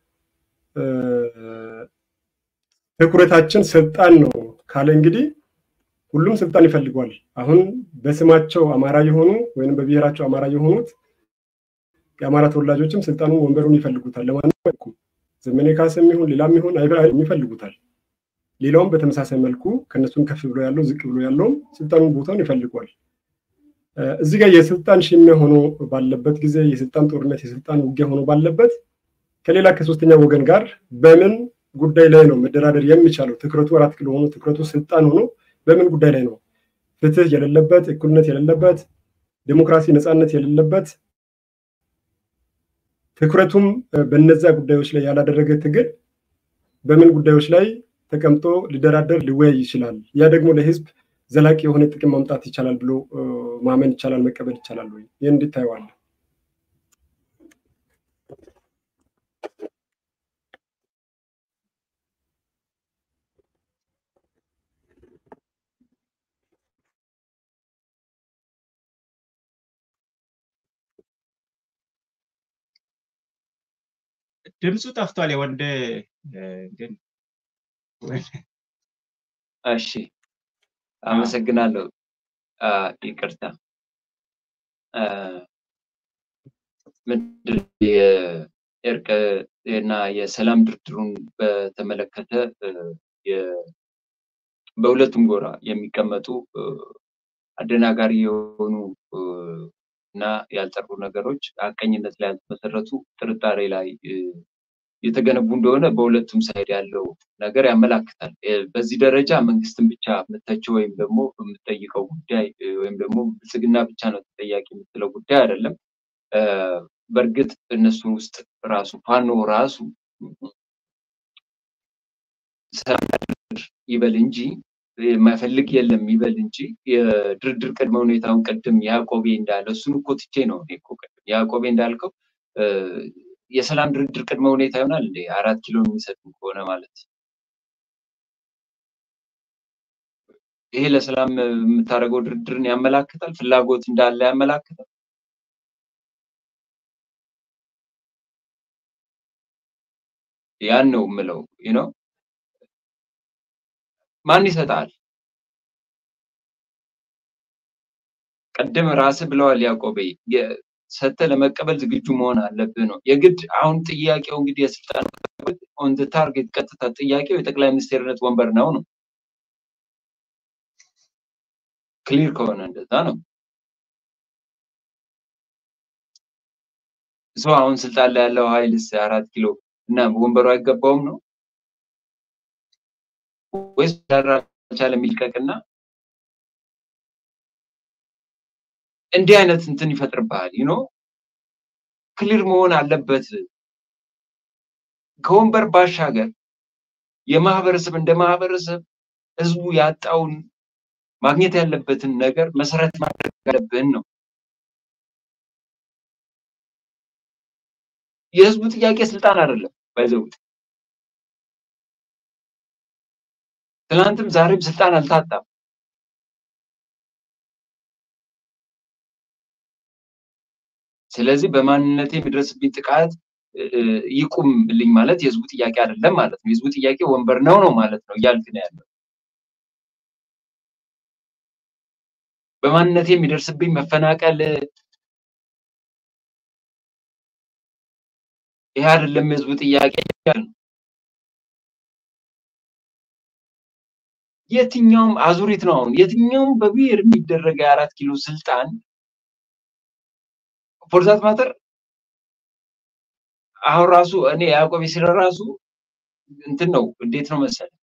ትኩረታችን ስልጣን ነው ካለ እንግዲህ ሁሉም ስልጣን ይፈልጋል አሁን በስማቸው አማራ የሆኑ ወይንም በብሔራቸው አማራ የሆኑት የአማራ ተወላጆችም ስልጣኑን ወንበሩን ይፈልጉታል ለማንኛውም ዘመነ ካሰም ይሁን ሌላም ይሁን አይብራሂም ይፈልጉታል ሌላውም በተመሳሳይ መልኩ ከነሱም ከፍ ብሎ ያለው ዝቅ ብሎ ያለው ስልጣኑን ቦታውን ይፈልጋል እዚህ ጋር የስልጣን ሽሚያ ሆኖ ባለበት ጊዜ የስልጣን ጦርነት የስልጣን ውጊያ ሆኖ ባለበት ከሌላ ከሶስተኛ ወገን ጋር በምን ጉዳይ ላይ ነው መደራደር የሚቻለው ትኩረቱ አራት ኪሎ ሆኖ ትኩረቱ ስልጣን ሆኖ በምን ጉዳይ ላይ ነው ፍትህ የሌለበት እኩልነት የሌለበት ዲሞክራሲ ነፃነት የሌለበት ትኩረቱም በነዛ ጉዳዮች ላይ ያላደረገ ትግል በምን ጉዳዮች ላይ ተቀምጦ ሊደራደር ሊወያይ ይችላል? ያ ደግሞ ለህዝብ ዘላቂ የሆነ ጥቅም ማምጣት ይቻላል ብሎ ማመን ይቻላል፣ መቀበል ይቻላል ወይ? ይሄን እንዴት ታየዋለህ? ድምፁ ጠፍቷል የወንድ ግን እሺ አመሰግናለሁ። ይቅርታ ምንድን የእርቅ እና የሰላም ድርድሩን በተመለከተ በሁለቱም ጎራ የሚቀመጡ አደናጋሪ የሆኑ እና ያልጠሩ ነገሮች ሐቀኝነት ላይ ያልተመሰረቱ ጥርጣሬ ላይ የተገነቡ እንደሆነ በሁለቱም ሳይድ ያለው ነገር ያመላክታል። በዚህ ደረጃ መንግስትን ብቻ የምተቸው ወይም ደግሞ የምትጠይቀው ጉዳይ ወይም ደግሞ ብልጽግና ብቻ ነው ተጠያቂ የምትለው ጉዳይ አይደለም። በእርግጥ እነሱ ውስጥ ራሱ ፋኖ ራሱ ይበል እንጂ የማይፈልግ የለም ይበል እንጂ የድርድር ቅድመ ሁኔታውን ቅድም ያዕቆቤ እንዳለ እሱን እኮ ትቼ ነው እኮ ቅድም ያዕቆቤ እንዳልከው የሰላም ድርድር ቅድመ ሁኔታ ይሆናል እንዴ? አራት ኪሎ የሚሰጥ ከሆነ ማለት ይሄ ለሰላም የምታደርገው ድርድርን ያመላክታል፣ ፍላጎት እንዳለ ያመላክታል። ያን ነው የምለው you know ማን ይሰጣል? ቀደም ራስ ብለዋል ያዕቆቤ ሰተ ለመቀበል ዝግጁ መሆን አለብህ ነው የግድ። አሁን ጥያቄው እንግዲህ የስልጣን ኦን ዘ ታርጌት ቀጥታ ጥያቄው የጠቅላይ ሚኒስትርነት ወንበር ነው ነው ክሊር ከሆነ እንደዛ ነው። ሰው አሁን ስልጣን ላይ ያለው ኃይልስ አራት ኪሎ እና ወንበሩ አይገባውም ነው ወይስ ዳራቻለ ሚልቀቅና እንዲህ አይነት እንትን ይፈጥርባል you know ክሊር መሆን አለበት። ከወንበር ባሻገር የማህበረሰብ እንደ ማህበረሰብ ህዝቡ ያጣውን ማግኘት ያለበትን ነገር መሰረት ማድረግ አለብን ነው። የህዝቡ ጥያቄ ስልጣን አይደለም ባይዘው ትላንትም ዛሬም ስልጣን አልታጣም። ስለዚህ በማንነቴ የሚደርስብኝ ጥቃት ይቁምልኝ ማለት የህዝቡ ጥያቄ አይደለም ማለት ነው። የህዝቡ ጥያቄ ወንበር ነው ነው ማለት ነው እያልክ ነው ያለው። በማንነቴ የሚደርስብኝ መፈናቀል ይሄ አይደለም የህዝቡ ጥያቄ። የትኛውም አዙሪት ነው አሁን የትኛውም በብሔር የሚደረግ የአራት ኪሎ ስልጣን for that matter አሁን ራሱ እኔ ያዕቆብ ሲራ ራሱ እንትን ነው እንዴት ነው መሰለህ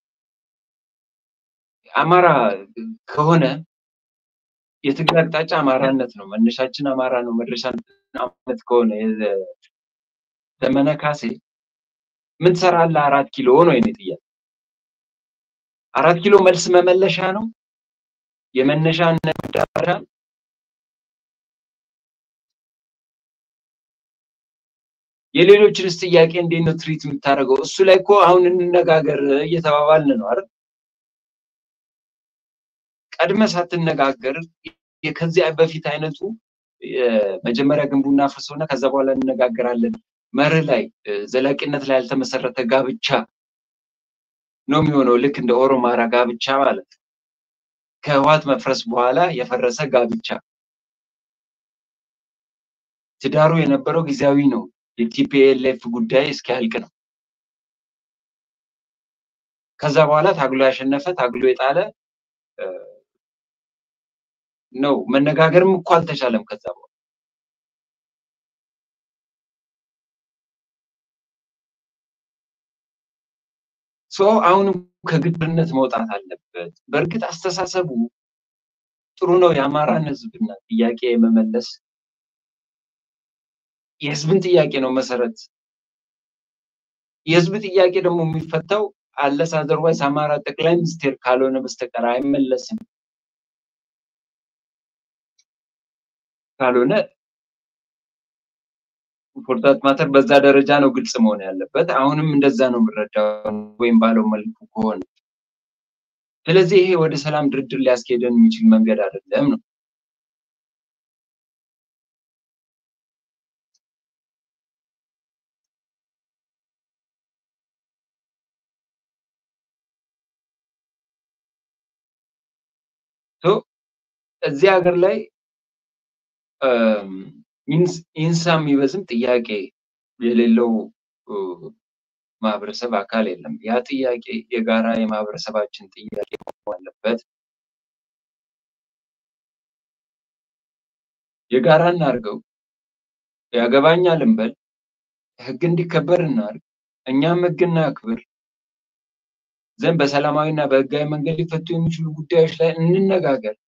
አማራ ከሆነ የትግራይ አቅጣጫ አማራነት ነው መነሻችን አማራ ነው መድረሻችን አማራነት ከሆነ ዘመነ ካሴ ምን ትሰራለህ አራት ኪሎ ነው የኔ ጥያቄ። አራት ኪሎ መልስ መመለሻ ነው የመነሻን ዳራ የሌሎችንስ ጥያቄ እንዴት ነው ትሪት የምታደርገው? እሱ ላይ እኮ አሁን እንነጋገር እየተባባልን ነው አይደል? ቀድመ ሳትነጋገር ከዚህ በፊት አይነቱ መጀመሪያ ግንቡና ፍርሶና ከዛ በኋላ እንነጋገራለን መርህ ላይ ዘላቂነት ላይ ያልተመሰረተ ጋብቻ ነው የሚሆነው። ልክ እንደ ኦሮማራ ጋብቻ ማለት ከህወሓት መፍረስ በኋላ የፈረሰ ጋብቻ ትዳሩ የነበረው ጊዜያዊ ነው። የቲፒኤልኤፍ ጉዳይ እስኪያልቅ ነው። ከዛ በኋላ ታግሎ ያሸነፈ ታግሎ የጣለ ነው። መነጋገርም እኮ አልተቻለም ከዛ በኋላ ሶ አሁን ከግድነት መውጣት አለበት። በርግጥ አስተሳሰቡ ጥሩ ነው የአማራን ህዝብና ጥያቄ የመመለስ የህዝብን ጥያቄ ነው መሰረት የህዝብ ጥያቄ ደግሞ የሚፈታው አለስ አዘርዋይስ አማራ ጠቅላይ ሚኒስቴር ካልሆነ በስተቀር አይመለስም ካልሆነ ፎርታት ማተር በዛ ደረጃ ነው ግልጽ መሆን ያለበት አሁንም እንደዛ ነው ምረዳው ወይም ባለው መልኩ ከሆነ ስለዚህ ይሄ ወደ ሰላም ድርድር ሊያስኬደን የሚችል መንገድ አይደለም ነው ሶ እዚህ ሀገር ላይ ኢንሳም ይበዝም ጥያቄ የሌለው ማህበረሰብ አካል የለም ያ ጥያቄ የጋራ የማህበረሰባችን ጥያቄ አለበት የጋራ እናርገው ያገባኛል እንበል ህግ እንዲከበር እናርግ እኛም ህግና ክብር ዘን በሰላማዊና በህጋዊ መንገድ ሊፈቱ የሚችሉ ጉዳዮች ላይ እንነጋገር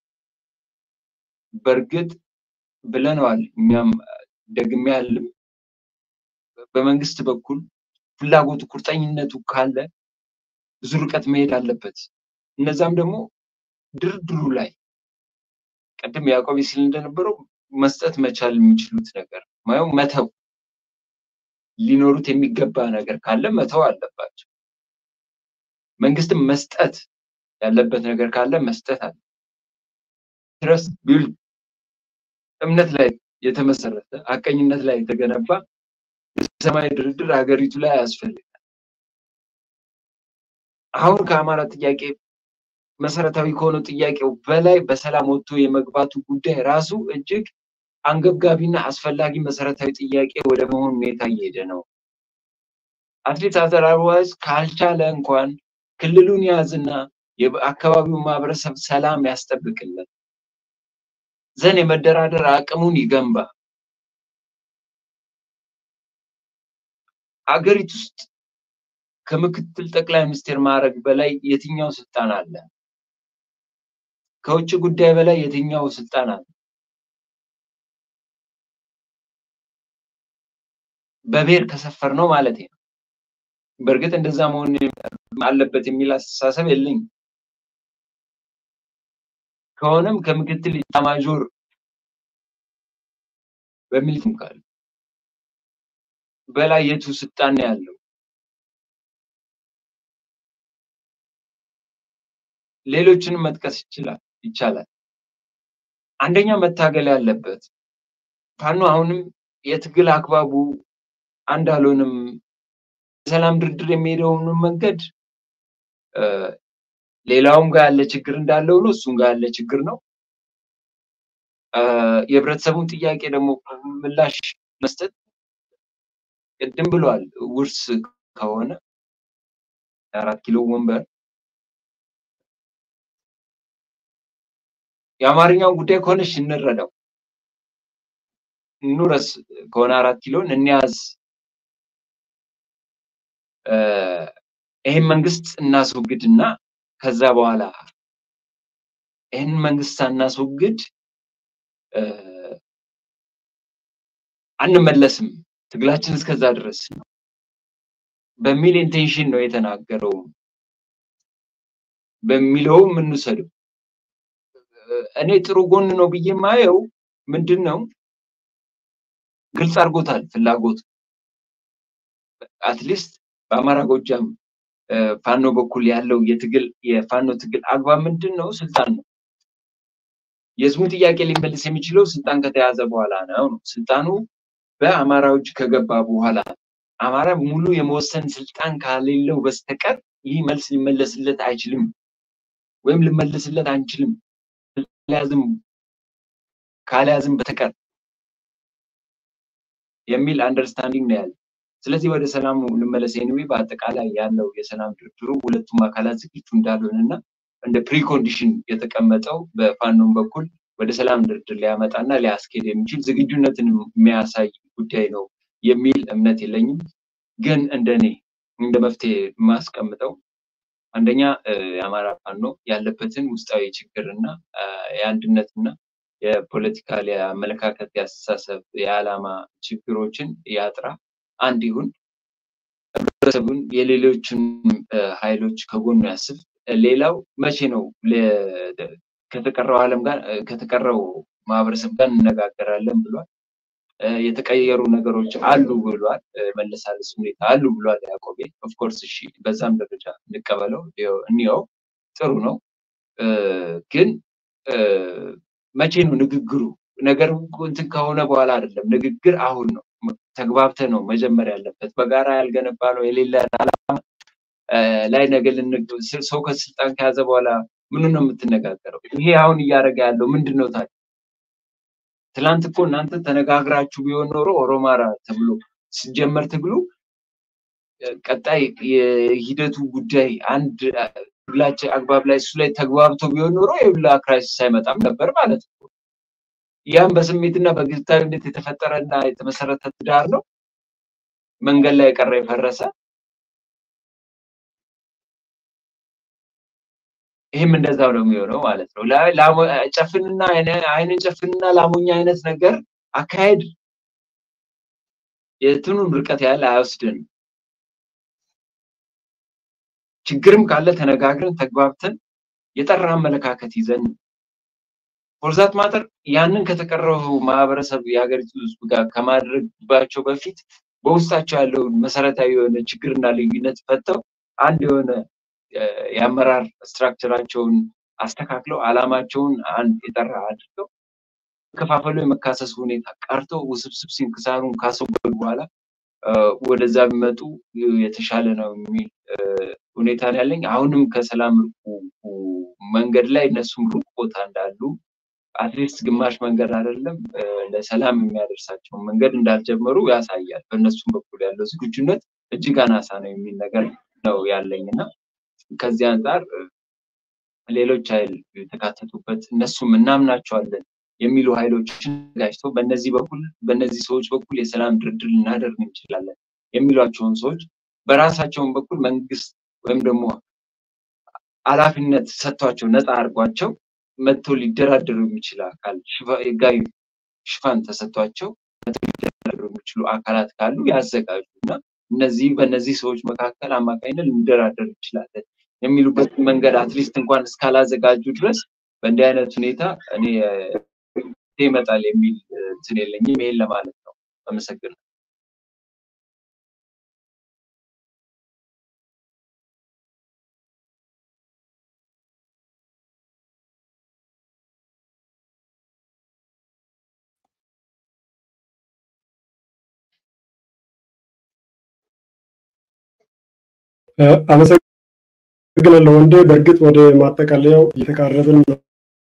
በርግጥ ብለናል እኛም ደግሜያለሁ በመንግስት በኩል ፍላጎቱ ቁርጠኝነቱ ካለ ብዙ ርቀት መሄድ አለበት እነዛም ደግሞ ድርድሩ ላይ ቀደም ያዕቆብ ሲል እንደነበረው መስጠት መቻል የሚችሉት ነገር ማየው መተው ሊኖሩት የሚገባ ነገር ካለ መተው አለባቸው መንግስት መስጠት ያለበት ነገር ካለ መስጠት አለ ትረስት ቢልድ እምነት ላይ የተመሰረተ አቀኝነት ላይ የተገነባ ሰማይ ድርድር ሀገሪቱ ላይ ያስፈልጋል አሁን ከአማራ ጥያቄ መሰረታዊ ከሆነው ጥያቄው በላይ በሰላም ወጥቶ የመግባቱ ጉዳይ ራሱ እጅግ አንገብጋቢና አስፈላጊ መሰረታዊ ጥያቄ ወደ መሆን ሁኔታ እየሄደ ነው አትሊስት አዘራዋይስ ካልቻለ እንኳን ክልሉን ያዝና የአካባቢው ማህበረሰብ ሰላም ያስጠብቅለት ዘን የመደራደር አቅሙን ይገንባ አገሪቱ ውስጥ ከምክትል ጠቅላይ ሚኒስቴር ማዕረግ በላይ የትኛው ስልጣን አለ ከውጭ ጉዳይ በላይ የትኛው ስልጣን አለ በብሔር ከሰፈር ነው ማለት ነው በርግጥ እንደዛ መሆን አለበት የሚል አስተሳሰብ የለኝም ከሆነም ከምክትል ኢታማዦር በሚልም ካለ በላይ የቱ ስልጣን ያለው ሌሎችንም መጥቀስ ይችላል ይቻላል አንደኛ መታገል ያለበት ፋኖ አሁንም የትግል አክባቡ አንዳሉንም ሰላም ድርድር የሚሄደውን መንገድ ሌላውም ጋር ያለ ችግር እንዳለው ነው እሱም ጋር ያለ ችግር ነው የህብረተሰቡን ጥያቄ ደግሞ ምላሽ መስጠት ቅድም ብሏል ውርስ ከሆነ አራት ኪሎ ወንበር የአማርኛው ጉዳይ ከሆነሽ እንረዳው ኑረስ ከሆነ አራት ኪሎን እንያዝ ይሄን መንግስት እናስወግድና ከዛ በኋላ ይሄን መንግስት እናስወግድ አንመለስም ትግላችን እስከዛ ድረስ ነው በሚል ኢንቴንሽን ነው የተናገረው በሚለው ምን ሰዱ እኔ ጥሩ ጎን ነው ብዬ ማየው ምንድነው ግልጽ አርጎታል ፍላጎት አትሊስት በአማራ ጎጃም ፋኖ በኩል ያለው የትግል የፋኖ ትግል አግባብ ምንድነው ስልጣን ነው የህዝቡን ጥያቄ ሊመልስ የሚችለው ስልጣን ከተያዘ በኋላ ነው ስልጣኑ በአማራዎች ከገባ በኋላ አማራ ሙሉ የመወሰን ስልጣን ካሌለው በስተቀር ይህ መልስ ሊመለስለት አይችልም ወይም ሊመለስለት አንችልም ለያዝም ካለያዝም በተቀር የሚል አንደርስታንዲንግ ነው ያለው ስለዚህ ወደ ሰላሙ ልመለስ ኤኒዌይ በአጠቃላይ ያለው የሰላም ድርድሩ ሁለቱም አካላት ዝግጁ እንዳልሆነና እንደ ፕሪኮንዲሽን የተቀመጠው በፋኖም በኩል ወደ ሰላም ድርድር ሊያመጣና ሊያስኬድ የሚችል ዝግጁነትን የሚያሳይ ጉዳይ ነው የሚል እምነት የለኝም ግን እንደኔ እንደ መፍትሄ ማስቀምጠው አንደኛ የአማራ ፋኖ ያለበትን ውስጣዊ ችግርና የአንድነትና የፖለቲካል የአመለካከት ያስተሳሰብ የዓላማ ችግሮችን ያጥራ አንድ ይሁን ህብረተሰቡን የሌሎችን ኃይሎች ከጎኑ ያስብ ሌላው መቼ ነው ከተቀረው ዓለም ጋር ከተቀረው ማህበረሰብ ጋር እንነጋገራለን ብሏል የተቀየሩ ነገሮች አሉ ብሏል መለሳለስ ሁኔታ አሉ ብሏል ያዕቆብ ኦፍ ኮርስ እሺ በዛም ደረጃ እንቀበለው እንየው ጥሩ ነው ግን መቼ ነው ንግግሩ ነገሩ እንትን ከሆነ በኋላ አይደለም ንግግር አሁን ነው ተግባብተ ነው መጀመሪያ ያለበት በጋራ ያልገነባለው የሌላ ዓላማ ላይ ነገልን ሰው ከስልጣን ከያዘ በኋላ ምን ነው የምትነጋገረው ይሄ አሁን እያረጋ ያለው ምንድነው ታዲያ ትላንት እኮ እናንተ ተነጋግራችሁ ቢሆን ኖሮ ኦሮማራ ተብሎ ሲጀመር ትግሉ ቀጣይ የሂደቱ ጉዳይ አንድ ብላጭ አግባብ ላይ እሱ ላይ ተግባብቶ ቢሆን ኖሮ የሁላ ክራይሲስ ሳይመጣም ነበር ማለት ነው ያም በስሜትና በግልታዊነት የተፈጠረና የተመሰረተ ትዳር ነው መንገድ ላይ ቀረ የፈረሰ ይሄም እንደዛው ነው የሚሆነው ማለት ነው ጨፍንና አይነን ጨፍንና ላሞኛ አይነት ነገር አካሄድ የትኑን ርቀት ያለ አይወስድን ችግርም ካለ ተነጋግረን ተግባብተን የጠራ አመለካከት ይዘን ፎርዛት ማተር ያንን ከተቀረው ማህበረሰብ ያገሪቱ ህዝብ ጋር ከማድረግባቸው በፊት በውስጣቸው ያለው መሰረታዊ የሆነ ችግርና ልዩነት ፈተው አንድ የሆነ ያመራር ስትራክቸራቸውን አስተካክለው አላማቸውን አንድ የጠራ አድርገው ከፋፈሉ የመካሰስ ሁኔታ ቀርቶ ውስብስብ ሲንክሳሩን ካሰበው በኋላ ወደዛ ቢመጡ የተሻለ ነው የሚል ሁኔታ ያለኝ አሁንም ከሰላም መንገድ ላይ እነሱም ሩቅ ቦታ እንዳሉ አትሊስት ግማሽ መንገድ አይደለም ለሰላም የሚያደርሳቸው መንገድ እንዳልጀመሩ ያሳያል በእነሱም በኩል ያለው ዝግጁነት እጅግ አናሳ ነው የሚል ነገር ነው ያለኝና ከዚህ አንፃር ሌሎች ኃይል ተካተቱበት እነሱም እናምናቸዋለን የሚሉ ኃይሎችን ጋጭተው በእነዚህ በኩል በእነዚህ ሰዎች በኩል የሰላም ድርድር እናደርግ እንችላለን የሚሏቸውን ሰዎች በራሳቸው በኩል መንግስት ወይም ደግሞ አላፊነት ሰጥቷቸው ነፃ አርጓቸው መጥቶ ሊደራደሩ የሚችል አካል ጋይ ሽፋን ተሰጥቷቸው ሊደራደሩ የሚችሉ አካላት ካሉ ያዘጋጁና እነዚህ በእነዚህ ሰዎች መካከል አማካይነት ሊደራደሩ ይችላል የሚሉበት መንገድ አትሊስት እንኳን እስካላዘጋጁ ድረስ በእንዲህ አይነት ሁኔታ እኔ ይመጣል የሚል እንትን የለኝም ይሄን ለማለት ነው አመሰግናለሁ አመሰግናለሁ ወንዴ በእርግጥ ወደ ማጠቃለያው እየተቃረብን ነው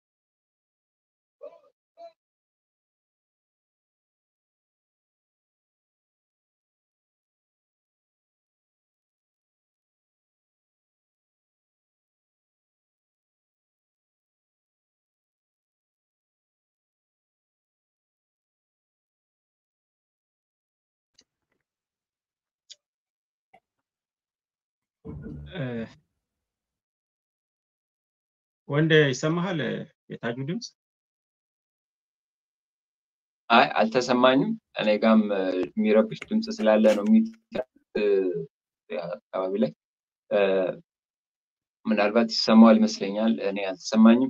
ወንዴ ይሰማሃል የታጁ ድምጽ አይ አልተሰማኝም እኔ ጋም የሚረብሽ ድምጽ ስላለ ነው አካባቢ ላይ ምናልባት ይሰማዋል ይመስለኛል እኔ አልተሰማኝም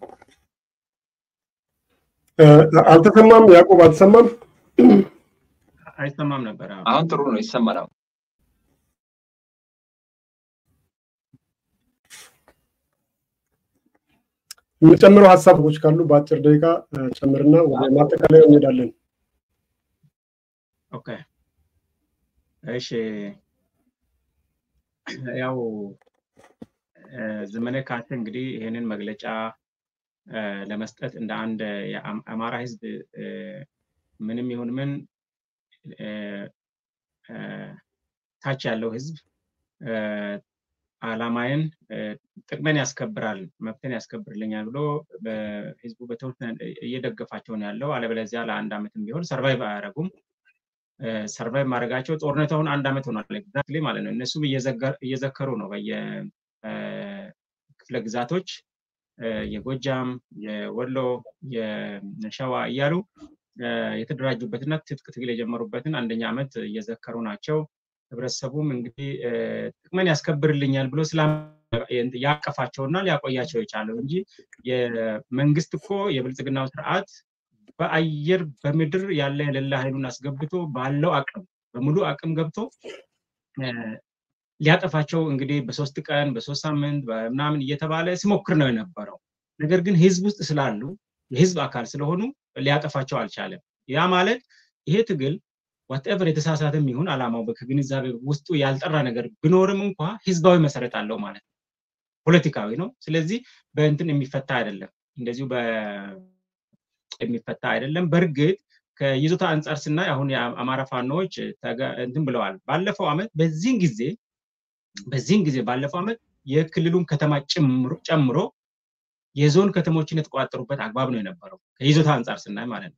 አልተሰማም ያዕቆብ አልተሰማም አይሰማም ነበር አሁን ጥሩ ነው ይሰማል የምጨምረው ሐሳቦች ካሉ በአጭር ደቂቃ ጨምርና ወደ ማጠቃለያው እንሄዳለን ኦኬ እሺ ያው ዘመነ ካተ እንግዲህ ይሄንን መግለጫ ለመስጠት እንደ አንድ የአማራ ህዝብ ምንም ይሁን ምን ታች ያለው ህዝብ አላማየን ጥቅመን ያስከብራል መብተን ያስከብርልኛል ብሎ በህዝቡ በተወሰነ እየደገፋቸው ነው ያለው አለበለዚያ ለአንድ አመትም ቢሆን ሰርቫይቭ አያረጉም ሰርቫይቭ ማድረጋቸው ጦርነቱን አንድ አመት ሆኗል ኤግዛክትሊ ማለት ነው እነሱም እየዘከሩ ነው በየ ክፍለ ግዛቶች የጎጃም የወሎ የሸዋ እያሉ የተደራጁበትና ትጥቅ ትግል የጀመሩበትን አንደኛ ዓመት እየዘከሩ ናቸው። ህብረተሰቡም እንግዲህ ጥቅመን ያስከብርልኛል ብሎ ስላም ያቀፋቸውና ሊያቆያቸው የቻለው እንጂ የመንግስት እኮ የብልጽግናው ስርዓት በአየር በምድር ያለ የሌላ ኃይሉን አስገብቶ ባለው አቅም በሙሉ አቅም ገብቶ ሊያጠፋቸው እንግዲህ በሶስት ቀን በሶስት ሳምንት በምናምን እየተባለ ሲሞክር ነው የነበረው። ነገር ግን ህዝብ ውስጥ ስላሉ የህዝብ አካል ስለሆኑ ሊያጠፋቸው አልቻለም። ያ ማለት ይሄ ትግል whatever የተሳሳተም ይሁን አላማው በግንዛቤ ውስጡ ያልጠራ ነገር ቢኖርም እንኳን ህዝባዊ መሰረት አለው ማለት ነው። ፖለቲካዊ ነው። ስለዚህ በእንትን የሚፈታ አይደለም። እንደዚሁ በ የሚፈታ አይደለም። በርግጥ ከይዞታ አንፃር ስናይ አሁን የአማራ ፋኖች እንትን ብለዋል። ባለፈው አመት በዚህን ጊዜ በዚህን ጊዜ ባለፈው አመት የክልሉን ከተማ ጨምሮ የዞን ከተሞችን የተቋጠሩበት አግባብ ነው የነበረው ከይዞታ አንፃር ስናይ ማለት ነው።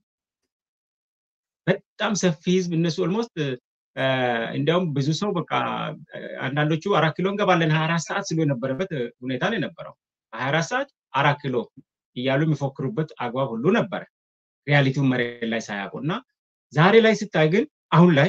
በጣም ሰፊ ህዝብ እነሱ ኦልሞስት እንዲያውም ብዙ ሰው በቃ አንዳንዶቹ አራት ኪሎ እንገባለን ሃያ አራት ሰዓት ሲሉ የነበረበት ሁኔታ ነው የነበረው። ሃያ አራት ሰዓት አራት ኪሎ እያሉ የሚፎክሩበት አግባብ ሁሉ ነበር ሪያሊቲው መሬት ላይ ሳያውቁና ዛሬ ላይ ሲታይ ግን አሁን ላይ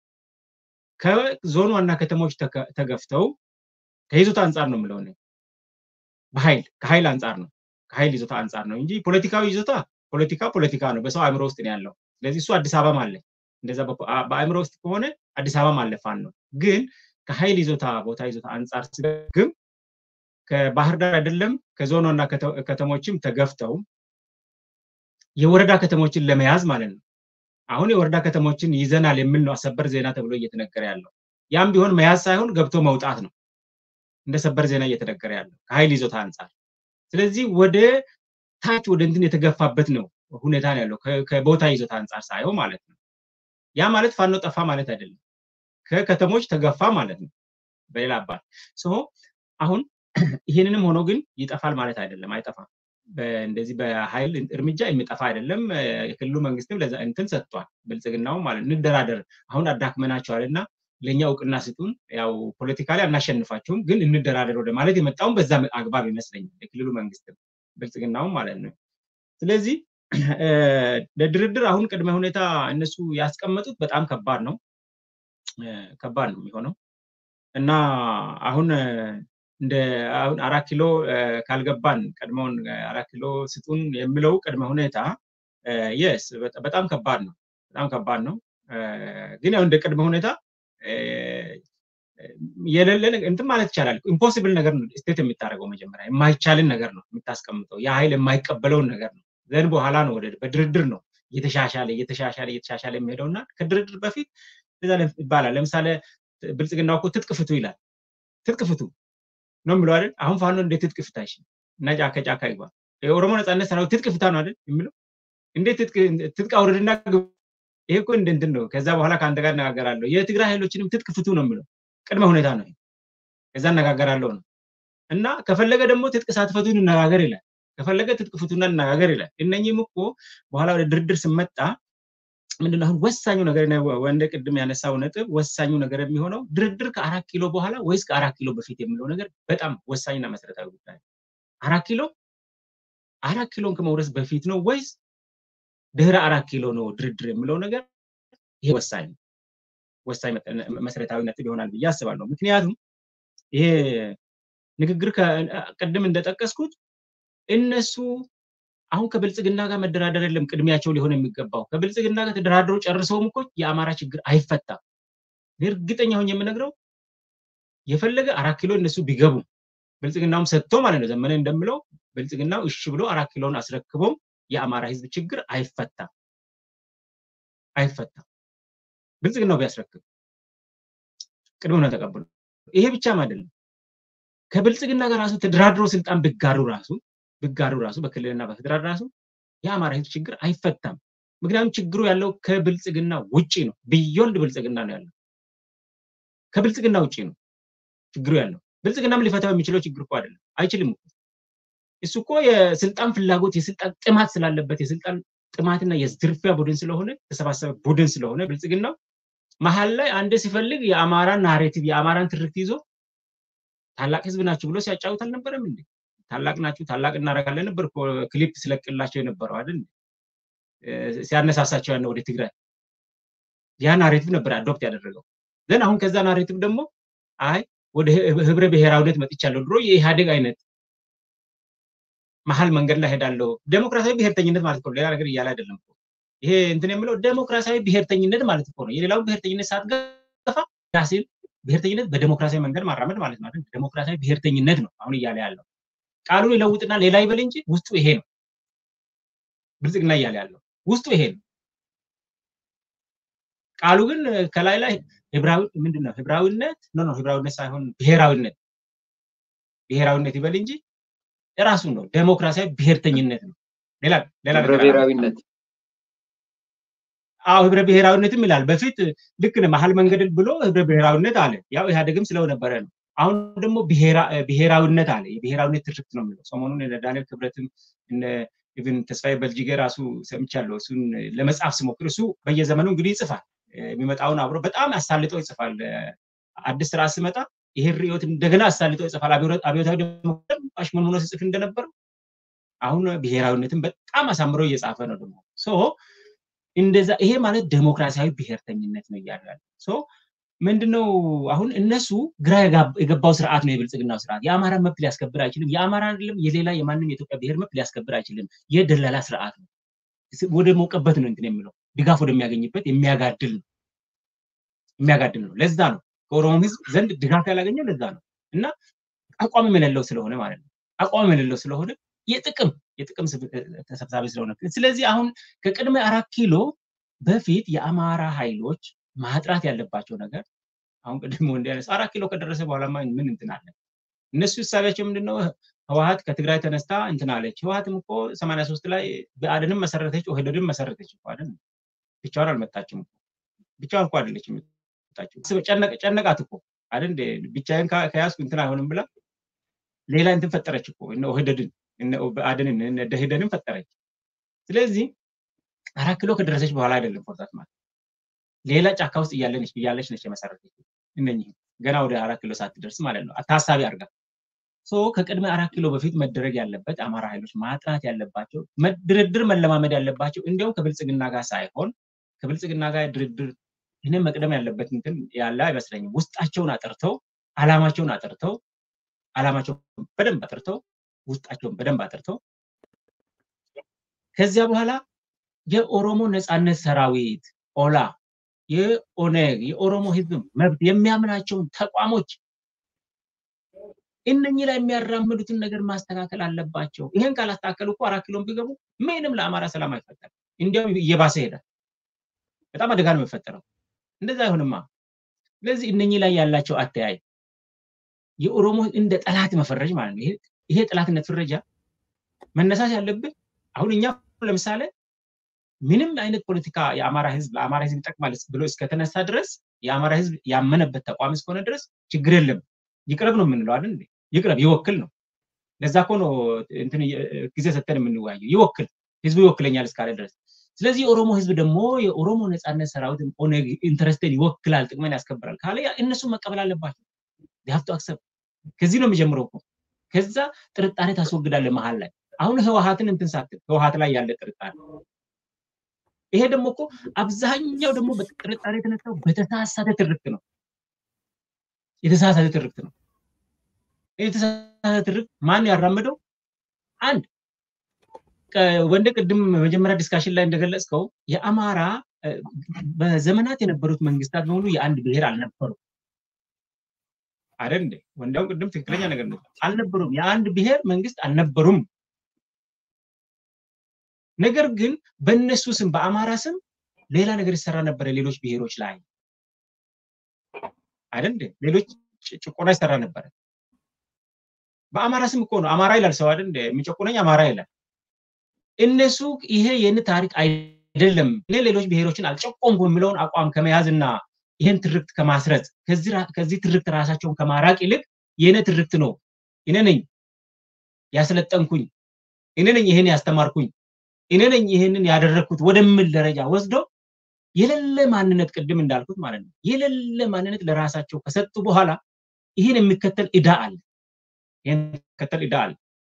ከዞን ዋና ከተሞች ተገፍተው ከይዞታ አንፃር ነው የምለው ነው በኃይል ከኃይል አንፃር ነው ከኃይል ይዞታ አንፃር ነው እንጂ ፖለቲካዊ ይዞታ ፖለቲካ ፖለቲካ ነው በሰው አእምሮ ውስጥ ነው ያለው። ስለዚህ እሱ አዲስ አበባ ማለት እንደዛ በአእምሮ ውስጥ ከሆነ አዲስ አበባ ማለፋን ነው። ግን ከኃይል ይዞታ ቦታ ይዞታ አንፃር ሲገም ከባህር ዳር አይደለም ከዞን ዋና ከተሞችም ተገፍተው የወረዳ ከተሞችን ለመያዝ ማለት ነው። አሁን የወረዳ ከተሞችን ይዘናል የሚል ነው ሰበር ዜና ተብሎ እየተነገረ ያለው። ያም ቢሆን መያዝ ሳይሆን ገብቶ መውጣት ነው እንደ ሰበር ዜና እየተነገረ ያለው ከኃይል ይዞታ አንፃር። ስለዚህ ወደ ታች ወደ እንትን የተገፋበት ነው ሁኔታ ነው ያለው ከቦታ ይዞታ አንፃር ሳይሆን ማለት ነው። ያ ማለት ፋኖ ጠፋ ማለት አይደለም ከከተሞች ተገፋ ማለት ነው በሌላ አባል ሶ አሁን ይሄንንም ሆኖ ግን ይጠፋል ማለት አይደለም አይጠፋም። እንደዚህ በኃይል እርምጃ የሚጠፋ አይደለም። የክልሉ መንግስትም ለዛ እንትን ሰጥቷል ብልጽግናው ማለት እንደራደር አሁን አዳክመናቸዋልና ለኛ እውቅና ስጡን ያው ፖለቲካሊ አናሸንፋቸውም ግን እንደራደር ወደ ማለት የመጣው በዛ አግባብ ይመስለኛል የክልሉ መንግስት ብልጽግናው ማለት ነው። ስለዚህ ለድርድር አሁን ቅድመ ሁኔታ እነሱ ያስቀመጡት በጣም ከባድ ነው ከባድ ነው የሚሆነው እና አሁን እንደ አሁን አራት ኪሎ ካልገባን ቀድሞን አራት ኪሎ ስጡን የሚለው ቅድመ ሁኔታ yes በጣም ከባድ ነው በጣም ከባድ ነው። ግን ያው እንደ ቅድመ ሁኔታ የሌለን እንትን ማለት ይቻላል ኢምፖሲብል ነገር ነው ስቴት የሚታረገው መጀመሪያ የማይቻልን ነገር ነው የምታስቀምጠው ያ ኃይል የማይቀበለውን ነገር ነው ዘን በኋላ ነው ወደ በድርድር ነው እየተሻሻለ እየተሻሻለ እየተሻሻለ የሚሄደውና ከድርድር በፊት ለዛ ይባላል። ለምሳሌ ብልጽግናው እኮ ትጥቅ ፍቱ ይላል ትጥቅ ፍቱ ነው የሚለው አይደል? አሁን ፋኖ እንዴት ትጥቅ ፍታሽ እና ጫካ ጫካ ይባል የኦሮሞ ነጻነት ሰራዊት ትጥቅ ፍታ ነው አይደል የሚለው? እንዴት ትጥቅ ትጥቅ አውርድና ይሄ እኮ እንትን ነው። ከዛ በኋላ ካንተ ጋር እናጋገራለሁ የትግራይ ኃይሎችንም ትጥቅ ፍቱ ነው የሚለው ቅድመ ሁኔታ ነው። ከዛ እናጋገራለሁ ነው እና ከፈለገ ደግሞ ትጥቅ ሳትፈቱ እንነጋገር ይላል ከፈለገ ትጥቅ ፍቱና እንነጋገር ይላል። እነኚህም እኮ በኋላ ወደ ድርድር ሲመጣ ምንድነው አሁን ወሳኙ ነገር ነው ወንደ ቅድም ያነሳው ነጥብ ወሳኙ ነገር የሚሆነው ድርድር ከአራት ኪሎ በኋላ ወይስ ከአራት ኪሎ በፊት የሚለው ነገር በጣም ወሳኝና መሰረታዊ ጉዳይ ነው። አራት ኪሎ አራት ኪሎን ከመውረስ በፊት ነው ወይስ ድህረ አራት ኪሎ ነው ድርድር የሚለው ነገር ይሄ ወሳኝ ወሳኝ መሰረታዊ ነጥብ ይሆናል ብዬ አስባለሁ። ምክንያቱም ይሄ ንግግር ከቀድም እንደጠቀስኩት እነሱ አሁን ከብልጽግና ጋር መደራደር የለም ቅድሚያቸው ሊሆን የሚገባው ከብልጽግና ጋር ተደራድረው ጨርሰውም እኮ የአማራ ችግር አይፈታም። እርግጠኛ ሆኜ የምነግረው የፈለገ አራት ኪሎ እነሱ ቢገቡ ብልጽግናውም ሰጥቶ ማለት ነው ዘመነ እንደምለው ብልጽግናው እሺ ብሎ አራት ኪሎን አስረክቦ የአማራ ህዝብ ችግር አይፈታም አይፈታም ብልጽግናው ቢያስረክብ ቅድሙና ተቀበሉ። ይሄ ብቻም አይደለም ከብልጽግና ጋር ራሱ ተደራድረው ስልጣን ቢጋሩ ራሱ ቢጋሩ ራሱ በክልልና በፌደራል ራሱ የአማራ ህዝብ ችግር አይፈታም። ምክንያቱም ችግሩ ያለው ከብልጽግና ውጪ ነው ቢዮንድ ብልጽግና ነው ያለው ከብልጽግና ውጪ ነው ችግሩ ያለው። ብልጽግናም ሊፈታው የሚችለው ችግር እኮ አይደለም አይችልም እኮ እሱ እኮ የስልጣን ፍላጎት የስልጣን ጥማት ስላለበት የስልጣን ጥማትና የዝርፊያ ቡድን ስለሆነ ተሰባሰበ ቡድን ስለሆነ ብልጽግናው መሐል ላይ አንደ ሲፈልግ የአማራ ናሬቲቭ የአማራን ትርክት ይዞ ታላቅ ህዝብ ናችሁ ብሎ ሲያጫውታል ነበርም እንዴ? ታላቅ ናችሁ ታላቅ እናረጋለን ነበር ክሊፕ ስለቅላቸው የነበረው አይደል ሲያነሳሳቸው ያለው ወደ ትግራይ ያ ናሬቲቭ ነበር አዶፕት ያደረገው ዘን አሁን ከዛ ናሬቲቭ ደግሞ አይ ወደ ህብረ ብሔራዊነት መጥቻለሁ ድሮ የኢህአዴግ አይነት መሐል መንገድ ላይ ሄዳለሁ ዴሞክራሲያዊ ብሔርተኝነት ማለት ነው ሌላ ነገር ይያላ አይደለም ይሄ እንትን የምለው ዴሞክራሲያዊ ብሔርተኝነት ማለት ነው የሌላው ብሔርተኝነት ሳትገፋ ራስን ብሔርተኝነት በዴሞክራሲያዊ መንገድ ማራመድ ማለት ነው አይደል ዴሞክራሲያዊ ብሔርተኝነት ነው አሁን ይያላ ያለው ቃሉን ይለውጥና ሌላ ይበል እንጂ ውስጡ ይሄ ነው ብልጽግና ይያላ ያለው ውስጡ ይሄ ነው ቃሉ ግን ከላይ ላይ ህብራዊ ምንድነው ህብራዊነት ኖ ኖ ህብራዊነት ሳይሆን ብሔራዊነት ብሔራዊነት ይበል እንጂ ራሱ ነው ዴሞክራሲያዊ ብሔርተኝነት ነው ሌላ ሌላ ህብረ ብሔራዊነት አው ህብረ ብሔራዊነትም ይላል በፊት ልክ ነው መሐል መንገድ ብሎ ህብረ ብሔራዊነት አለ ያው ኢህአዴግም ስለው ነበር ነው አሁን ደግሞ ብሔራ ብሔራዊነት አለ የብሔራዊነት ትርክት ነው የሚለው ሰሞኑን ዳንኤል ክብረትም እነ ኢቭን ተስፋዬ በልጅጌ ራሱ ሰምቻለሁ እሱን ለመጻፍ ሲሞክር እሱ በየዘመኑ እንግዲህ ይጽፋል የሚመጣውን አብሮ በጣም አሳልጦ ይጽፋል አዲስ ራስ ሲመጣ ይሄ ሪዮት እንደገና አሳልጦ ይጽፋል አብዮታዊ ዲሞክራሲ አሽመን ሆኖ ሲጽፍ እንደነበር አሁን ብሔራዊነትን በጣም አሳምሮ እየጻፈ ነው ደግሞ ሶ እንደዛ ይሄ ማለት ዴሞክራሲያዊ ብሔርተኝነት ነው ያያል ሶ ምንድነው አሁን እነሱ ግራ የገባው ስርዓት ነው የብልጽግናው ስርዓት የአማራ መብት ሊያስከብር አይችልም የአማራ አይደለም የሌላ የማንንም የኢትዮጵያ ብሔር መብት ሊያስከብር አይችልም የደላላ ስርዓት ነው ወደ ሞቀበት ነው እንትን የሚለው ድጋፍ ወደሚያገኝበት የሚያጋድል ነው የሚያጋድል ነው ለዛ ነው ከኦሮሞ ህዝብ ዘንድ ድጋፍ ያላገኘው ለዛ ነው እና አቋም የሌለው ስለሆነ ማለት ነው አቋም የሌለው ስለሆነ የጥቅም የጥቅም ተሰብሳቢ ስለሆነ ስለዚህ አሁን ከቅድመ አራት ኪሎ በፊት የአማራ ኃይሎች ማጥራት ያለባቸው ነገር አሁን ቅድም ወንዲያስ አራት ኪሎ ከደረሰ በኋላ ምን እንትን አለ እነሱ ሐሳባቸው ምንድነው ህወሓት ከትግራይ ተነስታ እንትን አለች ህወሓትም እኮ ሰማንያ ሶስት ላይ በአድንም መሰረተች ኦህዴድም መሰረተች እኮ አይደል ብቻዋን አልመጣችም ብቻዋን እኮ አይደለችም መጣችው ጨነቀ ጨነቃት እኮ አይደል ብቻዬን ከያዝኩ እንትን አይሆንም ብላ ሌላ እንትን ፈጠረች እኮ እነ ኦህዴድን እነ በአድንን እነ ደህደንን ፈጠረች ስለዚህ አራት ኪሎ ከደረሰች በኋላ አይደለም ፎርታት ማለት ሌላ ጫካ ውስጥ እያለች እያለች ነች መሰረተች እነኚህ ገና ወደ አራት ኪሎ ሳትደርስ ማለት ነው ታሳቢ አርጋ ሶ ከቅድመ አራት ኪሎ በፊት መደረግ ያለበት አማራ ኃይሎች ማጥራት ያለባቸው ድርድር መለማመድ ያለባቸው እንዲያው ከብልጽግና ጋር ሳይሆን ከብልጽግና ጋር ድርድር እኔ መቅደም ያለበት እንትን ያለ አይመስለኝም ውስጣቸውን አጥርተው አላማቸውን አጥርተው አላማቸውን በደንብ አጥርተው ውስጣቸውን በደንብ አጥርተው ከዚያ በኋላ የኦሮሞ ነጻነት ሰራዊት ኦላ የኦነግ የኦሮሞ ህዝብ መብት የሚያምናቸውን ተቋሞች እነኚህ ላይ የሚያራምዱትን ነገር ማስተካከል አለባቸው ይሄን ካላስተካከሉ እኮ አራት ኪሎም ቢገቡ ምንም ለአማራ ሰላም አይፈጠርም እንዲያው እየባሰ ሄዳል በጣም አደጋ ነው የሚፈጠረው እንደዛ አይሆንማ ስለዚህ እነኚህ ላይ ያላቸው አተያይ የኦሮሞ እንደ ጠላት መፈረጅ ማለት ነው ይሄ ይሄ ጠላትነት ፍረጃ መነሳት ያለበት አሁን እኛ ለምሳሌ ምንም አይነት ፖለቲካ የአማራ ህዝብ ለአማራ ህዝብ ይጠቅማል ብሎ እስከተነሳ ድረስ የአማራ ህዝብ ያመነበት ተቋም እስከሆነ ድረስ ችግር የለም ይቅረብ ነው የምንለው አይደል እንዴ ይቅረብ ይወክል ነው ለዛ እኮ ነው እንትን ጊዜ ሰተን የምንወያየው ይወክል ህዝቡ ይወክለኛል እስካለ ድረስ ስለዚህ የኦሮሞ ህዝብ ደግሞ የኦሮሞ ነጻነት ሰራዊት ኦነግ ኢንተረስትን ይወክላል ጥቅምን ያስከብራል ካለ እነሱ መቀበል አለባቸው they have to accept ከዚህ ነው የሚጀምረው እኮ ከዛ ጥርጣሬ ታስወግዳለ መሃል ላይ አሁን ህወሓትን እንትን ሳትል ህወሓት ላይ ያለ ጥርጣሬ ይሄ ደግሞ እኮ አብዛኛው ደግሞ በጥርጣሬ የተነሳው በተሳሳተ ትርክት ነው የተሳሳተ ትርክት ነው የተሳሳተ ትርክት ማን ያራመደው አንድ ወንደ ቅድም መጀመሪያ ዲስካሽን ላይ እንደገለጽከው የአማራ በዘመናት የነበሩት መንግስታት በሙሉ የአንድ ብሔር አልነበሩ አይደል እንዴ ወንዳው ቅድም ትክክለኛ ነገር ነው አልነበሩም የአንድ ብሔር መንግስት አልነበሩም ነገር ግን በእነሱ ስም በአማራ ስም ሌላ ነገር ይሰራ ነበር ሌሎች ብሔሮች ላይ አይደል እንዴ ሌሎች ጭቆና ይሰራ ነበር በአማራ ስም እኮ ነው አማራ ይላል ሰው አይደል እንዴ የሚጨቆነኝ አማራ ይላል እነሱ ይሄ የነ ታሪክ አይደለም ሌሎች ብሔሮችን አልጨቆንኩም የሚለውን አቋም ከመያዝና ይሄን ትርክት ከማስረጽ ከዚህ ከዚህ ትርክት ራሳቸውን ከማራቅ ይልቅ የነ ትርክት ነው እኔ ነኝ ያስለጠንኩኝ እኔ ነኝ ይሄን ያስተማርኩኝ እኔ ነኝ ይሄንን ያደረኩት ወደምል ደረጃ ወስዶ የሌለ ማንነት ቅድም እንዳልኩት ማለት ነው የሌለ ማንነት ለራሳቸው ከሰጡ በኋላ ይሄን የሚከተል ኢዳ አለ ይሄን ከተል ኢዳ አለ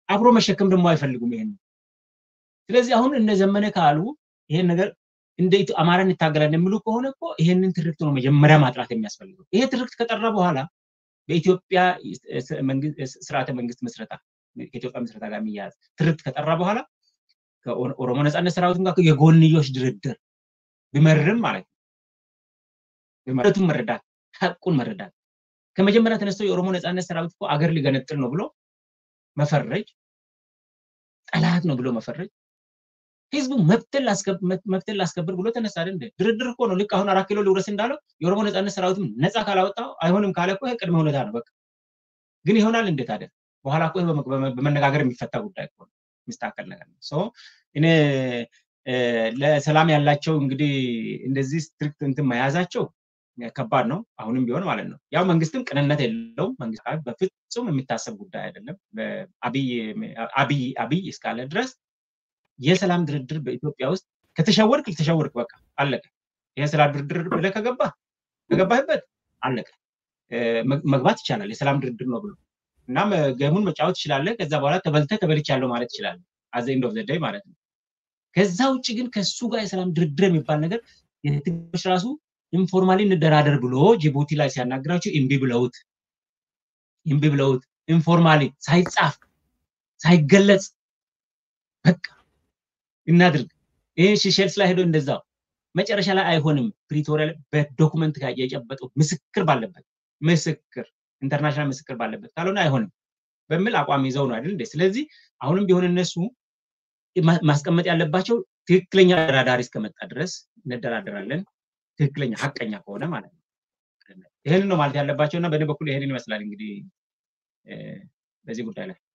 አብሮ መሸከም ደግሞ አይፈልጉም ይሄን ስለዚህ አሁን እነ ዘመነ ካሉ ይሄን ነገር እንዴት አማራን ይታገላል የሚሉ ከሆነ እኮ ይሄንን ትርክት ነው መጀመሪያ ማጥራት የሚያስፈልገው ይሄ ትርክት ከጠራ በኋላ በኢትዮጵያ መንግስት ስርዓተ መንግስት መስረታ ከኢትዮጵያ መስረታ ጋር የሚያዝ ትርክት ከጠራ በኋላ ከኦሮሞ ነጻነት ሰራዊቱም ጋር የጎንዮሽ ድርድር ቢመርም ማለት ነው ቢመረቱም መረዳት ሐቁን መረዳት ከመጀመሪያ ተነስቶ የኦሮሞ ነጻነት ሰራዊት እኮ አገር ሊገነጥል ነው ብሎ መፈረጅ ጠላት ነው ብሎ መፈረጅ ህዝቡ መብትን ላስከብ መብትን ላስከብር ብሎ ተነሳ አይደል ድርድር እኮ ነው ልክ አሁን አራት ኪሎ ሊወረስ እንዳለው የኦሮሞ ነጻነት ሰራዊትም ነጻ ካላወጣው አይሆንም ካለ እኮ ቅድመ ሁኔታ ነው በቃ ግን ይሆናል እንዴት አይደል በኋላ እኮ በመነጋገር የሚፈታ ጉዳይ እኮ ሚስታከል ነገር ነው ሶ እኔ ለሰላም ያላቸው እንግዲህ እንደዚህ ስትሪክት እንትን መያዛቸው ከባድ ነው አሁንም ቢሆን ማለት ነው ያው መንግስትም ቅንነት የለውም መንግስት በፍጹም የሚታሰብ ጉዳይ አይደለም አብይ አብይ አብይ እስካለ ድረስ የሰላም ድርድር በኢትዮጵያ ውስጥ ከተሸወርክ ተሸወርክ በቃ አለቀ የሰላም ድርድር ብለህ ከገባ ከገባህበት አለቀ መግባት ይቻላል የሰላም ድርድር ነው ብሎ እና ገሙን መጫወት ይችላል ከዛ በኋላ ተበልተ ተበልቻለሁ ማለት ይችላል at the end of the day ማለት ነው ከዛ ውጪ ግን ከሱ ጋር የሰላም ድርድር የሚባል ነገር የትግሮች ራሱ ኢንፎርማሊ እንደራደር ብሎ ጅቡቲ ላይ ሲያናግራቸው ኢምቢ ብለውት ኢምቢ ብለውት ኢንፎርማሊ ሳይጻፍ ሳይገለጽ በቃ እናድርግ ይሄ ሺሼልስ ላይ ሄዶ እንደዛው መጨረሻ ላይ አይሆንም ፕሪቶሪያ በዶክመንት ጋር የጨበጠው ምስክር ባለበት ምስክር ኢንተርናሽናል ምስክር ባለበት ካልሆነ አይሆንም በሚል አቋም ይዘው ነው አይደል እንዴ ስለዚህ አሁንም ቢሆን እነሱ ማስቀመጥ ያለባቸው ትክክለኛ ተደራዳሪ እስከመጣ ድረስ እንደራደራለን ትክክለኛ ሐቀኛ ከሆነ ማለት ነው ይሄን ነው ማለት ያለባቸውና በእኔ በኩል ይሄን ይመስላል እንግዲህ በዚህ ጉዳይ ላይ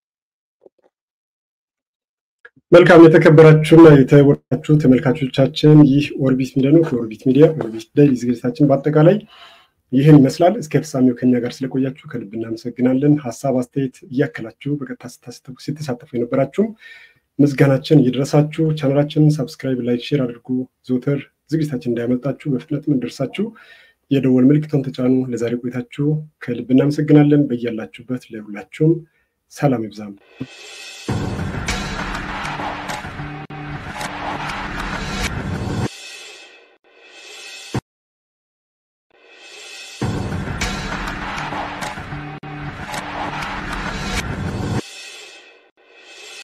መልካም የተከበራችሁና የተወደዳችሁ ተመልካቾቻችን ይህ ኦርቢት ሚዲያ ነው ኦርቢት ሚዲያ ኦርቢት ዳይሊ ዝግጅታችን በአጠቃላይ ይሄን ይመስላል እስከ ፍጻሜው ከኛ ጋር ስለቆያችሁ ከልብ እናመሰግናለን ሐሳብ አስተያየት እያከላችሁ በቀጥታ ስትሳተፉ የነበራችሁ ምስጋናችን ይድረሳችሁ ቻናላችንን ሰብስክራይብ ላይክ ሼር አድርጉ ዘውትር ዝግጅታችን እንዳያመልጣችሁ በፍጥነት እንደርሳችሁ የደወል ምልክቱን ተጫኑ ለዛሬ ቆይታችሁ ከልብ እናመሰግናለን በእያላችሁበት ለሁላችሁም ሰላም ይብዛም